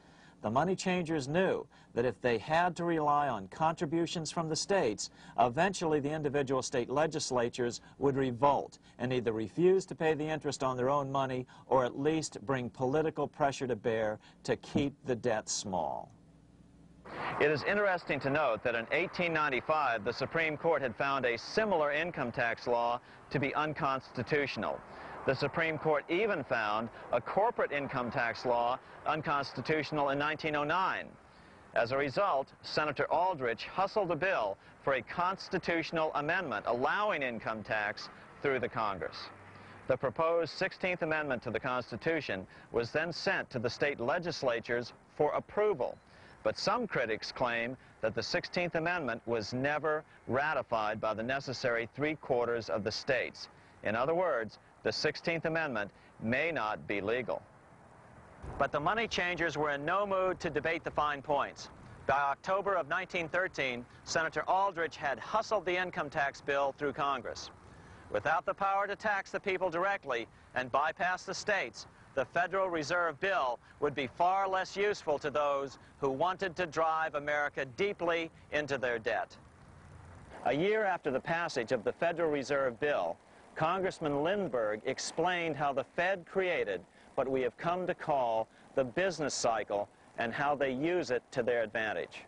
The money changers knew that if they had to rely on contributions from the states, eventually the individual state legislatures would revolt and either refuse to pay the interest on their own money or at least bring political pressure to bear to keep the debt small. It is interesting to note that in 1895, the Supreme Court had found a similar income tax law to be unconstitutional. The Supreme Court even found a corporate income tax law unconstitutional in 1909. As a result, Senator Aldrich hustled a bill for a constitutional amendment allowing income tax through the Congress. The proposed 16th Amendment to the Constitution was then sent to the state legislatures for approval. But some critics claim that the 16th Amendment was never ratified by the necessary 3/4 of the states. In other words, the 16th Amendment may not be legal. But the money changers were in no mood to debate the fine points. By October of 1913, Senator Aldrich had hustled the income tax bill through Congress. Without the power to tax the people directly and bypass the states, the Federal Reserve Bill would be far less useful to those who wanted to drive America deeply into their debt. A year after the passage of the Federal Reserve Bill, Congressman Lindbergh explained how the Fed created what we have come to call the business cycle and how they use it to their advantage.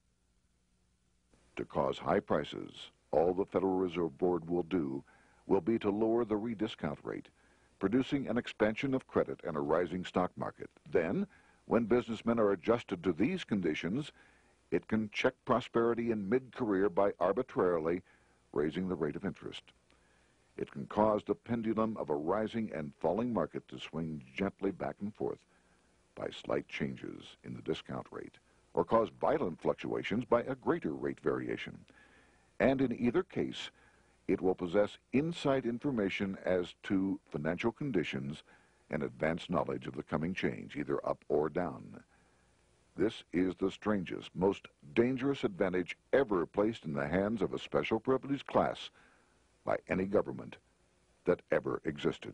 To cause high prices, all the Federal Reserve Board will do will be to lower the rediscount rate, producing an expansion of credit and a rising stock market. Then, when businessmen are adjusted to these conditions, it can check prosperity in mid-career by arbitrarily raising the rate of interest. It can cause the pendulum of a rising and falling market to swing gently back and forth by slight changes in the discount rate, or cause violent fluctuations by a greater rate variation. And in either case, it will possess inside information as to financial conditions and advanced knowledge of the coming change, either up or down. This is the strangest, most dangerous advantage ever placed in the hands of a special privileged class by any government that ever existed.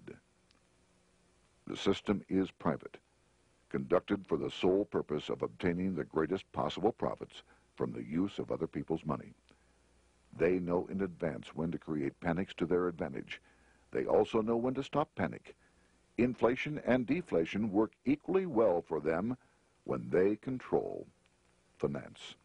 The system is private, conducted for the sole purpose of obtaining the greatest possible profits from the use of other people's money. They know in advance when to create panics to their advantage. They also know when to stop panic. Inflation and deflation work equally well for them when they control finance.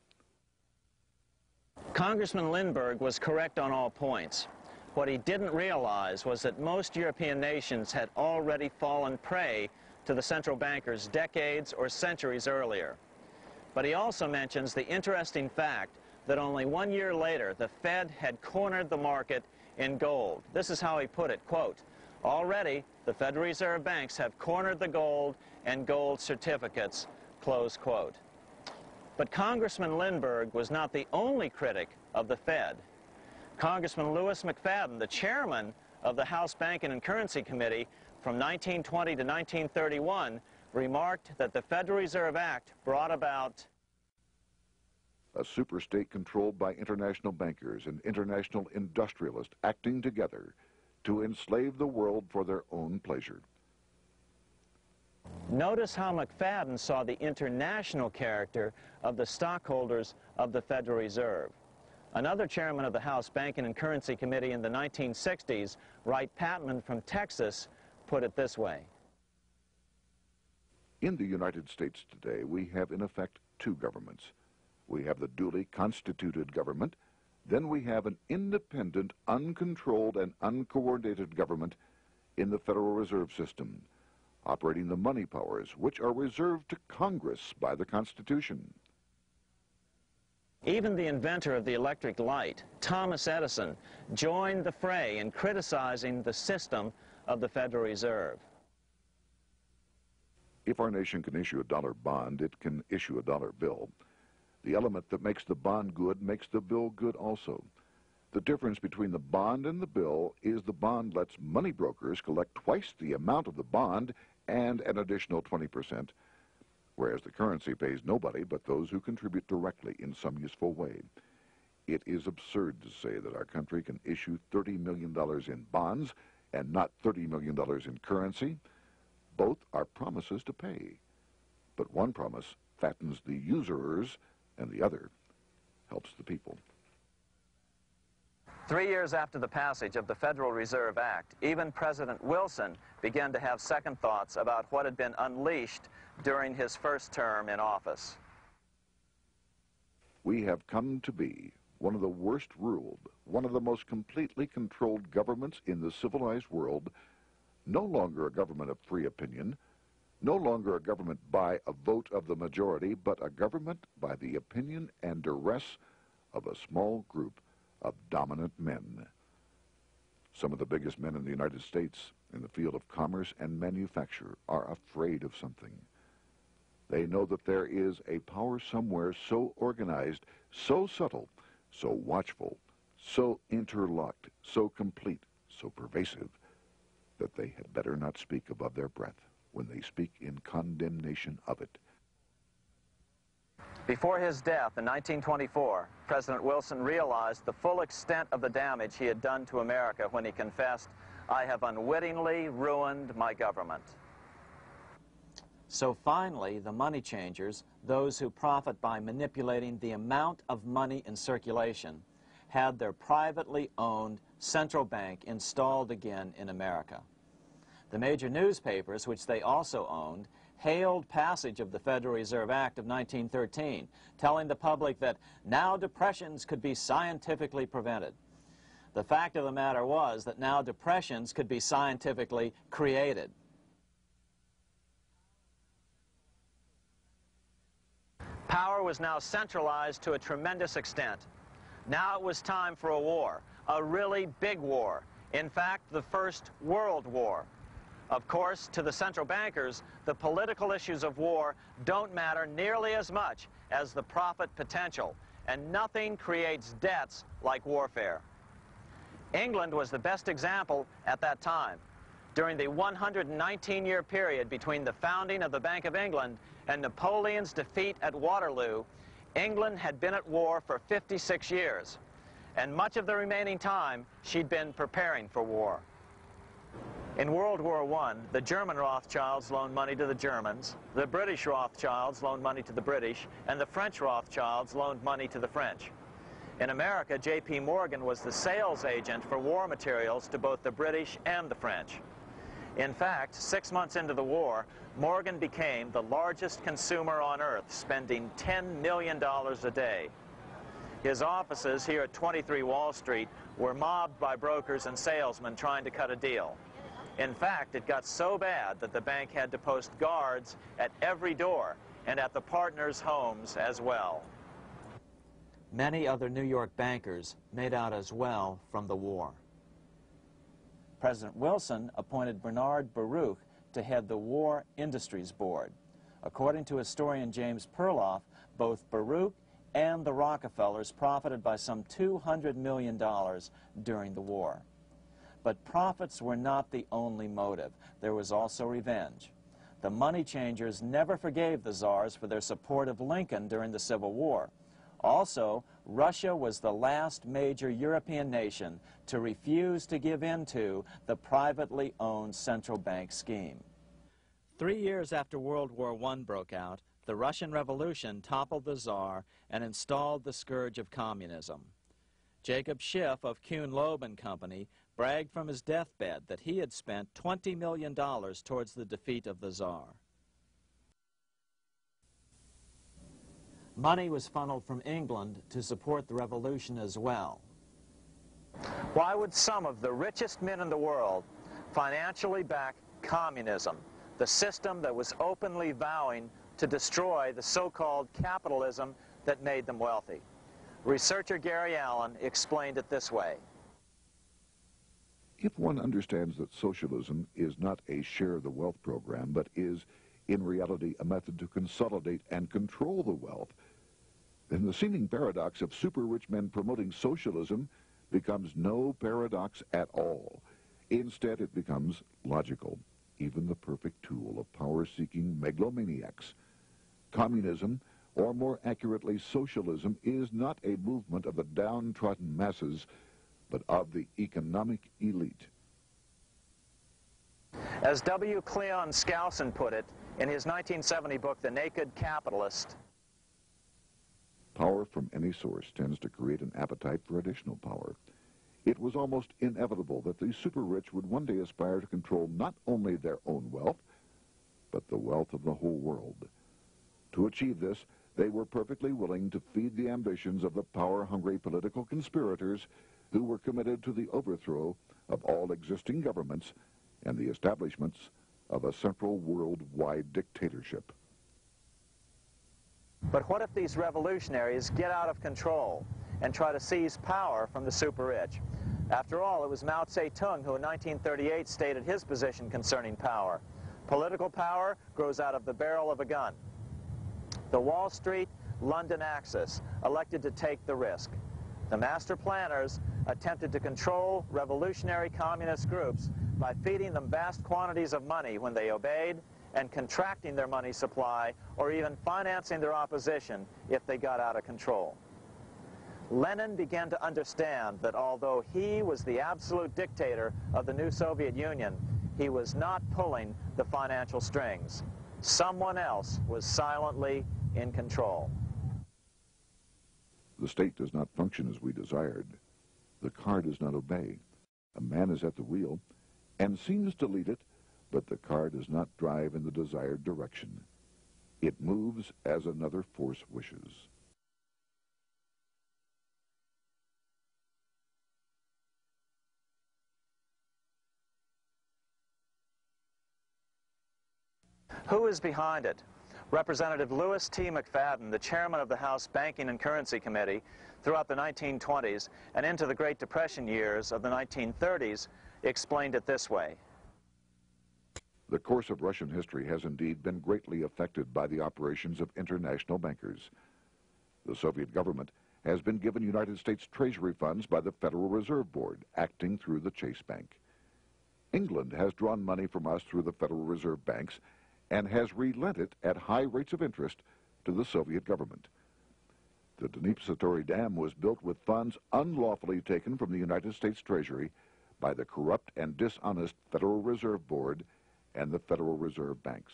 Congressman Lindbergh was correct on all points. What he didn't realize was that most European nations had already fallen prey to the central bankers decades or centuries earlier. But he also mentions the interesting fact that only 1 year later, the Fed had cornered the market in gold. This is how he put it, quote, "Already, the Federal Reserve banks have cornered the gold and gold certificates," close quote. But Congressman Lindbergh was not the only critic of the Fed. Congressman Louis McFadden, the chairman of the House Banking and Currency Committee from 1920 to 1931, remarked that the Federal Reserve Act brought about a superstate controlled by international bankers and international industrialists acting together to enslave the world for their own pleasure. Notice how McFadden saw the international character of the stockholders of the Federal Reserve. Another chairman of the House Banking and Currency Committee in the 1960s, Wright Patman from Texas, put it this way. In the United States today, we have in effect two governments. We have the duly constituted government, then we have an independent, uncontrolled, and uncoordinated government in the Federal Reserve System, operating the money powers which are reserved to Congress by the Constitution. Even the inventor of the electric light, Thomas Edison, joined the fray in criticizing the system of the Federal Reserve. If our nation can issue a dollar bond, it can issue a dollar bill. The element that makes the bond good makes the bill good also. The difference between the bond and the bill is the bond lets money brokers collect twice the amount of the bond and an additional 20%, whereas the currency pays nobody but those who contribute directly in some useful way. It is absurd to say that our country can issue $30 million in bonds and not $30 million in currency. Both are promises to pay, but one promise fattens the usurers, and the other helps the people. 3 years after the passage of the Federal Reserve Act, even President Wilson began to have second thoughts about what had been unleashed during his first term in office. We have come to be one of the worst ruled, one of the most completely controlled governments in the civilized world, no longer a government of free opinion, no longer a government by a vote of the majority, but a government by the opinion and duress of a small group of dominant men. Some of the biggest men in the United States in the field of commerce and manufacture are afraid of something. They know that there is a power somewhere so organized, so subtle, so watchful, so interlocked, so complete, so pervasive, that they had better not speak above their breath when they speak in condemnation of it. Before his death in 1924, President Wilson realized the full extent of the damage he had done to America when he confessed, "I have unwittingly ruined my government." So finally, the money changers, those who profit by manipulating the amount of money in circulation, had their privately owned central bank installed again in America. The major newspapers, which they also owned, hailed passage of the Federal Reserve Act of 1913, telling the public that now depressions could be scientifically prevented. The fact of the matter was that now depressions could be scientifically created. Power was now centralized to a tremendous extent. Now it was time for a war, a really big war. In fact, the First World War. Of course, to the central bankers, the political issues of war don't matter nearly as much as the profit potential, and nothing creates debts like warfare. England was the best example at that time. During the 119-year period between the founding of the Bank of England and Napoleon's defeat at Waterloo, England had been at war for 56 years, and much of the remaining time she'd been preparing for war. In World War I, the German Rothschilds loaned money to the Germans, the British Rothschilds loaned money to the British, and the French Rothschilds loaned money to the French. In America, J.P. Morgan was the sales agent for war materials to both the British and the French. In fact, 6 months into the war, Morgan became the largest consumer on earth, spending $10 million a day. His offices here at 23 Wall Street were mobbed by brokers and salesmen trying to cut a deal. In fact, it got so bad that the bank had to post guards at every door and at the partners' homes as well. Many other New York bankers made out as well from the war. President Wilson appointed Bernard Baruch to head the War Industries Board. According to historian James Perloff, both Baruch and the Rockefellers profited by some $200 million during the war. But profits were not the only motive. There was also revenge. The money changers never forgave the czars for their support of Lincoln during the Civil War. Also, Russia was the last major European nation to refuse to give in to the privately owned central bank scheme. 3 years after World War I broke out, the Russian Revolution toppled the Tsar and installed the scourge of communism. Jacob Schiff of Kuhn Loeb and Company bragged from his deathbed that he had spent $20 million towards the defeat of the Tsar. Money was funneled from England to support the revolution as well. Why would some of the richest men in the world financially back communism, the system that was openly vowing to destroy the so-called capitalism that made them wealthy? Researcher Gary Allen explained it this way. If one understands that socialism is not a share of the wealth program, but is, in reality, a method to consolidate and control the wealth, then the seeming paradox of super-rich men promoting socialism becomes no paradox at all. Instead, it becomes logical, even the perfect tool of power-seeking megalomaniacs. Communism, or more accurately socialism, is not a movement of the downtrodden masses, but of the economic elite. As W. Cleon Skousen put it, In his 1970 book, The Naked Capitalist, Power from any source tends to create an appetite for additional power. It was almost inevitable that the super-rich would one day aspire to control not only their own wealth, but the wealth of the whole world. To achieve this, they were perfectly willing to feed the ambitions of the power-hungry political conspirators who were committed to the overthrow of all existing governments and the establishments of a central worldwide dictatorship. but what if these revolutionaries get out of control and try to seize power from the super-rich? After all, it was Mao Zedong who in 1938 stated his position concerning power. Political power grows out of the barrel of a gun. The Wall Street, London axis elected to take the risk. The master planners attempted to control revolutionary communist groups by feeding them vast quantities of money when they obeyed and contracting their money supply or even financing their opposition if they got out of control. Lenin began to understand that although he was the absolute dictator of the new Soviet Union, he was not pulling the financial strings. Someone else was silently in control. The state does not function as we desired. The car does not obey. A man is at the wheel and seems to lead it, but the car does not drive in the desired direction. It moves as another force wishes. Who is behind it? Representative Louis T. McFadden, the chairman of the House Banking and Currency Committee throughout the 1920s and into the Great Depression years of the 1930s, explained it this way. The course of Russian history has indeed been greatly affected by the operations of international bankers. The Soviet government has been given United States Treasury funds by the Federal Reserve Board, acting through the Chase Bank. England has drawn money from us through the Federal Reserve banks and has relent it at high rates of interest to the Soviet government. The Dnipro Dam was built with funds unlawfully taken from the United States Treasury by the corrupt and dishonest Federal Reserve Board and the Federal Reserve banks.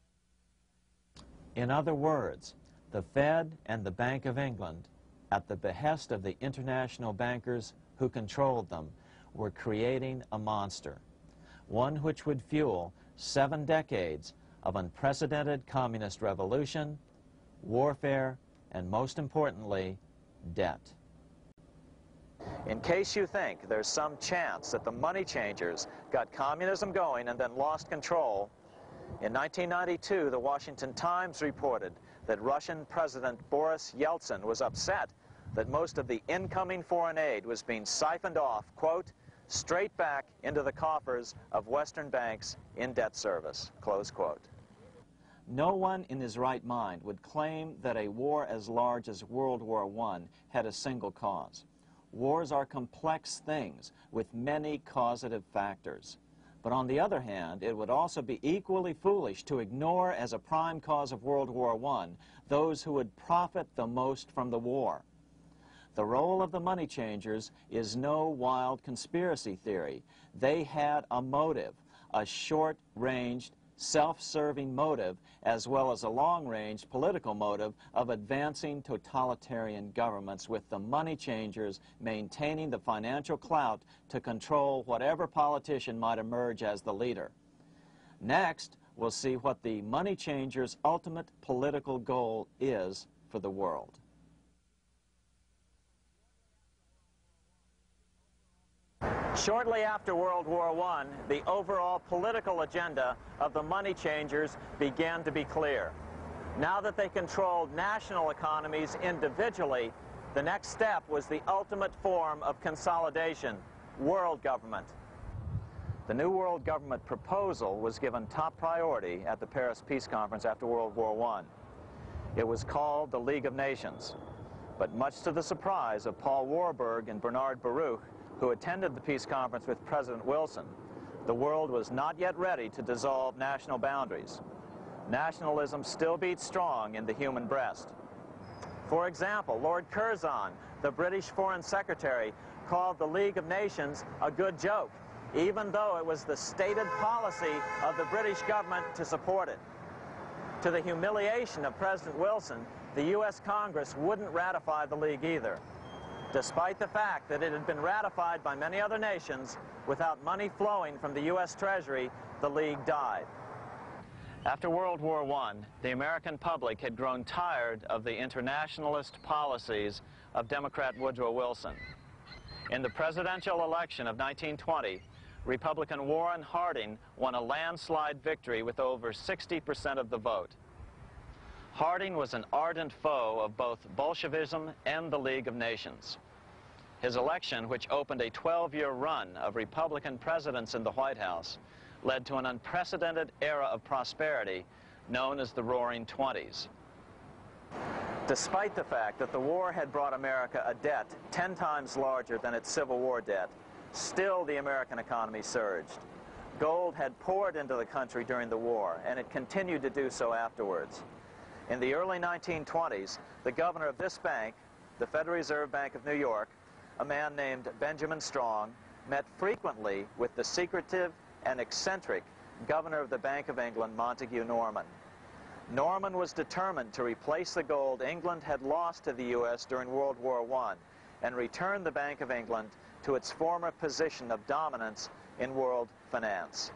In other words, the Fed and the Bank of England, at the behest of the international bankers who controlled them, were creating a monster, one which would fuel 7 decades of unprecedented communist revolution, warfare, and most importantly, debt. In case you think there's some chance that the money changers got communism going and then lost control, in 1992, the Washington Times reported that Russian President Boris Yeltsin was upset that most of the incoming foreign aid was being siphoned off, quote, straight back into the coffers of Western banks in debt service, close quote. No one in his right mind would claim that a war as large as World War I had a single cause. Wars are complex things with many causative factors. But on the other hand, it would also be equally foolish to ignore as a prime cause of World War I those who would profit the most from the war. The role of the money changers is no wild conspiracy theory. They had a motive, a short-ranged, self-serving motive, as well as a long-range political motive of advancing totalitarian governments, with the money changers maintaining the financial clout to control whatever politician might emerge as the leader. Next, we'll see what the money changers' ultimate political goal is for the world. Shortly after World War I, the overall political agenda of the money changers began to be clear. Now that they controlled national economies individually, the next step was the ultimate form of consolidation, world government. The new world government proposal was given top priority at the Paris Peace Conference after World War I. It was called the League of Nations, but much to the surprise of Paul Warburg and Bernard Baruch, who attended the peace conference with President Wilson, the world was not yet ready to dissolve national boundaries. Nationalism still beats strong in the human breast. For example, Lord Curzon, the British Foreign Secretary, called the League of Nations a good joke, even though it was the stated policy of the British government to support it. To the humiliation of President Wilson, the U.S. Congress wouldn't ratify the League either, despite the fact that it had been ratified by many other nations. Without money flowing from the U.S. Treasury, the League died. After World War I, the American public had grown tired of the internationalist policies of Democrat Woodrow Wilson. In the presidential election of 1920, Republican Warren Harding won a landslide victory with over 60% of the vote. Harding was an ardent foe of both Bolshevism and the League of Nations. His election, which opened a 12-year run of Republican presidents in the White House, led to an unprecedented era of prosperity known as the Roaring Twenties. Despite the fact that the war had brought America a debt 10 times larger than its Civil War debt, still the American economy surged. Gold had poured into the country during the war, and it continued to do so afterwards. In the early 1920s, the governor of this bank, the Federal Reserve Bank of New York, a man named Benjamin Strong, met frequently with the secretive and eccentric governor of the Bank of England, Montague Norman. Norman was determined to replace the gold England had lost to the U.S. during World War I and return the Bank of England to its former position of dominance in world finance.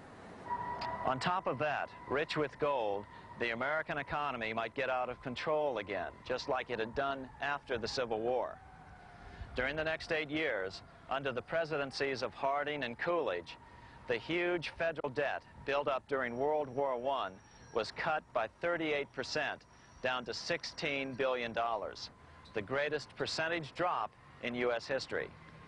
On top of that, rich with gold, the American economy might get out of control again, just like it had done after the Civil War. During the next 8 years, under the presidencies of Harding and Coolidge, the huge federal debt built up during World War I was cut by 38%, down to $16 billion, the greatest percentage drop in U.S. history.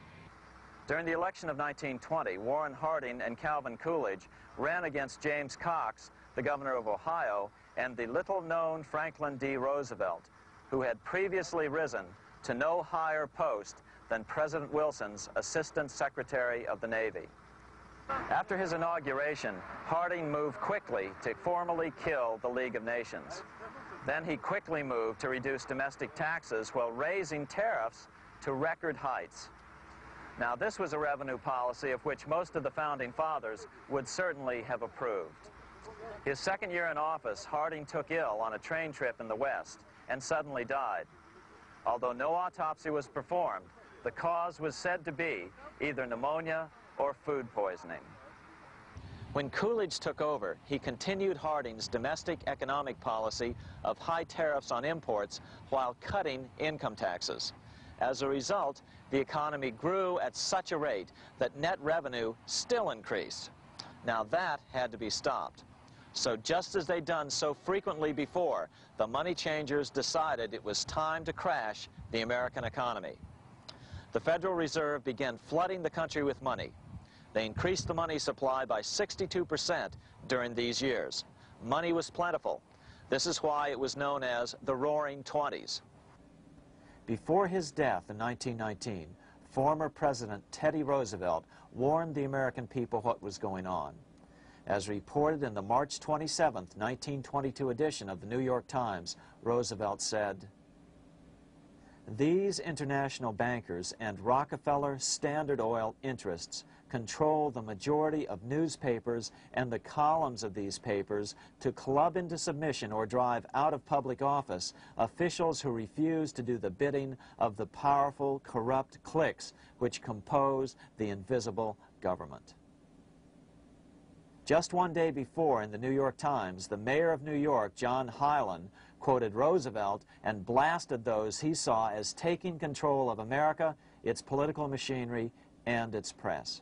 During the election of 1920, Warren Harding and Calvin Coolidge ran against James Cox, the governor of Ohio, and the little-known Franklin D. Roosevelt, who had previously risen to no higher post than President Wilson's Assistant Secretary of the Navy. After his inauguration, Harding moved quickly to formally kill the League of Nations. Then he quickly moved to reduce domestic taxes while raising tariffs to record heights. Now, this was a revenue policy of which most of the founding fathers would certainly have approved. His second year in office, Harding took ill on a train trip in the West and suddenly died. Although no autopsy was performed, the cause was said to be either pneumonia or food poisoning. When Coolidge took over, he continued Harding's domestic economic policy of high tariffs on imports while cutting income taxes. As a result, the economy grew at such a rate that net revenue still increased. Now that had to be stopped. So just as they'd done so frequently before, the money changers decided it was time to crash the American economy. The Federal Reserve began flooding the country with money. They increased the money supply by 62% during these years. Money was plentiful. This is why it was known as the Roaring Twenties. Before his death in 1919, former President Teddy Roosevelt warned the American people what was going on. As reported in the March 27, 1922 edition of the New York Times, Roosevelt said, "These international bankers and Rockefeller Standard Oil interests control the majority of newspapers and the columns of these papers to club into submission or drive out of public office officials who refuse to do the bidding of the powerful, corrupt cliques which compose the invisible government." Just one day before, in the New York Times, the mayor of New York, John Hylan, quoted Roosevelt and blasted those he saw as taking control of America, its political machinery, and its press.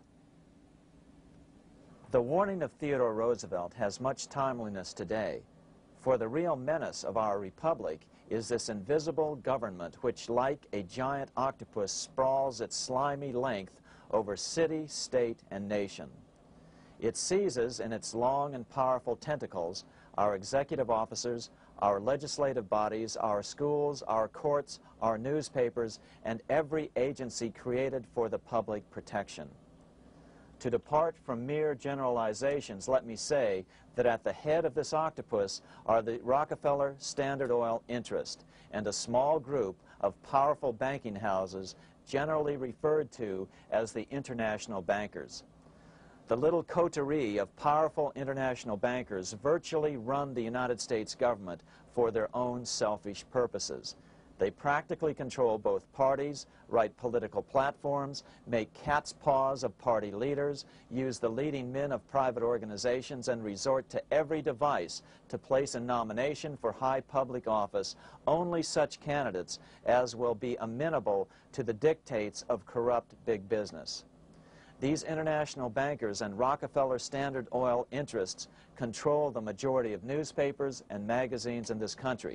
The warning of Theodore Roosevelt has much timeliness today, for the real menace of our republic is this invisible government which, like a giant octopus, sprawls its slimy length over city, state, and nation. It seizes in its long and powerful tentacles our executive officers, our legislative bodies, our schools, our courts, our newspapers, and every agency created for the public protection. To depart from mere generalizations, let me say that at the head of this octopus are the Rockefeller Standard Oil interest and a small group of powerful banking houses generally referred to as the international bankers. The little coterie of powerful international bankers virtually run the United States government for their own selfish purposes. They practically control both parties, write political platforms, make cat's paws of party leaders, use the leading men of private organizations, and resort to every device to place in nomination for high public office only such candidates as will be amenable to the dictates of corrupt big business. These international bankers and Rockefeller Standard Oil interests control the majority of newspapers and magazines in this country.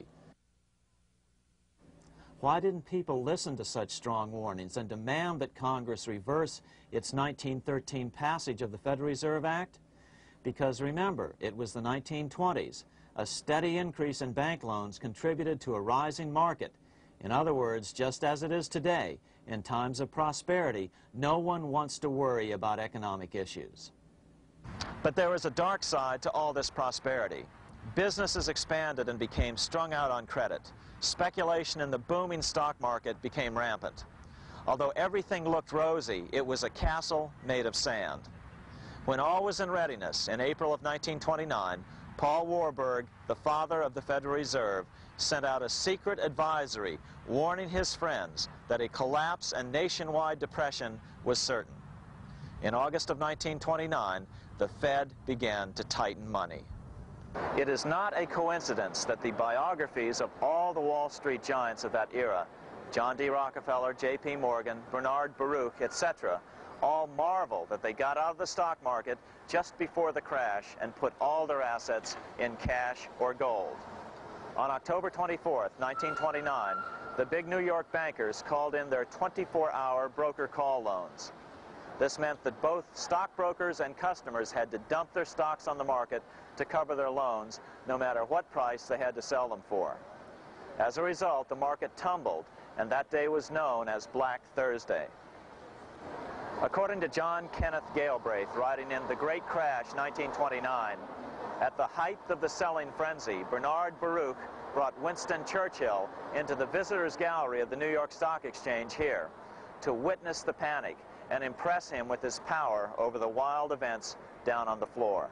Why didn't people listen to such strong warnings and demand that Congress reverse its 1913 passage of the Federal Reserve Act? Because remember, it was the 1920s. A steady increase in bank loans contributed to a rising market. In other words, just as it is today, in times of prosperity, no one wants to worry about economic issues. But there was a dark side to all this prosperity. Businesses expanded and became strung out on credit. Speculation in the booming stock market became rampant. Although everything looked rosy, it was a castle made of sand. When all was in readiness, in April of 1929, Paul Warburg, the father of the Federal Reserve, sent out a secret advisory warning his friends that a collapse and nationwide depression was certain. In August of 1929, the Fed began to tighten money. It is not a coincidence that the biographies of all the Wall Street giants of that era, John D. Rockefeller, J.P. Morgan, Bernard Baruch, etc., all marvel that they got out of the stock market just before the crash and put all their assets in cash or gold. On October 24th, 1929, the big New York bankers called in their 24-hour broker call loans. This meant that both stockbrokers and customers had to dump their stocks on the market to cover their loans, no matter what price they had to sell them for. As a result, the market tumbled, and that day was known as Black Thursday. According to John Kenneth Galbraith, writing in The Great Crash, 1929, at the height of the selling frenzy, Bernard Baruch brought Winston Churchill into the visitors' gallery of the New York Stock Exchange here to witness the panic and impress him with his power over the wild events down on the floor.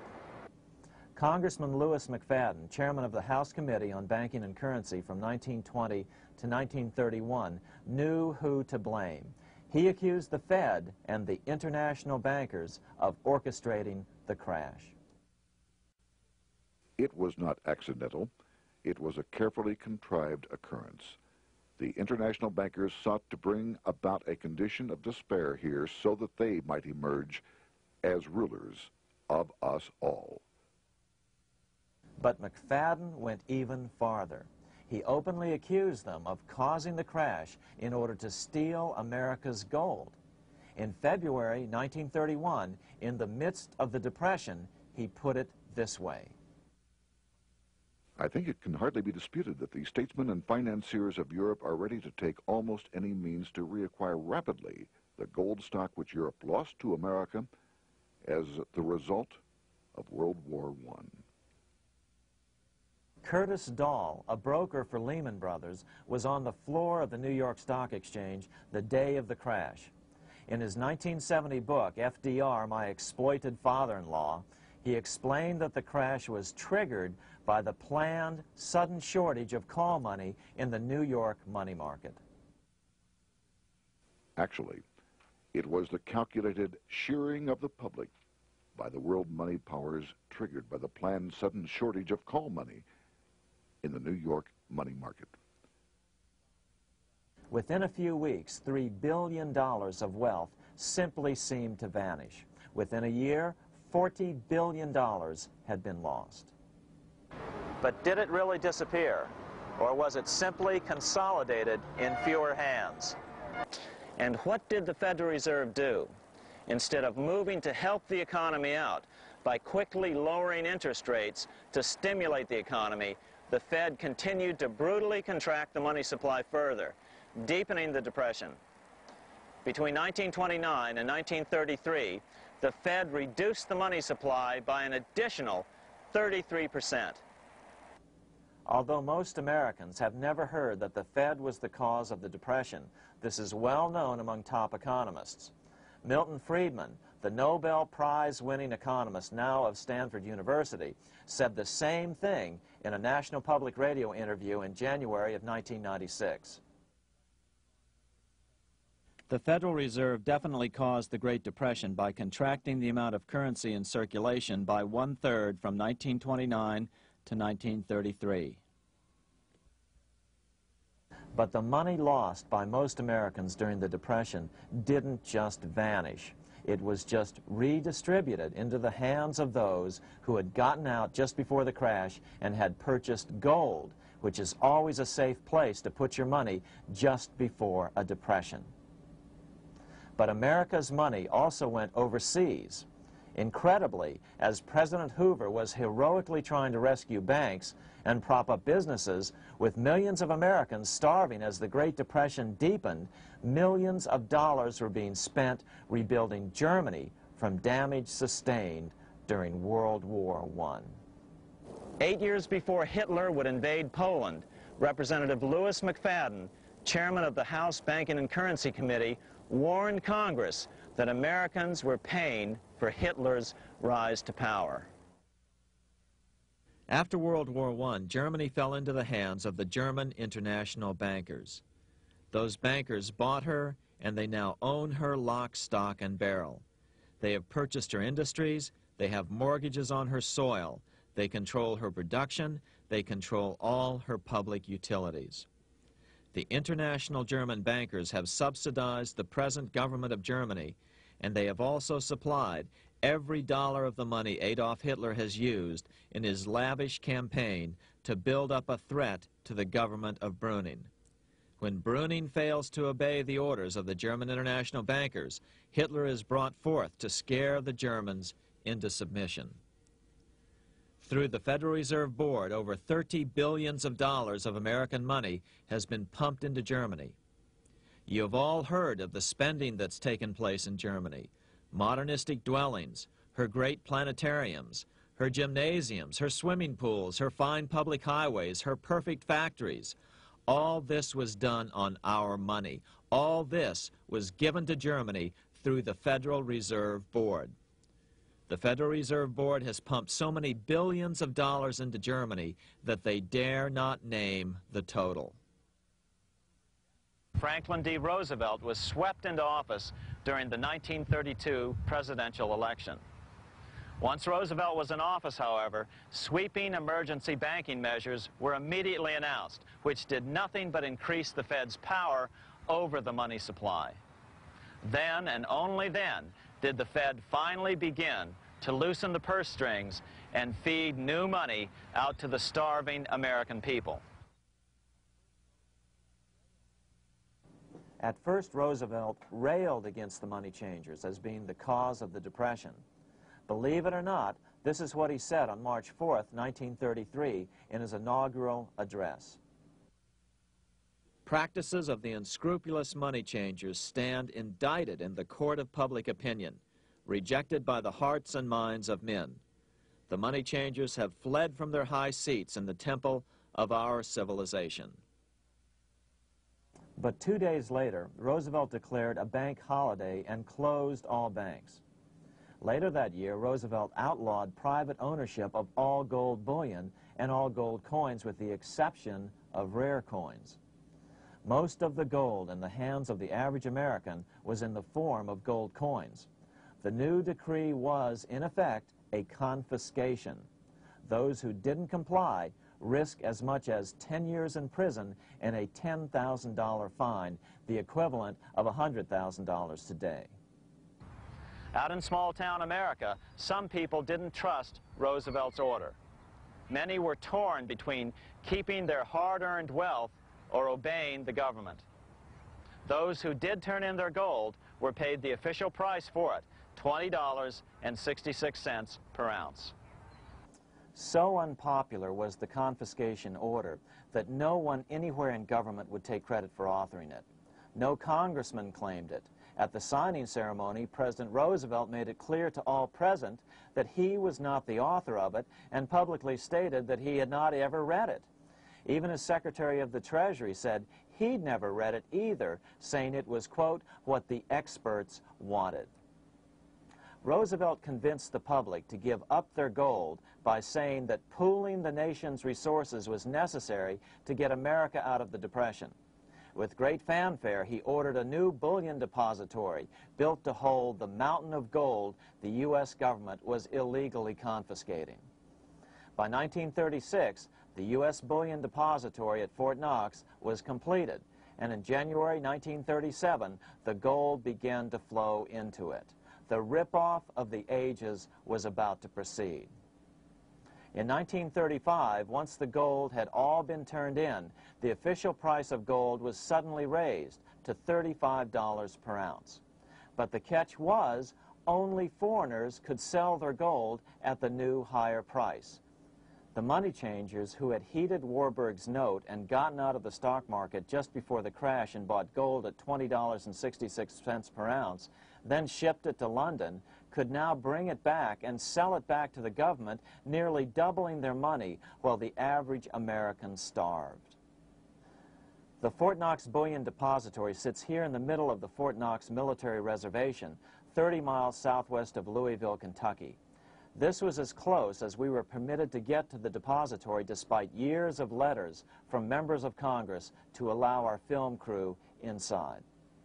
Congressman Louis McFadden, chairman of the House Committee on Banking and Currency from 1920 to 1931, knew who to blame. He accused the Fed and the international bankers of orchestrating the crash. It was not accidental. It was a carefully contrived occurrence. The international bankers sought to bring about a condition of despair here so that they might emerge as rulers of us all. But McFadden went even farther. He openly accused them of causing the crash in order to steal America's gold. In February 1931, in the midst of the Depression, he put it this way. I think it can hardly be disputed that the statesmen and financiers of Europe are ready to take almost any means to reacquire rapidly the gold stock which Europe lost to America as the result of World War I. Curtis Dahl, a broker for Lehman Brothers, was on the floor of the New York Stock Exchange the day of the crash. In his 1970 book, FDR, My Exploited Father-in-Law, he explained that the crash was triggered by the planned sudden shortage of call money in the New York money market. Actually, it was the calculated shearing of the public by the world money powers triggered by the planned sudden shortage of call money in the New York money market. Within a few weeks, $3 billion of wealth simply seemed to vanish. Within a year, $40 billion had been lost. But did it really disappear? Or was it simply consolidated in fewer hands? And what did the Federal Reserve do? Instead of moving to help the economy out by quickly lowering interest rates to stimulate the economy, the Fed continued to brutally contract the money supply further, deepening the Depression. Between 1929 and 1933, the Fed reduced the money supply by an additional 33%. Although most Americans have never heard that the Fed was the cause of the Depression, this is well known among top economists. Milton Friedman, the Nobel Prize-winning economist, now of Stanford University, said the same thing in a National Public Radio interview in January of 1996. The Federal Reserve definitely caused the Great Depression by contracting the amount of currency in circulation by 1/3 from 1929 to 1933. But the money lost by most Americans during the Depression didn't just vanish. It was just redistributed into the hands of those who had gotten out just before the crash and had purchased gold, which is always a safe place to put your money just before a depression. But America's money also went overseas. Incredibly, as President Hoover was heroically trying to rescue banks and prop up businesses, with millions of Americans starving as the Great Depression deepened, millions of dollars were being spent rebuilding Germany from damage sustained during World War I. 8 years before Hitler would invade Poland, Representative Louis McFadden, chairman of the House Banking and Currency Committee, warned Congress that Americans were paying for Hitler's rise to power. After World War I, Germany fell into the hands of the German international bankers. Those bankers bought her, and they now own her lock, stock, and barrel. They have purchased her industries, they have mortgages on her soil, they control her production, they control all her public utilities. The international German bankers have subsidized the present government of Germany, and they have also supplied every dollar of the money Adolf Hitler has used in his lavish campaign to build up a threat to the government of Brüning. When Brüning fails to obey the orders of the German international bankers, Hitler is brought forth to scare the Germans into submission. Through the Federal Reserve Board, over $30 billion of American money has been pumped into Germany. You have all heard of the spending that's taken place in Germany. Modernistic dwellings, her great planetariums, her gymnasiums, her swimming pools, her fine public highways, her perfect factories. All this was done on our money. All this was given to Germany through the Federal Reserve Board. The Federal Reserve Board has pumped so many billions of dollars into Germany that they dare not name the total. Franklin D. Roosevelt was swept into office during the 1932 presidential election. Once Roosevelt was in office, however, sweeping emergency banking measures were immediately announced, which did nothing but increase the Fed's power over the money supply. Then, and only then, did the Fed finally begin to loosen the purse strings and feed new money out to the starving American people. At first, Roosevelt railed against the money changers as being the cause of the Depression. Believe it or not, this is what he said on March 4th, 1933, in his inaugural address. Practices of the unscrupulous money changers stand indicted in the court of public opinion, rejected by the hearts and minds of men. The money changers have fled from their high seats in the temple of our civilization. But 2 days later, Roosevelt declared a bank holiday and closed all banks. Later that year, Roosevelt outlawed private ownership of all gold bullion and all gold coins with the exception of rare coins. Most of the gold in the hands of the average American was in the form of gold coins. The new decree was, in effect, a confiscation. Those who didn't comply risk as much as 10 years in prison and a $10,000 fine, the equivalent of $100,000 today. Out in small-town America, some people didn't trust Roosevelt's order. Many were torn between keeping their hard-earned wealth or obeying the government. Those who did turn in their gold were paid the official price for it, $20.66 per ounce. So unpopular was the confiscation order that no one anywhere in government would take credit for authoring it. No congressman claimed it. At the signing ceremony, President Roosevelt made it clear to all present that he was not the author of it and publicly stated that he had not ever read it. Even his Secretary of the Treasury said he'd never read it either, saying it was, quote, what the experts wanted. Roosevelt convinced the public to give up their gold by saying that pooling the nation's resources was necessary to get America out of the Depression. With great fanfare, he ordered a new bullion depository built to hold the mountain of gold the U.S. government was illegally confiscating. By 1936, the U.S. bullion depository at Fort Knox was completed, and in January 1937, the gold began to flow into it. The rip-off of the ages was about to proceed. In 1935, once the gold had all been turned in, the official price of gold was suddenly raised to $35 per ounce. But the catch was, only foreigners could sell their gold at the new higher price. The money changers who had heeded Warburg's note and gotten out of the stock market just before the crash and bought gold at $20.66 per ounce, then shipped it to London, could now bring it back and sell it back to the government, nearly doubling their money while the average American starved. The Fort Knox Bullion Depository sits here in the middle of the Fort Knox Military Reservation, 30 miles southwest of Louisville, Kentucky. This was as close as we were permitted to get to the depository despite years of letters from members of Congress to allow our film crew inside.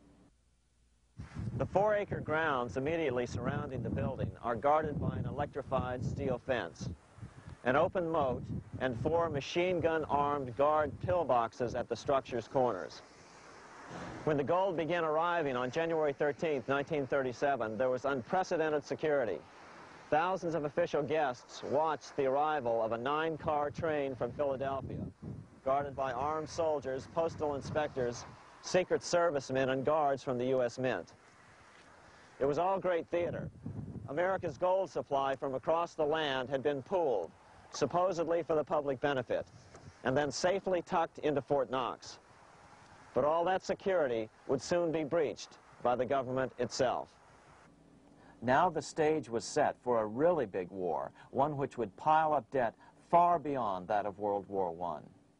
The 4-acre grounds immediately surrounding the building are guarded by an electrified steel fence, an open moat, and 4 machine-gun-armed guard pillboxes at the structure's corners. When the gold began arriving on January 13, 1937, there was unprecedented security. Thousands of official guests watched the arrival of a 9-car train from Philadelphia, guarded by armed soldiers, postal inspectors, Secret Servicemen, and guards from the U.S. Mint. It was all great theater. America's gold supply from across the land had been pooled, supposedly for the public benefit, and then safely tucked into Fort Knox. But all that security would soon be breached by the government itself. Now the stage was set for a really big war, one which would pile up debt far beyond that of World War I.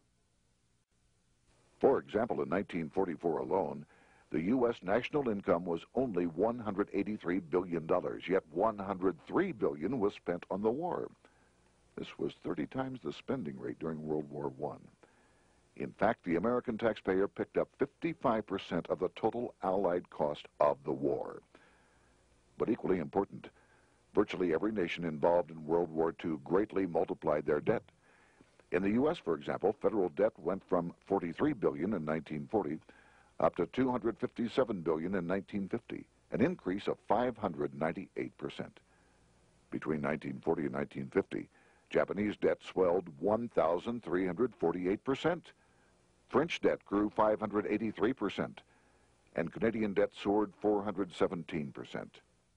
For example, in 1944 alone, the U.S. national income was only $183 billion, yet $103 billion was spent on the war. This was 30 times the spending rate during World War I. In fact, the American taxpayer picked up 55% of the total Allied cost of the war. But equally important, virtually every nation involved in World War II greatly multiplied their debt. In the U.S., for example, federal debt went from $43 billion in 1940 up to $257 billion in 1950, an increase of 598%. Between 1940 and 1950, Japanese debt swelled 1,348%. French debt grew 583%, and Canadian debt soared 417%.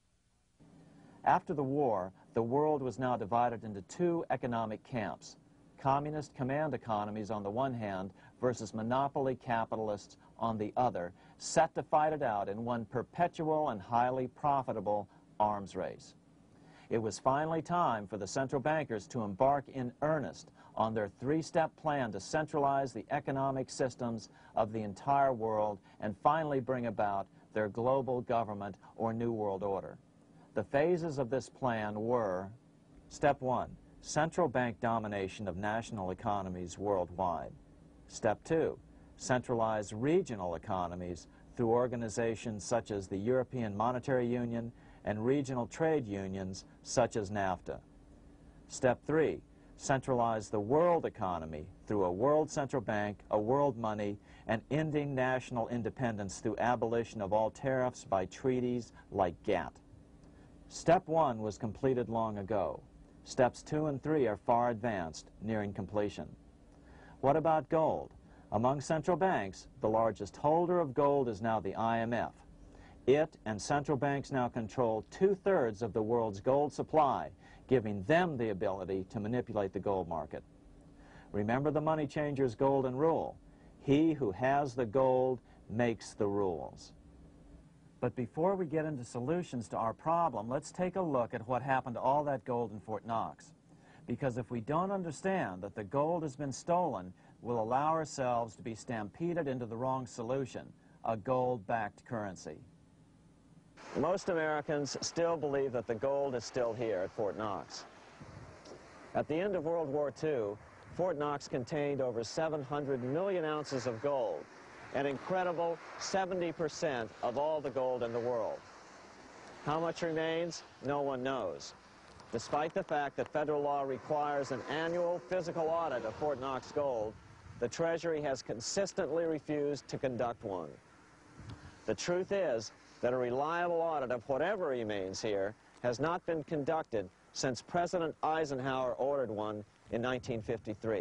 After the war, the world was now divided into 2 economic camps: communist command economies on the one hand versus monopoly capitalists on the other, set to fight it out in one perpetual and highly profitable arms race. It was finally time for the central bankers to embark in earnest on their 3-step plan to centralize the economic systems of the entire world and finally bring about their global government or New World Order. The phases of this plan were: Step 1, central bank domination of national economies worldwide. Step 2, centralize regional economies through organizations such as the European Monetary Union and regional trade unions such as NAFTA. Step 3, centralize the world economy through a world central bank, a world money, and ending national independence through abolition of all tariffs by treaties like GATT. Step 1 was completed long ago. Steps 2 and 3 are far advanced, nearing completion. What about gold? Among central banks, the largest holder of gold is now the IMF. It and central banks now control 2/3 of the world's gold supply, giving them the ability to manipulate the gold market. Remember the money changer's golden rule: he who has the gold makes the rules. But before we get into solutions to our problem, let's take a look at what happened to all that gold in Fort Knox. Because if we don't understand that the gold has been stolen, we'll allow ourselves to be stampeded into the wrong solution, a gold-backed currency. Most Americans still believe that the gold is still here at Fort Knox. At the end of World War II, Fort Knox contained over 700 million ounces of gold, an incredible 70% of all the gold in the world. How much remains? No one knows, despite the fact that federal law requires an annual physical audit of Fort Knox gold. The Treasury has consistently refused to conduct one. The truth is that a reliable audit of whatever remains here has not been conducted since President Eisenhower ordered one in 1953.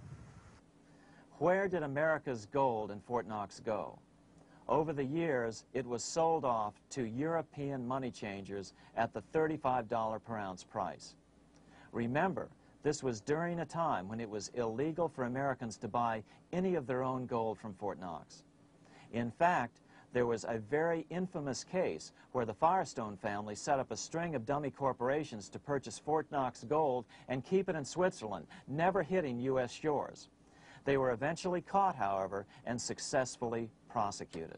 Where did America's gold in Fort Knox go? Over the years, it was sold off to European money changers at the $35 per ounce price. Remember, this was during a time when it was illegal for Americans to buy any of their own gold from Fort Knox. In fact, there was a very infamous case where the Firestone family set up a string of dummy corporations to purchase Fort Knox gold and keep it in Switzerland, never hitting U.S. shores. They were eventually caught, however, and successfully prosecuted.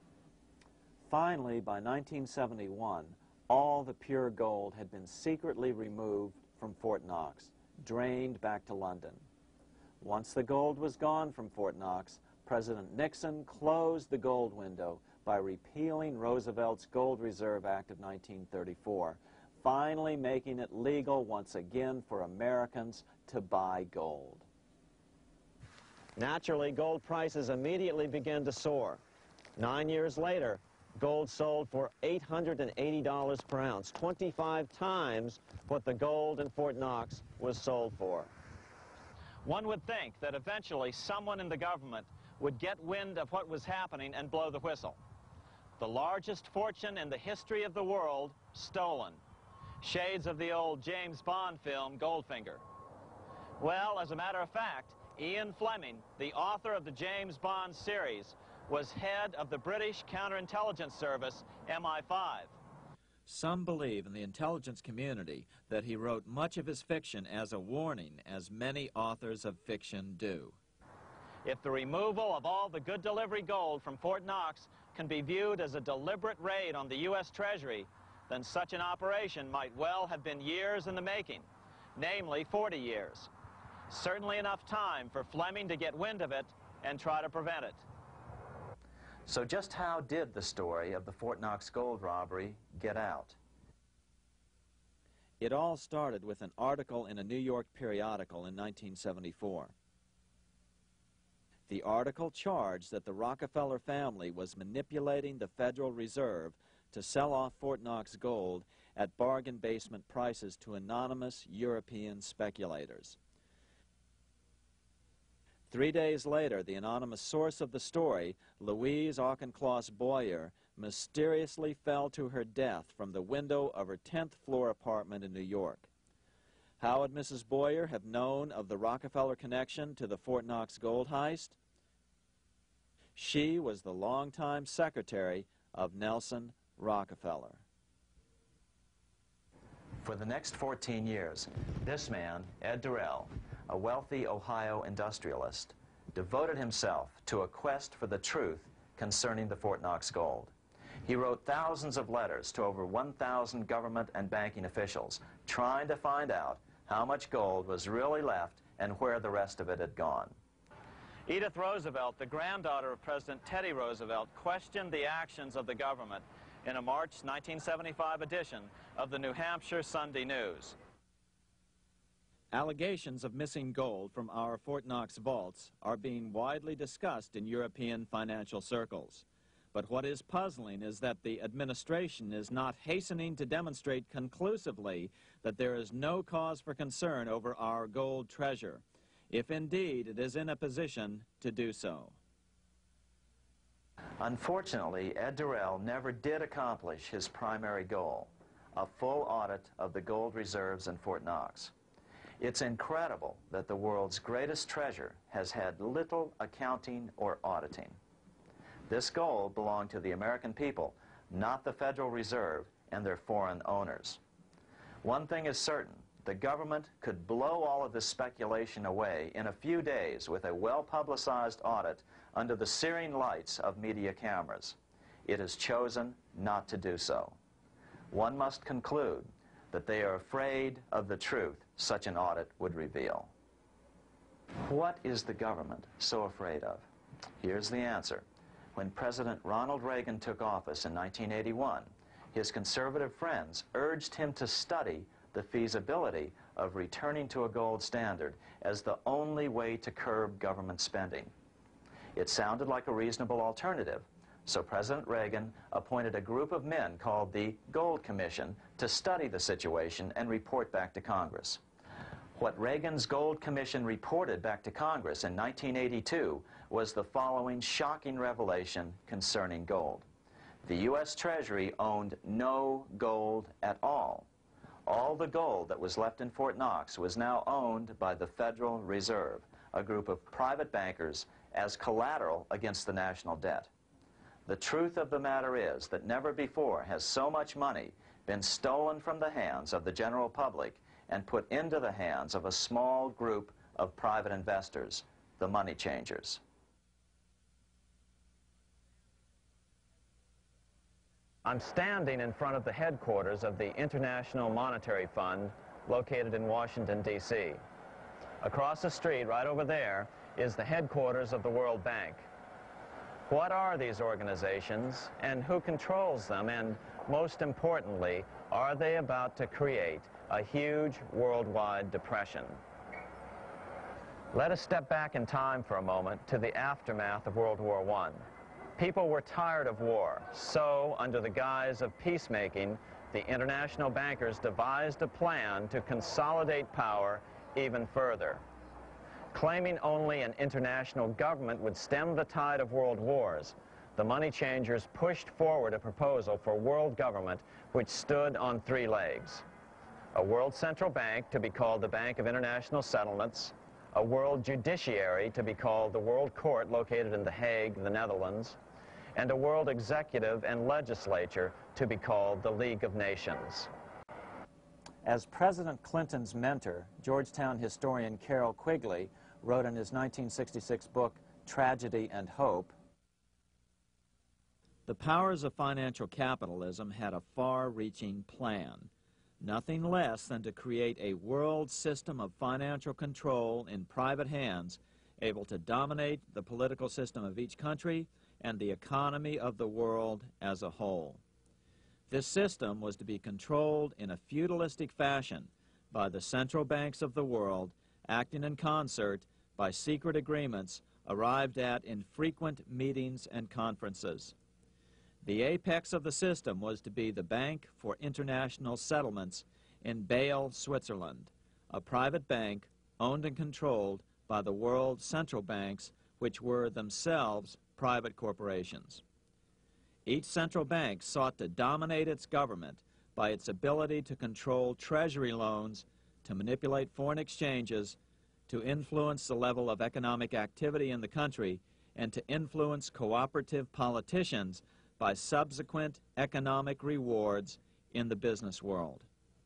Finally, by 1971, all the pure gold had been secretly removed from Fort Knox, drained back to London. Once the gold was gone from Fort Knox, President Nixon closed the gold window by repealing Roosevelt's Gold Reserve Act of 1934, finally making it legal once again for Americans to buy gold. Naturally, gold prices immediately began to soar. 9 years later, gold sold for $880 per ounce, 25 times what the gold in Fort Knox was sold for. One would think that eventually someone in the government would get wind of what was happening and blow the whistle. The largest fortune in the history of the world stolen. Shades of the old James Bond film, Goldfinger. Well, as a matter of fact, Ian Fleming, the author of the James Bond series, was head of the British counterintelligence service, MI5. Some believe in the intelligence community that he wrote much of his fiction as a warning, as many authors of fiction do. If the removal of all the good delivery gold from Fort Knox can be viewed as a deliberate raid on the U.S. Treasury, then such an operation might well have been years in the making, namely 40 years. Certainly enough time for Fleming to get wind of it and try to prevent it. So just how did the story of the Fort Knox gold robbery get out? It all started with an article in a New York periodical in 1974. The article charged that the Rockefeller family was manipulating the Federal Reserve to sell off Fort Knox gold at bargain basement prices to anonymous European speculators. 3 days later, the anonymous source of the story, Louise Auchincloss Boyer, mysteriously fell to her death from the window of her 10th floor apartment in New York. How would Mrs. Boyer have known of the Rockefeller connection to the Fort Knox gold heist? She was the longtime secretary of Nelson Rockefeller. For the next 14 years, this man, Ed Durrell, a wealthy Ohio industrialist, devoted himself to a quest for the truth concerning the Fort Knox gold. He wrote thousands of letters to over 1,000 government and banking officials, trying to find out how much gold was really left and where the rest of it had gone. Edith Roosevelt, the granddaughter of President Teddy Roosevelt, questioned the actions of the government in a March 1975 edition of the New Hampshire Sunday News. Allegations of missing gold from our Fort Knox vaults are being widely discussed in European financial circles. But what is puzzling is that the administration is not hastening to demonstrate conclusively that there is no cause for concern over our gold treasure, if indeed it is in a position to do so. Unfortunately, Ed Durrell never did accomplish his primary goal, a full audit of the gold reserves in Fort Knox. It's incredible that the world's greatest treasure has had little accounting or auditing. This gold belonged to the American people, not the Federal Reserve and their foreign owners. One thing is certain, the government could blow all of this speculation away in a few days with a well-publicized audit under the searing lights of media cameras. It has chosen not to do so. one must conclude that they are afraid of the truth such an audit would reveal. What is the government so afraid of? Here's the answer. When President Ronald Reagan took office in 1981, his conservative friends urged him to study the feasibility of returning to a gold standard as the only way to curb government spending. It sounded like a reasonable alternative, so President Reagan appointed a group of men called the Gold Commission to study the situation and report back to Congress. What Reagan's Gold Commission reported back to Congress in 1982 was the following shocking revelation concerning gold. The U.S. Treasury owned no gold at all. All the gold that was left in Fort Knox was now owned by the Federal Reserve, a group of private bankers, as collateral against the national debt. The truth of the matter is that never before has so much money been stolen from the hands of the general public and put into the hands of a small group of private investors, the money changers. I'm standing in front of the headquarters of the International Monetary Fund located in Washington, D.C. Across the street, right over there, is the headquarters of the World Bank. What are these organizations and who controls them? And most importantly, are they about to create a huge worldwide depression? Let us step back in time for a moment to the aftermath of World War I. People were tired of war, so under the guise of peacemaking, the international bankers devised a plan to consolidate power even further. Claiming only an international government would stem the tide of world wars, the money changers pushed forward a proposal for world government which stood on three legs. A world central bank to be called the Bank of International Settlements, a world judiciary to be called the World Court located in The Hague, the Netherlands, and a world executive and legislature to be called the League of Nations. As President Clinton's mentor, Georgetown historian Carroll Quigley wrote in his 1966 book, Tragedy and Hope, the powers of financial capitalism had a far-reaching plan, nothing less than to create a world system of financial control in private hands, able to dominate the political system of each country and the economy of the world as a whole. This system was to be controlled in a feudalistic fashion by the central banks of the world, acting in concert by secret agreements arrived at in frequent meetings and conferences. The apex of the system was to be the Bank for International Settlements in Bâle, Switzerland, a private bank owned and controlled by the world central banks, which were themselves private corporations. Each central bank sought to dominate its government by its ability to control treasury loans, to manipulate foreign exchanges, to influence the level of economic activity in the country, and to influence cooperative politicians by subsequent economic rewards in the business world.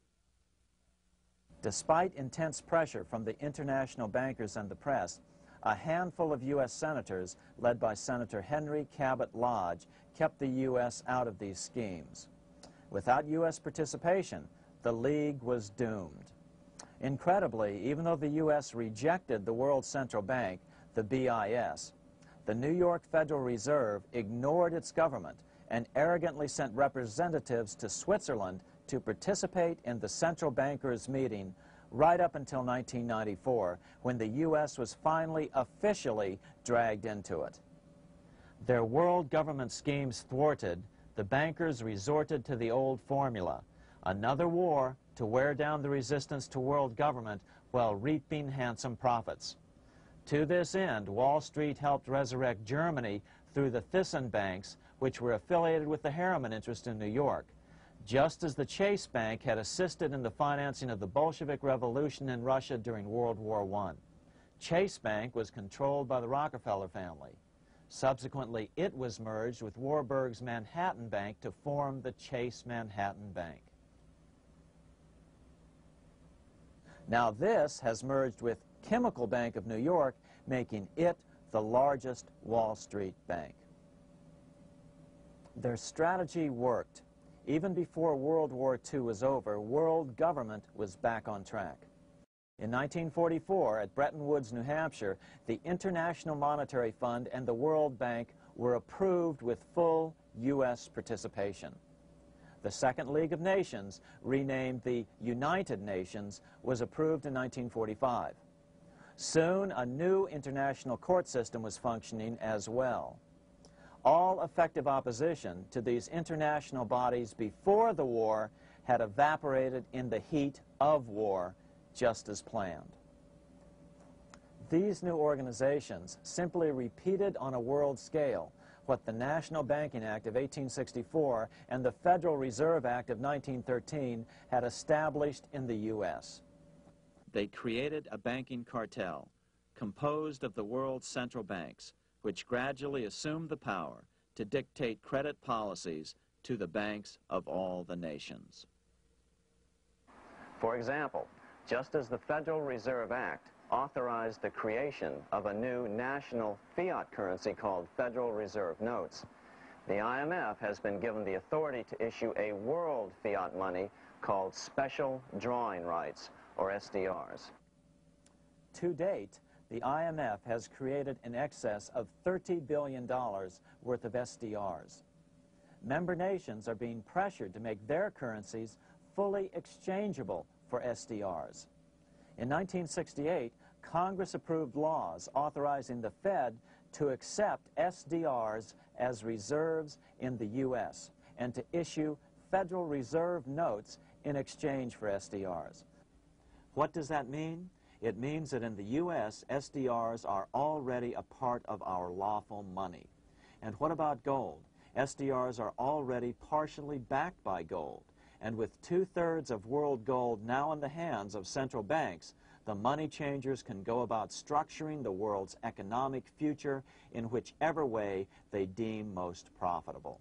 Despite intense pressure from the international bankers and the press, a handful of U.S. senators, led by Senator Henry Cabot Lodge, kept the U.S. out of these schemes. Without U.S. participation, the League was doomed. Incredibly, even though the U.S. rejected the World Central Bank, the BIS, the New York Federal Reserve ignored its government and arrogantly sent representatives to Switzerland to participate in the central bankers' meeting right up until 1994, when the U.S. was finally officially dragged into it. Their world government schemes thwarted, the bankers resorted to the old formula, another war to wear down the resistance to world government while reaping handsome profits. To this end, Wall Street helped resurrect Germany through the Thyssen banks, which were affiliated with the Harriman interest in New York, just as the Chase Bank had assisted in the financing of the Bolshevik Revolution in Russia during World War I. Chase Bank was controlled by the Rockefeller family. Subsequently, it was merged with Warburg's Manhattan Bank to form the Chase Manhattan Bank. Now this has merged with Chemical Bank of New York, making it the largest Wall Street bank. Their strategy worked. Even before World War II was over, world government was back on track. In 1944, at Bretton Woods, New Hampshire, the International Monetary Fund and the World Bank were approved with full U.S. participation. The Second League of Nations, renamed the United Nations, was approved in 1945. Soon, a new international court system was functioning as well. All effective opposition to these international bodies before the war had evaporated in the heat of war, just as planned. These new organizations simply repeated on a world scale what the National Banking Act of 1864 and the Federal Reserve Act of 1913 had established in the U.S. They created a banking cartel composed of the world's central banks, which gradually assumed the power to dictate credit policies to the banks of all the nations. For example, just as the Federal Reserve Act authorized the creation of a new national fiat currency called Federal Reserve Notes, the IMF has been given the authority to issue a world fiat money called Special Drawing Rights, or SDRs. To date, the IMF has created in excess of $30 billion worth of SDRs. Member nations are being pressured to make their currencies fully exchangeable for SDRs. In 1968, Congress approved laws authorizing the Fed to accept SDRs as reserves in the U.S. and to issue Federal Reserve notes in exchange for SDRs. What does that mean? It means that in the U.S., SDRs are already a part of our lawful money. And what about gold? SDRs are already partially backed by gold. And with 2/3 of world gold now in the hands of central banks, the money changers can go about structuring the world's economic future in whichever way they deem most profitable.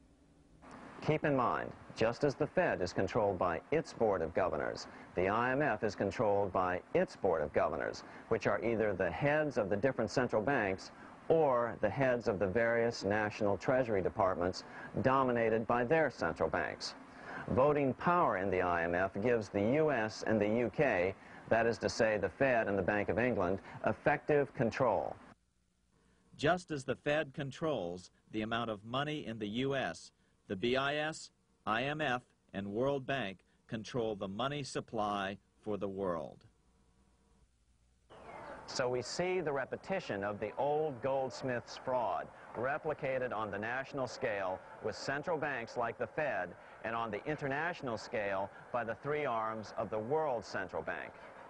Keep in mind, just as the Fed is controlled by its Board of Governors, the IMF is controlled by its Board of Governors, which are either the heads of the different central banks or the heads of the various national treasury departments dominated by their central banks. Voting power in the IMF gives the U.S. and the U.K., that is to say the Fed and the Bank of England, effective control. Just as the Fed controls the amount of money in the U.S., the BIS, IMF, and World Bank control the money supply for the world. So we see the repetition of the old goldsmith's fraud replicated on the national scale with central banks like the Fed and on the international scale by the three arms of the World Central Bank.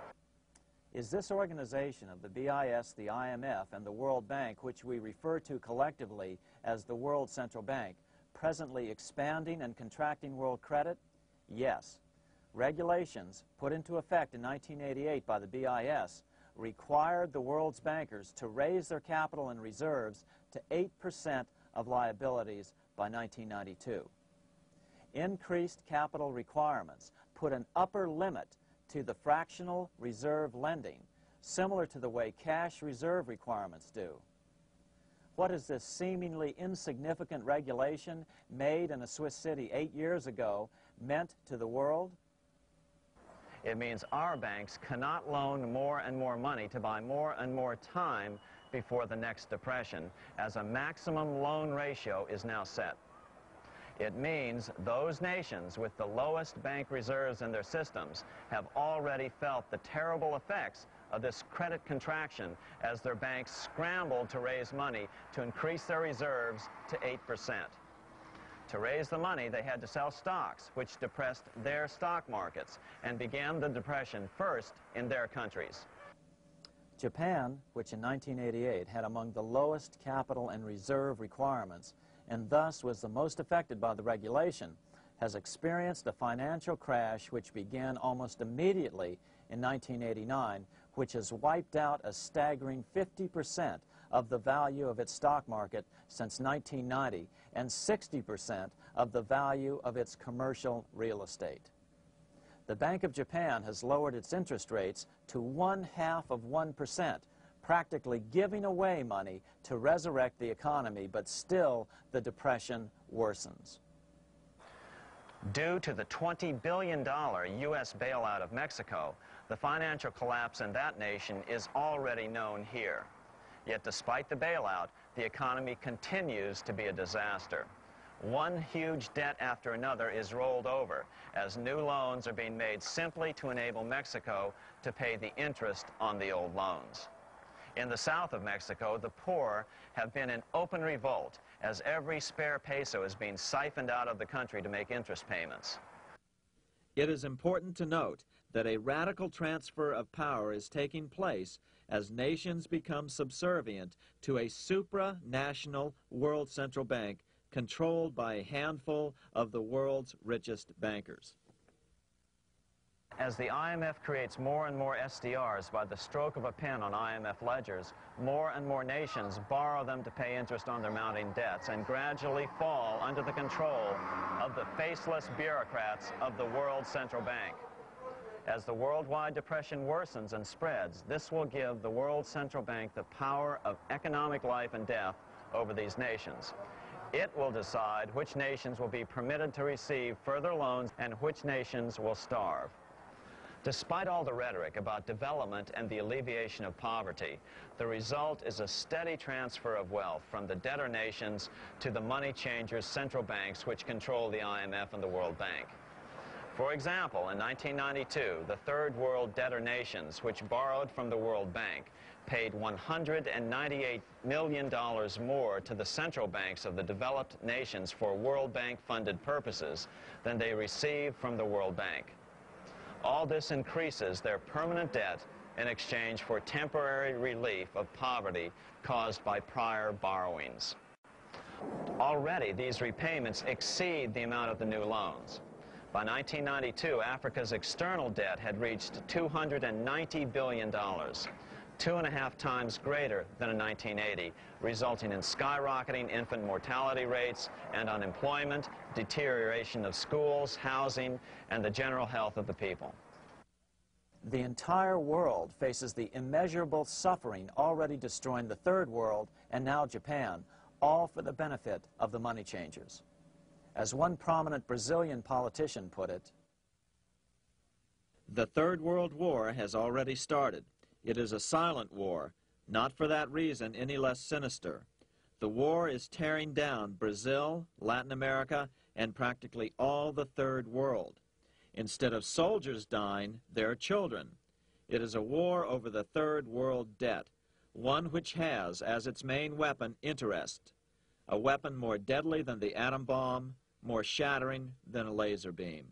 Is this organization of the BIS, the IMF, and the World Bank, which we refer to collectively as the World Central Bank, presently expanding and contracting world credit? Yes. Regulations put into effect in 1988 by the BIS required the world's bankers to raise their capital and reserves to 8% of liabilities by 1992. Increased capital requirements put an upper limit to the fractional reserve lending, similar to the way cash reserve requirements do. What has this seemingly insignificant regulation made in a Swiss city 8 years ago meant to the world? It means our banks cannot loan more and more money to buy more and more time before the next depression, as a maximum loan ratio is now set. It means those nations with the lowest bank reserves in their systems have already felt the terrible effects of this credit contraction as their banks scrambled to raise money to increase their reserves to 8%. To raise the money, they had to sell stocks, which depressed their stock markets and began the depression first in their countries. Japan, which in 1988 had among the lowest capital and reserve requirements and thus was the most affected by the regulation, has experienced a financial crash which began almost immediately in 1989, which has wiped out a staggering 50% of the value of its stock market since 1990 and 60% of the value of its commercial real estate. The Bank of Japan has lowered its interest rates to 0.5%, practically giving away money to resurrect the economy, but still the depression worsens. Due to the $20 billion U.S. bailout of Mexico, the financial collapse in that nation is already known here. Yet despite the bailout, the economy continues to be a disaster. One huge debt after another is rolled over as new loans are being made simply to enable Mexico to pay the interest on the old loans. In the south of Mexico, the poor have been in open revolt as every spare peso is being siphoned out of the country to make interest payments. It is important to note that a radical transfer of power is taking place as nations become subservient to a supranational world central bank controlled by a handful of the world's richest bankers. As the IMF creates more and more SDRs by the stroke of a pen on IMF ledgers, more and more nations borrow them to pay interest on their mounting debts and gradually fall under the control of the faceless bureaucrats of the World Central Bank. As the worldwide depression worsens and spreads, this will give the World Central Bank the power of economic life and death over these nations. It will decide which nations will be permitted to receive further loans and which nations will starve. Despite all the rhetoric about development and the alleviation of poverty, the result is a steady transfer of wealth from the debtor nations to the money changers' central banks which control the IMF and the World Bank. For example, in 1992, the Third World debtor nations, which borrowed from the World Bank, paid $198 million more to the central banks of the developed nations for World Bank-funded purposes than they received from the World Bank. All this increases their permanent debt in exchange for temporary relief of poverty caused by prior borrowings. Already, these repayments exceed the amount of the new loans. By 1992, Africa's external debt had reached $290 billion, 2.5 times greater than in 1980, resulting in skyrocketing infant mortality rates and unemployment, deterioration of schools, housing, and the general health of the people. The entire world faces the immeasurable suffering already destroying the Third World and now Japan, all for the benefit of the money changers. As one prominent Brazilian politician put it, "The Third World War has already started. It is a silent war, not for that reason any less sinister. The war is tearing down Brazil, Latin America, and practically all the Third World. Instead of soldiers dying, there are children. It is a war over the Third World debt, one which has as its main weapon interest, a weapon more deadly than the atom bomb, more shattering than a laser beam."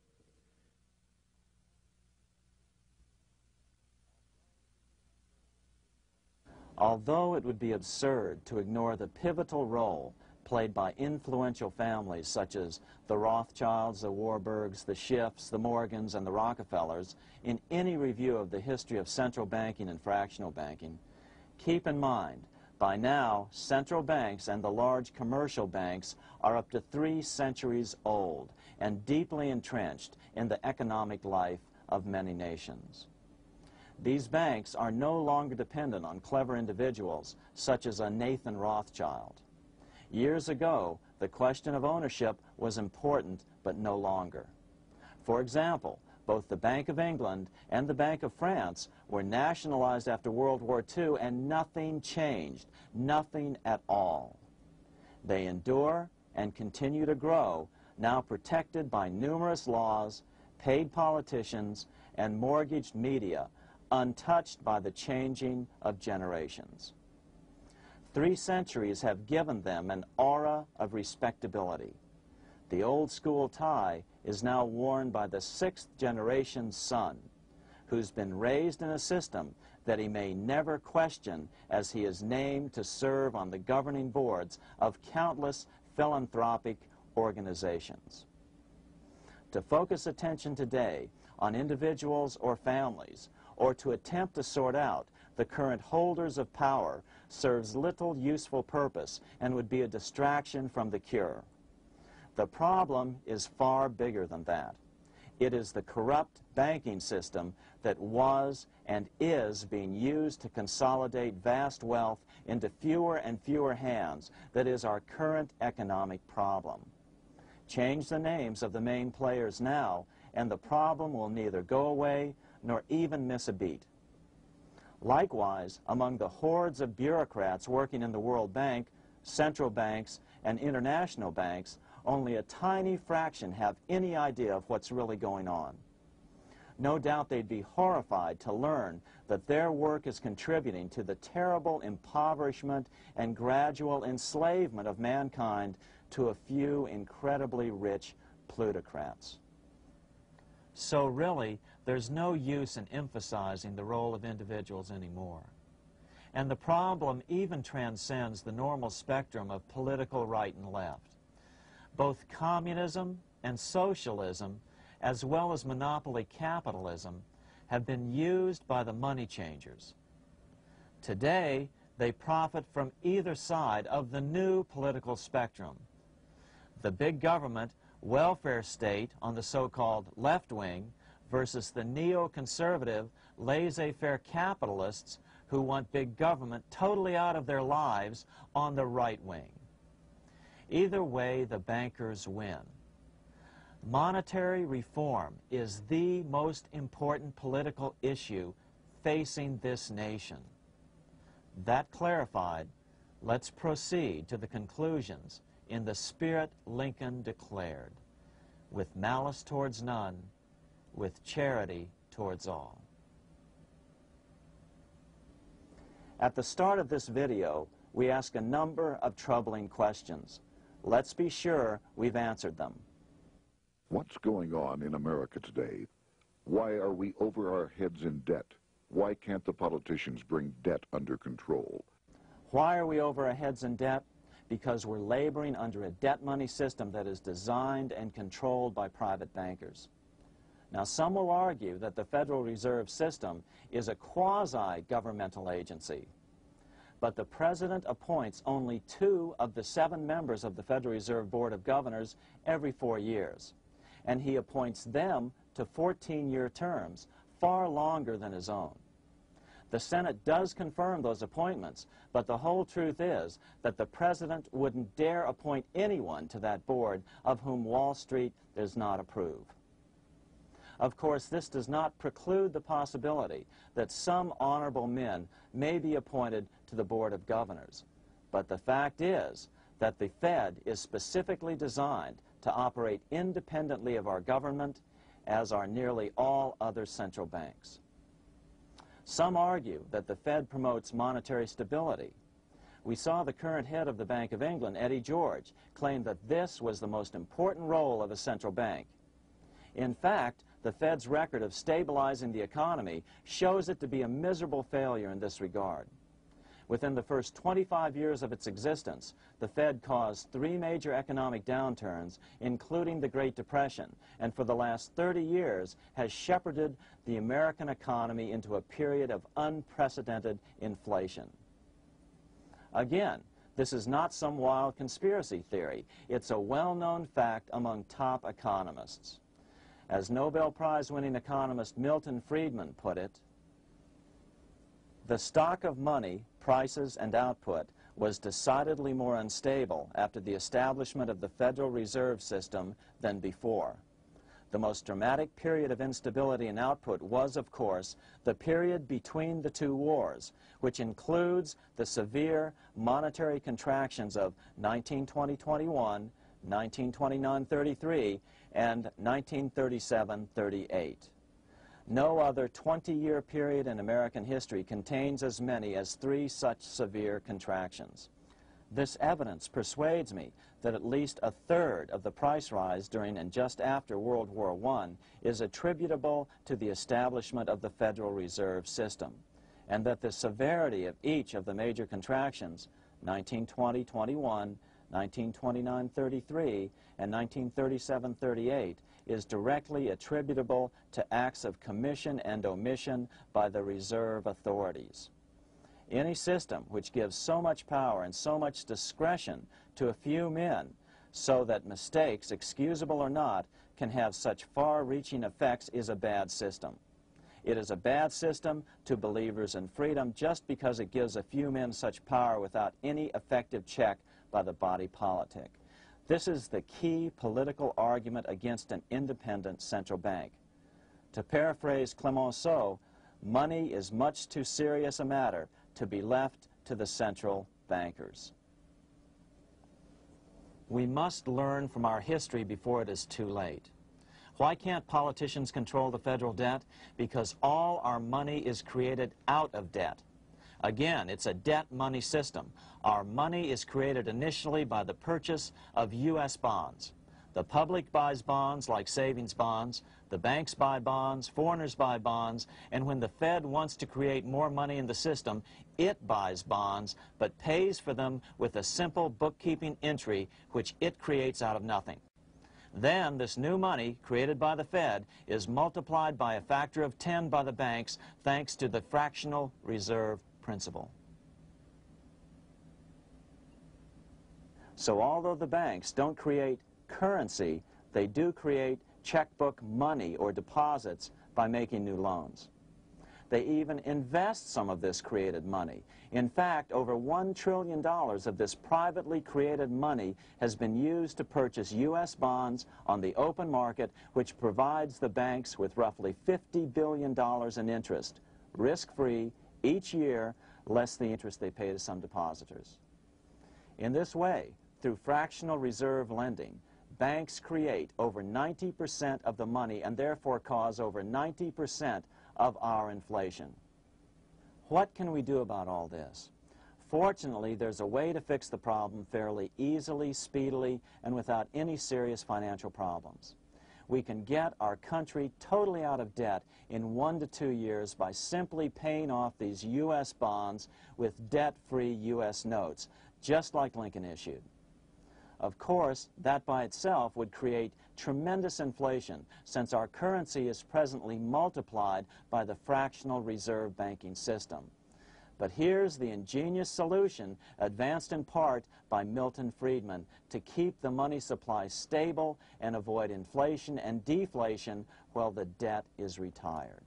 Although it would be absurd to ignore the pivotal role played by influential families such as the Rothschilds, the Warburgs, the Schiffs, the Morgans, and the Rockefellers in any review of the history of central banking and fractional banking, keep in mind, by now, central banks and the large commercial banks are up to 3 centuries old and deeply entrenched in the economic life of many nations. These banks are no longer dependent on clever individuals such as a Nathan Rothschild. Years ago, the question of ownership was important, but no longer. For example, both the Bank of England and the Bank of France were nationalized after World War II, and nothing changed, nothing at all. They endure and continue to grow, now protected by numerous laws, paid politicians, and mortgaged media, untouched by the changing of generations. 3 centuries have given them an aura of respectability. The old school tie is now worn by the 6th generation son, who's been raised in a system that he may never question as he is named to serve on the governing boards of countless philanthropic organizations. To focus attention today on individuals or families, or to attempt to sort out the current holders of power, serves little useful purpose and would be a distraction from the cure. The problem is far bigger than that. It is the corrupt banking system that was and is being used to consolidate vast wealth into fewer and fewer hands that is our current economic problem. Change the names of the main players now, and the problem will neither go away nor even miss a beat. Likewise, among the hordes of bureaucrats working in the World Bank, central banks, and international banks, only a tiny fraction have any idea of what's really going on. No doubt they'd be horrified to learn that their work is contributing to the terrible impoverishment and gradual enslavement of mankind to a few incredibly rich plutocrats. So really, there's no use in emphasizing the role of individuals anymore. And the problem even transcends the normal spectrum of political right and left. Both communism and socialism, as well as monopoly capitalism, have been used by the money changers. Today, they profit from either side of the new political spectrum. The big government, welfare state on the so-called left wing versus the neoconservative, laissez-faire capitalists who want big government totally out of their lives on the right wing. Either way, the bankers win. Monetary reform is the most important political issue facing this nation. That clarified, let's proceed to the conclusions in the spirit Lincoln declared, with malice towards none, with charity towards all. At the start of this video, we ask a number of troubling questions. Let's be sure we've answered them. What's going on in America today? Why are we over our heads in debt? Why can't the politicians bring debt under control? Why are we over our heads in debt? Because we're laboring under a debt money system that is designed and controlled by private bankers. Now, some will argue that the Federal Reserve System is a quasi-governmental agency. But the President appoints only 2 of the 7 members of the Federal Reserve Board of Governors every 4 years. And he appoints them to 14-year terms, far longer than his own. The Senate does confirm those appointments, but the whole truth is that the President wouldn't dare appoint anyone to that board of whom Wall Street does not approve. Of course, this does not preclude the possibility that some honorable men may be appointed to the Board of Governors. But the fact is that the Fed is specifically designed to operate independently of our government, as are nearly all other central banks. Some argue that the Fed promotes monetary stability. We saw the current head of the Bank of England, Eddie George, claim that this was the most important role of a central bank. In fact, the Fed's record of stabilizing the economy shows it to be a miserable failure in this regard. Within the first 25 years of its existence, the Fed caused 3 major economic downturns, including the Great Depression, and for the last 30 years has shepherded the American economy into a period of unprecedented inflation. Again, this is not some wild conspiracy theory. It's a well-known fact among top economists. As Nobel Prize-winning economist Milton Friedman put it, the stock of money, prices, and output was decidedly more unstable after the establishment of the Federal Reserve System than before. The most dramatic period of instability in output was, of course, the period between the 2 wars, which includes the severe monetary contractions of 1920-21, 1929-33, and 1937-38. No other 20-year period in American history contains as many as 3 such severe contractions. This evidence persuades me that at least a third of the price rise during and just after World War I is attributable to the establishment of the Federal Reserve System, and that the severity of each of the major contractions, 1920-21, 1929-33, and 1937-38, is directly attributable to acts of commission and omission by the reserve authorities. Any system which gives so much power and so much discretion to a few men so that mistakes, excusable or not, can have such far-reaching effects is a bad system. It is a bad system to believers in freedom just because it gives a few men such power without any effective check by the body politic. This is the key political argument against an independent central bank. To paraphrase Clemenceau, money is much too serious a matter to be left to the central bankers. We must learn from our history before it is too late. Why can't politicians control the federal debt? Because all our money is created out of debt. Again, it's a debt money system. Our money is created initially by the purchase of U.S. bonds. The public buys bonds like savings bonds, the banks buy bonds, foreigners buy bonds, and when the Fed wants to create more money in the system, it buys bonds, but pays for them with a simple bookkeeping entry which it creates out of nothing. Then this new money created by the Fed is multiplied by a factor of 10 by the banks thanks to the fractional reserve principle. So although the banks don't create currency, they do create checkbook money or deposits by making new loans. They even invest some of this created money. In fact, over $1 trillion of this privately created money has been used to purchase U.S. bonds on the open market, which provides the banks with roughly $50 billion in interest, risk-free, each year, less the interest they pay to some depositors. In this way, through fractional reserve lending, banks create over 90% of the money and therefore cause over 90% of our inflation. What can we do about all this? Fortunately, there's a way to fix the problem fairly easily, speedily, and without any serious financial problems. We can get our country totally out of debt in 1 to 2 years by simply paying off these U.S. bonds with debt-free U.S. notes, just like Lincoln issued. Of course, that by itself would create tremendous inflation, since our currency is presently multiplied by the fractional reserve banking system. But here's the ingenious solution, advanced in part by Milton Friedman, to keep the money supply stable and avoid inflation and deflation while the debt is retired.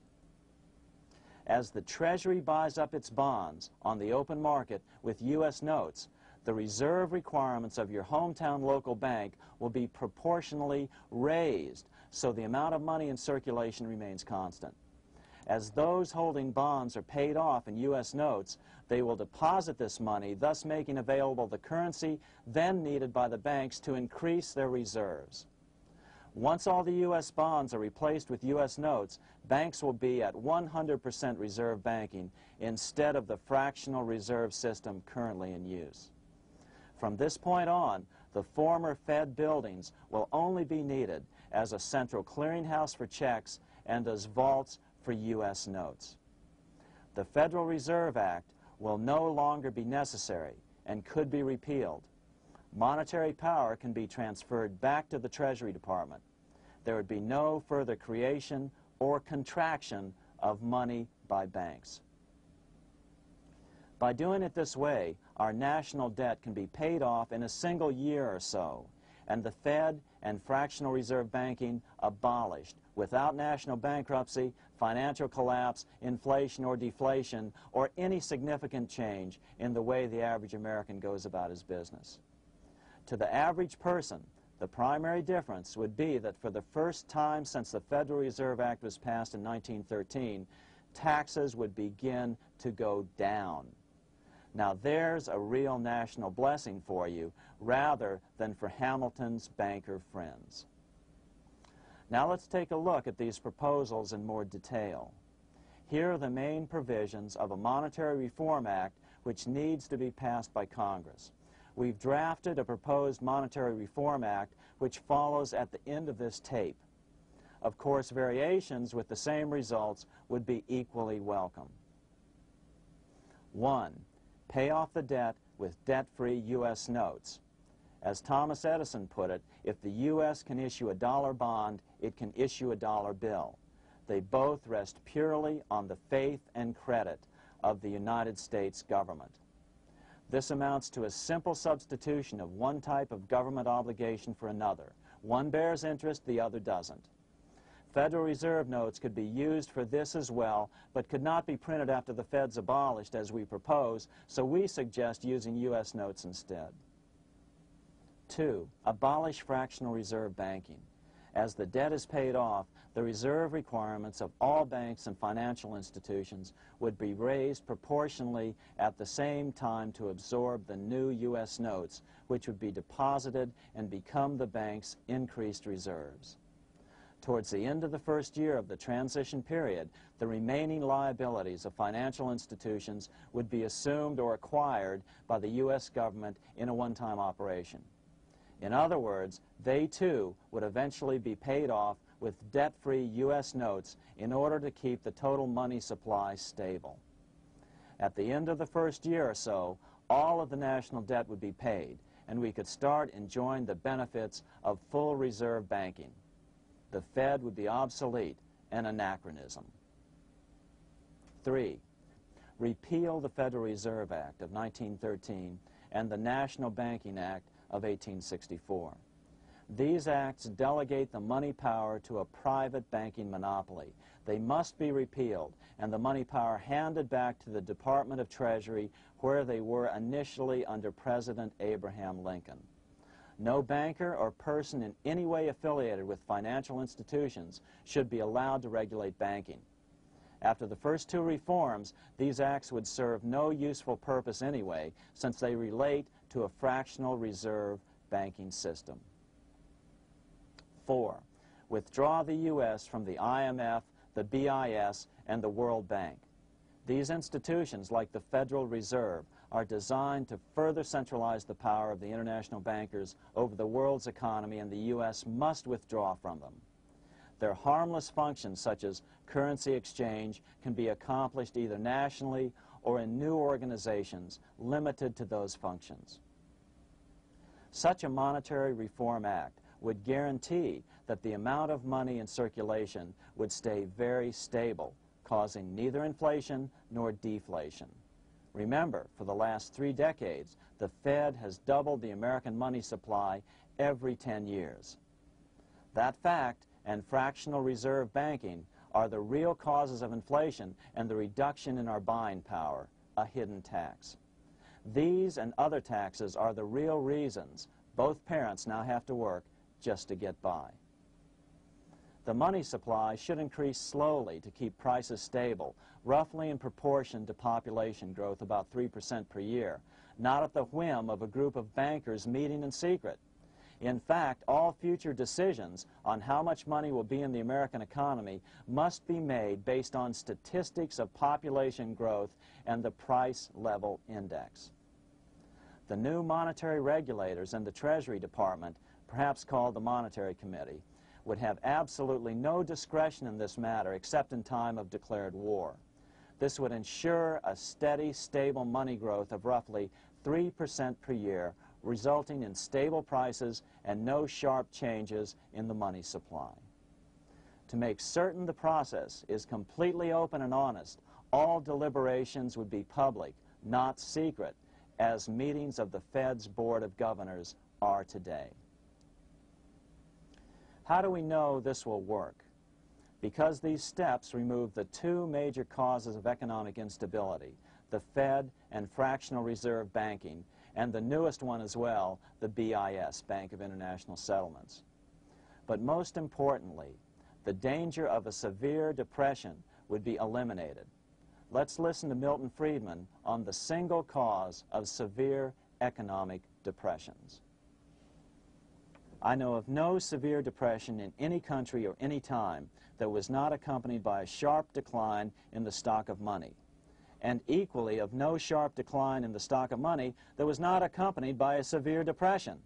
As the Treasury buys up its bonds on the open market with U.S. notes, the reserve requirements of your hometown local bank will be proportionally raised, so the amount of money in circulation remains constant. As those holding bonds are paid off in U.S. notes, they will deposit this money, thus making available the currency then needed by the banks to increase their reserves. Once all the U.S. bonds are replaced with U.S. notes, banks will be at 100% reserve banking instead of the fractional reserve system currently in use. From this point on, the former Fed buildings will only be needed as a central clearinghouse for checks and as vaults for U.S. notes. The Federal Reserve Act will no longer be necessary and could be repealed. Monetary power can be transferred back to the Treasury Department. There would be no further creation or contraction of money by banks. By doing it this way, our national debt can be paid off in a single year or so, and the Fed and fractional reserve banking abolished without national bankruptcy, financial collapse, inflation or deflation, or any significant change in the way the average American goes about his business. To the average person, the primary difference would be that for the first time since the Federal Reserve Act was passed in 1913, taxes would begin to go down. Now there's a real national blessing for you, rather than for Hamilton's banker friends. Now let's take a look at these proposals in more detail. Here are the main provisions of a Monetary Reform Act which needs to be passed by Congress. We've drafted a proposed Monetary Reform Act which follows at the end of this tape. Of course, variations with the same results would be equally welcome. 1. Pay off the debt with debt-free U.S. notes. As Thomas Edison put it, if the U.S. can issue a dollar bond, it can issue a dollar bill. They both rest purely on the faith and credit of the United States government. This amounts to a simple substitution of one type of government obligation for another. One bears interest, the other doesn't. Federal Reserve notes could be used for this as well, but could not be printed after the Fed's abolished as we propose, so we suggest using U.S. notes instead. 2, abolish fractional reserve banking. As the debt is paid off, the reserve requirements of all banks and financial institutions would be raised proportionally at the same time to absorb the new U.S. notes, which would be deposited and become the bank's increased reserves. Towards the end of the first year of the transition period, the remaining liabilities of financial institutions would be assumed or acquired by the U.S. government in a one-time operation. In other words, they too would eventually be paid off with debt-free U.S. notes in order to keep the total money supply stable. At the end of the first year or so, all of the national debt would be paid, and we could start enjoying the benefits of full reserve banking. The Fed would be obsolete, an anachronism. 3, repeal the Federal Reserve Act of 1913 and the National Banking Act of 1864. These acts delegate the money power to a private banking monopoly. They must be repealed, and the money power handed back to the Department of Treasury, where they were initially under President Abraham Lincoln. No banker or person in any way affiliated with financial institutions should be allowed to regulate banking. After the first 2 reforms, these acts would serve no useful purpose anyway, since they relate to a fractional reserve banking system. 4, withdraw the U.S. from the IMF, the BIS, and the World Bank. These institutions, like the Federal Reserve, are designed to further centralize the power of the international bankers over the world's economy, and the U.S. must withdraw from them. Their harmless functions, such as currency exchange, can be accomplished either nationally or in new organizations limited to those functions. Such a monetary reform act would guarantee that the amount of money in circulation would stay very stable, causing neither inflation nor deflation. Remember, for the last 3 decades, the Fed has doubled the American money supply every 10 years. That fact and fractional reserve banking are the real causes of inflation and the reduction in our buying power, a hidden tax. These and other taxes are the real reasons both parents now have to work just to get by. The money supply should increase slowly to keep prices stable, roughly in proportion to population growth, about 3% per year, not at the whim of a group of bankers meeting in secret. In fact, all future decisions on how much money will be in the American economy must be made based on statistics of population growth and the price level index. The new monetary regulators and the Treasury Department, perhaps called the Monetary Committee, would have absolutely no discretion in this matter except in time of declared war. This would ensure a steady, stable money growth of roughly 3% per year, resulting in stable prices and no sharp changes in the money supply. To make certain the process is completely open and honest, all deliberations would be public, not secret, as meetings of the Fed's Board of Governors are today. How do we know this will work? Because these steps remove the 2 major causes of economic instability, the Fed and fractional reserve banking, and the newest one as well, the BIS, Bank of International Settlements. But most importantly, the danger of a severe depression would be eliminated. Let's listen to Milton Friedman on the single cause of severe economic depressions. I know of no severe depression in any country or any time that was not accompanied by a sharp decline in the stock of money, and equally of no sharp decline in the stock of money that was not accompanied by a severe depression.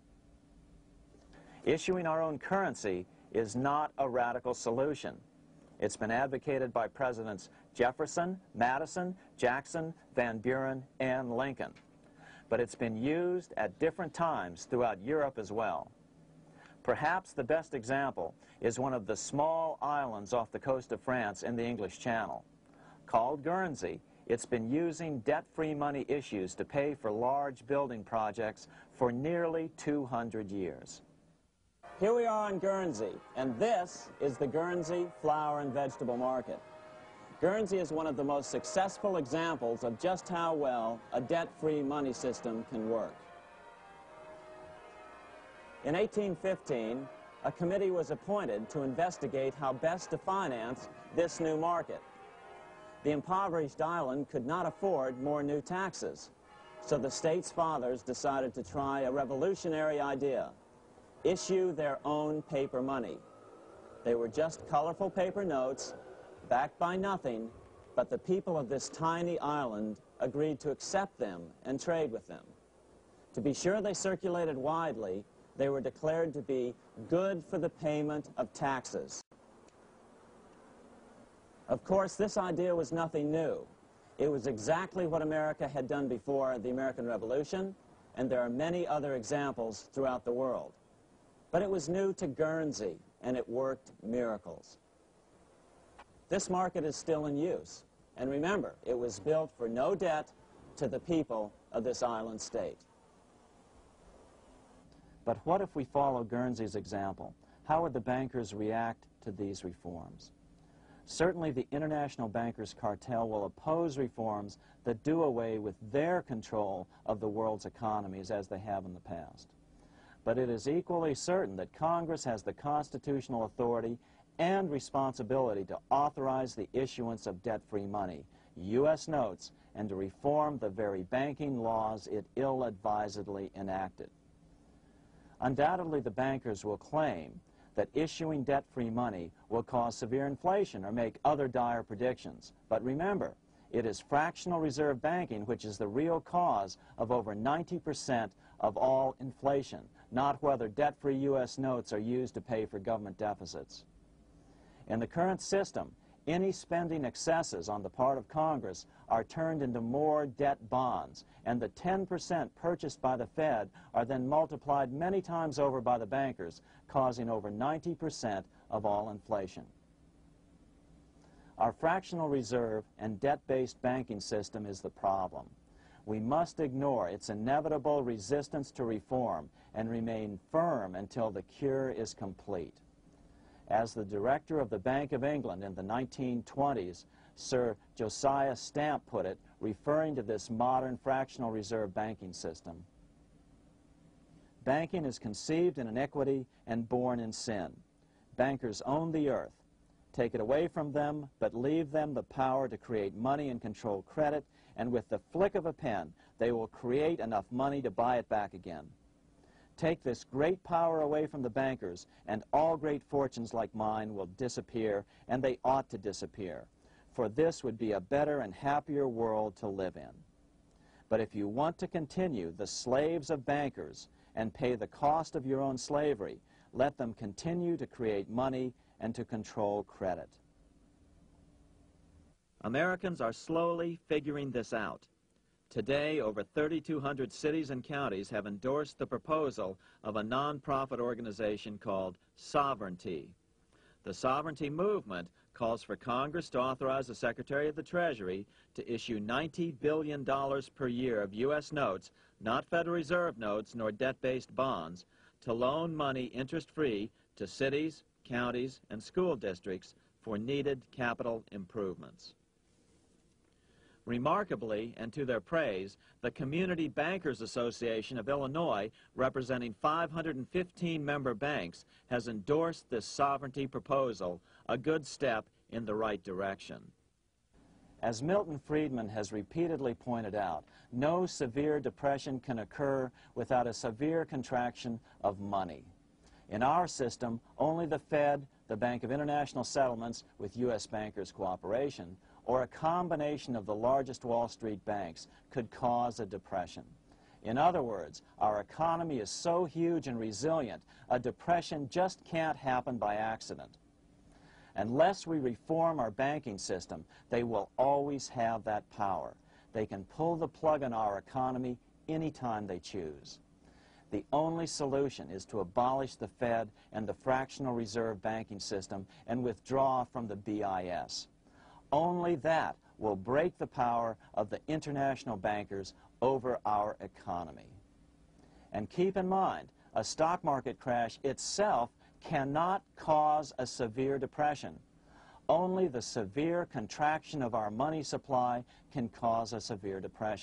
Issuing our own currency is not a radical solution. It's been advocated by Presidents Jefferson, Madison, Jackson, Van Buren, and Lincoln. But it's been used at different times throughout Europe as well. Perhaps the best example is one of the small islands off the coast of France in the English Channel. Called Guernsey, it's been using debt-free money issues to pay for large building projects for nearly 200 years. Here we are on Guernsey, and this is the Guernsey Flower and Vegetable Market. Guernsey is one of the most successful examples of just how well a debt-free money system can work. In 1815, a committee was appointed to investigate how best to finance this new market. The impoverished island could not afford more new taxes, so the state's fathers decided to try a revolutionary idea: issue their own paper money. They were just colorful paper notes, backed by nothing, but the people of this tiny island agreed to accept them and trade with them. To be sure they circulated widely, they were declared to be good for the payment of taxes. Of course, this idea was nothing new. It was exactly what America had done before the American Revolution, and there are many other examples throughout the world. But it was new to Guernsey, and it worked miracles. This market is still in use, and remember, it was built for no debt to the people of this island state. But what if we follow Guernsey's example? How would the bankers react to these reforms? Certainly the international bankers cartel will oppose reforms that do away with their control of the world's economies as they have in the past. But it is equally certain that Congress has the constitutional authority and responsibility to authorize the issuance of debt-free money, U.S. notes, and to reform the very banking laws it ill-advisedly enacted. Undoubtedly, the bankers will claim that issuing debt-free money will cause severe inflation or make other dire predictions. But remember, it is fractional reserve banking which is the real cause of over 90% of all inflation, not whether debt-free U.S. notes are used to pay for government deficits. In the current system, any spending excesses on the part of Congress are turned into more debt bonds, and the 10% purchased by the Fed are then multiplied many times over by the bankers, causing over 90% of all inflation. Our fractional reserve and debt-based banking system is the problem. We must ignore its inevitable resistance to reform and remain firm until the cure is complete. As the director of the Bank of England in the 1920s, Sir Josiah Stamp put it, referring to this modern fractional reserve banking system, banking is conceived in iniquity and born in sin. Bankers own the earth. Take it away from them, but leave them the power to create money and control credit, and with the flick of a pen, they will create enough money to buy it back again. Take this great power away from the bankers, and all great fortunes like mine will disappear, and they ought to disappear, for this would be a better and happier world to live in. But if you want to continue the slaves of bankers and pay the cost of your own slavery, let them continue to create money and to control credit. Americans are slowly figuring this out. Today, over 3,200 cities and counties have endorsed the proposal of a nonprofit organization called Sovereignty. The Sovereignty movement calls for Congress to authorize the Secretary of the Treasury to issue $90 billion per year of U.S. notes, not Federal Reserve notes nor debt-based bonds, to loan money interest-free to cities, counties, and school districts for needed capital improvements. Remarkably, and to their praise, the Community Bankers Association of Illinois, representing 515 member banks, has endorsed this sovereignty proposal, a good step in the right direction. As Milton Friedman has repeatedly pointed out, no severe depression can occur without a severe contraction of money. In our system, only the Fed, the Bank of International Settlements, with U.S. bankers' cooperation, or a combination of the largest Wall Street banks could cause a depression. In other words, our economy is so huge and resilient, a depression just can't happen by accident. Unless we reform our banking system, they will always have that power. They can pull the plug on our economy anytime they choose. The only solution is to abolish the Fed and the fractional reserve banking system and withdraw from the BIS. Only that will break the power of the international bankers over our economy. And keep in mind, a stock market crash itself cannot cause a severe depression. Only the severe contraction of our money supply can cause a severe depression.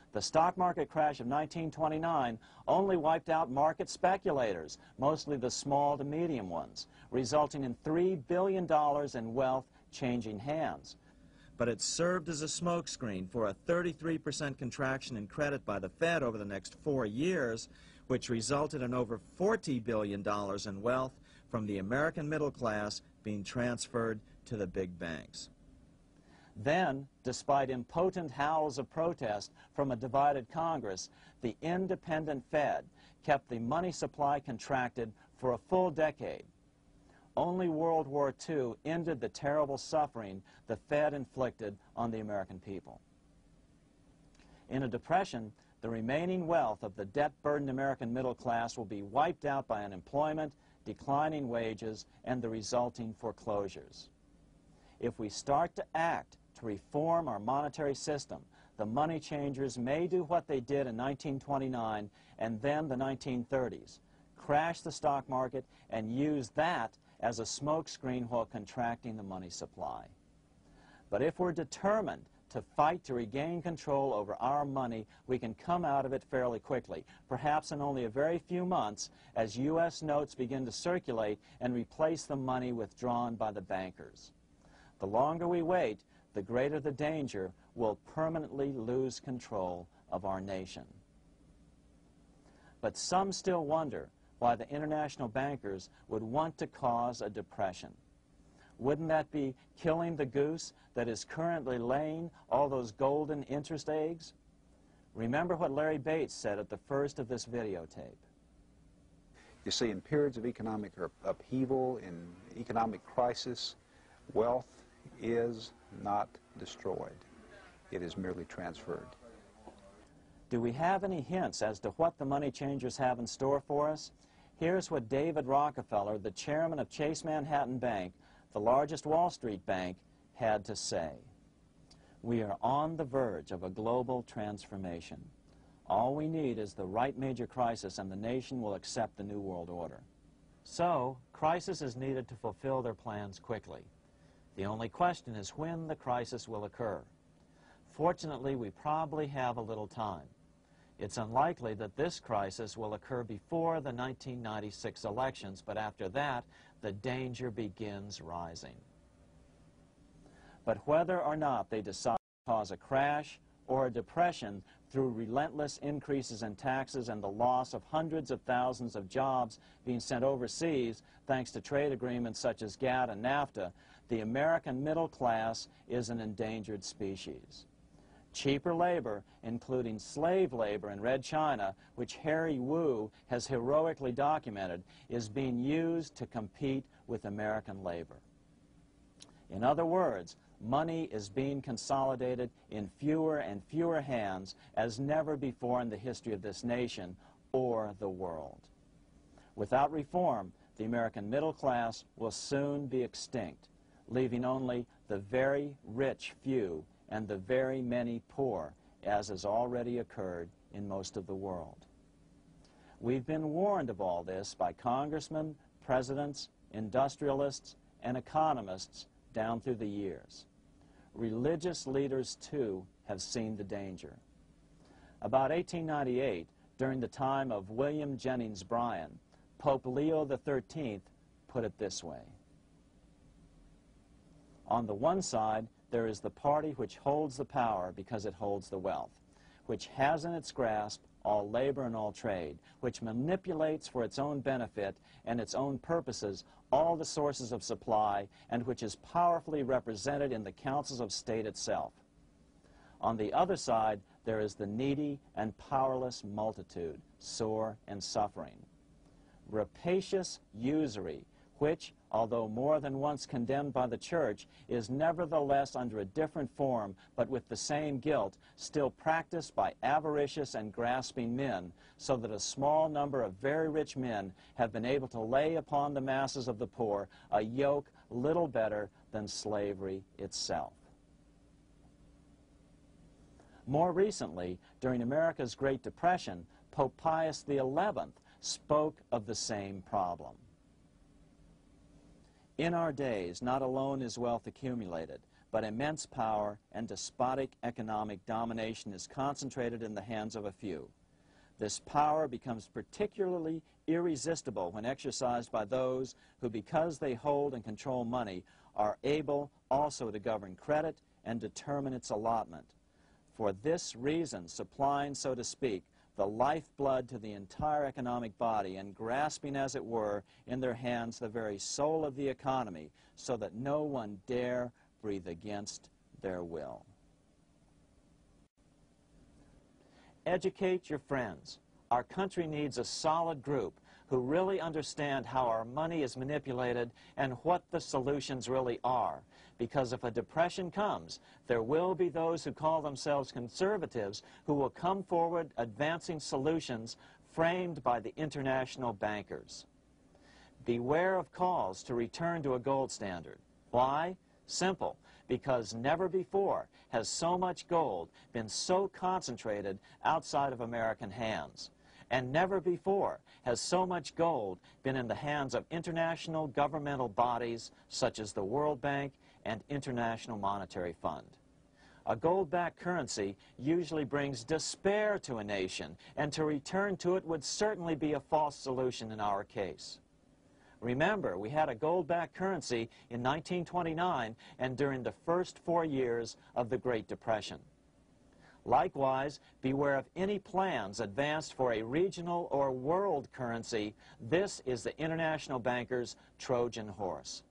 The stock market crash of 1929 only wiped out market speculators, mostly the small to medium ones, resulting in $3 billion in wealth changing hands. But it served as a smokescreen for a 33% contraction in credit by the Fed over the next 4 years, which resulted in over $40 billion in wealth from the American middle class being transferred to the big banks. Then, despite impotent howls of protest from a divided Congress, the independent Fed kept the money supply contracted for a full decade. Only World War II ended the terrible suffering the Fed inflicted on the American people. In a depression, the remaining wealth of the debt-burdened American middle class will be wiped out by unemployment, declining wages, and the resulting foreclosures. If we start to act to reform our monetary system, the money changers may do what they did in 1929 and then the 1930s, crash the stock market and use that as a smokescreen while contracting the money supply. But if we're determined to fight to regain control over our money, we can come out of it fairly quickly, perhaps in only a very few months, as U.S. notes begin to circulate and replace the money withdrawn by the bankers. The longer we wait, the greater the danger we'll permanently lose control of our nation. But some still wonder why the international bankers would want to cause a depression. Wouldn't that be killing the goose that is currently laying all those golden interest eggs? Remember what Larry Bates said at the first of this videotape. You see, in periods of economic upheaval, in economic crisis, wealth is not destroyed. It is merely transferred. Do we have any hints as to what the money changers have in store for us? Here's what David Rockefeller, the chairman of Chase Manhattan Bank, the largest Wall Street bank, had to say. We are on the verge of a global transformation. All we need is the right major crisis and the nation will accept the New World Order. So, crisis is needed to fulfill their plans quickly. The only question is when the crisis will occur. Fortunately, we probably have a little time. It's unlikely that this crisis will occur before the 1996 elections, but after that, the danger begins rising. But whether or not they decide to cause a crash or a depression through relentless increases in taxes and the loss of hundreds of thousands of jobs being sent overseas thanks to trade agreements such as GATT and NAFTA, the American middle class is an endangered species. Cheaper labor, including slave labor in Red China, which Harry Wu has heroically documented, is being used to compete with American labor. In other words, money is being consolidated in fewer and fewer hands as never before in the history of this nation or the world. Without reform, the American middle class will soon be extinct, leaving only the very rich few and the very many poor, as has already occurred in most of the world. We've been warned of all this by congressmen, presidents, industrialists, and economists down through the years. Religious leaders, too, have seen the danger. About 1898, during the time of William Jennings Bryan, Pope Leo XIII put it this way. On the one side, there is the party which holds the power because it holds the wealth, which has in its grasp all labor and all trade, which manipulates for its own benefit and its own purposes all the sources of supply, and which is powerfully represented in the councils of state itself. On the other side, there is the needy and powerless multitude, sore and suffering. Rapacious usury, which, although more than once condemned by the Church, is nevertheless under a different form, but with the same guilt, still practiced by avaricious and grasping men, so that a small number of very rich men have been able to lay upon the masses of the poor a yoke little better than slavery itself. More recently, during America's Great Depression, Pope Pius XI spoke of the same problem. In our days, not alone is wealth accumulated, but immense power and despotic economic domination is concentrated in the hands of a few. This power becomes particularly irresistible when exercised by those who, because they hold and control money, are able also to govern credit and determine its allotment. For this reason, supplying, so to speak, the lifeblood to the entire economic body and grasping, as it were, in their hands the very soul of the economy, so that no one dare breathe against their will. Educate your friends. Our country needs a solid group who really understand how our money is manipulated and what the solutions really are. Because if a depression comes, there will be those who call themselves conservatives who will come forward advancing solutions framed by the international bankers. Beware of calls to return to a gold standard. Why? Simple. Because never before has so much gold been so concentrated outside of American hands. And never before has so much gold been in the hands of international governmental bodies such as the World Bank and International Monetary Fund. A gold-backed currency usually brings despair to a nation, and to return to it would certainly be a false solution in our case. Remember, we had a gold-backed currency in 1929 and during the first 4 years of the Great Depression. Likewise, beware of any plans advanced for a regional or world currency. This is the international bankers' Trojan horse.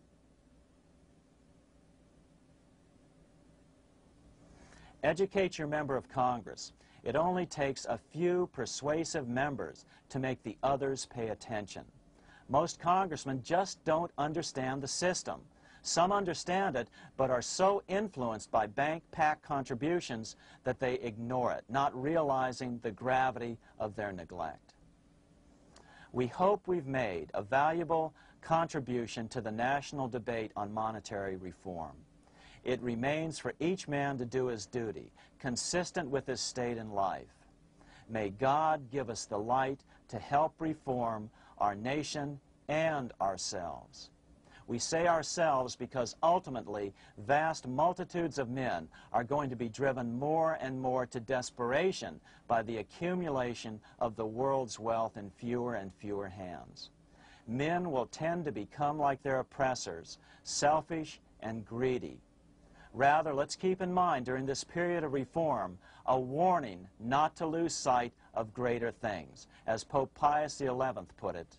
Educate your member of Congress. It only takes a few persuasive members to make the others pay attention. Most congressmen just don't understand the system. Some understand it, but are so influenced by bank PAC contributions that they ignore it, not realizing the gravity of their neglect. We hope we've made a valuable contribution to the national debate on monetary reform. It remains for each man to do his duty, consistent with his state in life. May God give us the light to help reform our nation and ourselves. We say ourselves because ultimately vast multitudes of men are going to be driven more and more to desperation by the accumulation of the world's wealth in fewer and fewer hands. Men will tend to become like their oppressors, selfish and greedy. Rather, let's keep in mind during this period of reform a warning not to lose sight of greater things, as Pope Pius XI put it.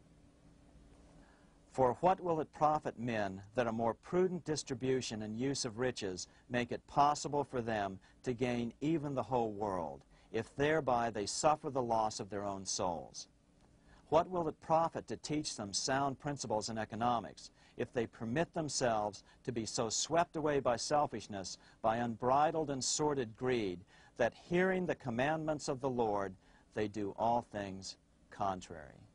For what will it profit men that a more prudent distribution and use of riches make it possible for them to gain even the whole world, if thereby they suffer the loss of their own souls? What will it profit to teach them sound principles in economics, if they permit themselves to be so swept away by selfishness, by unbridled and sordid greed, that hearing the commandments of the Lord, they do all things contrary?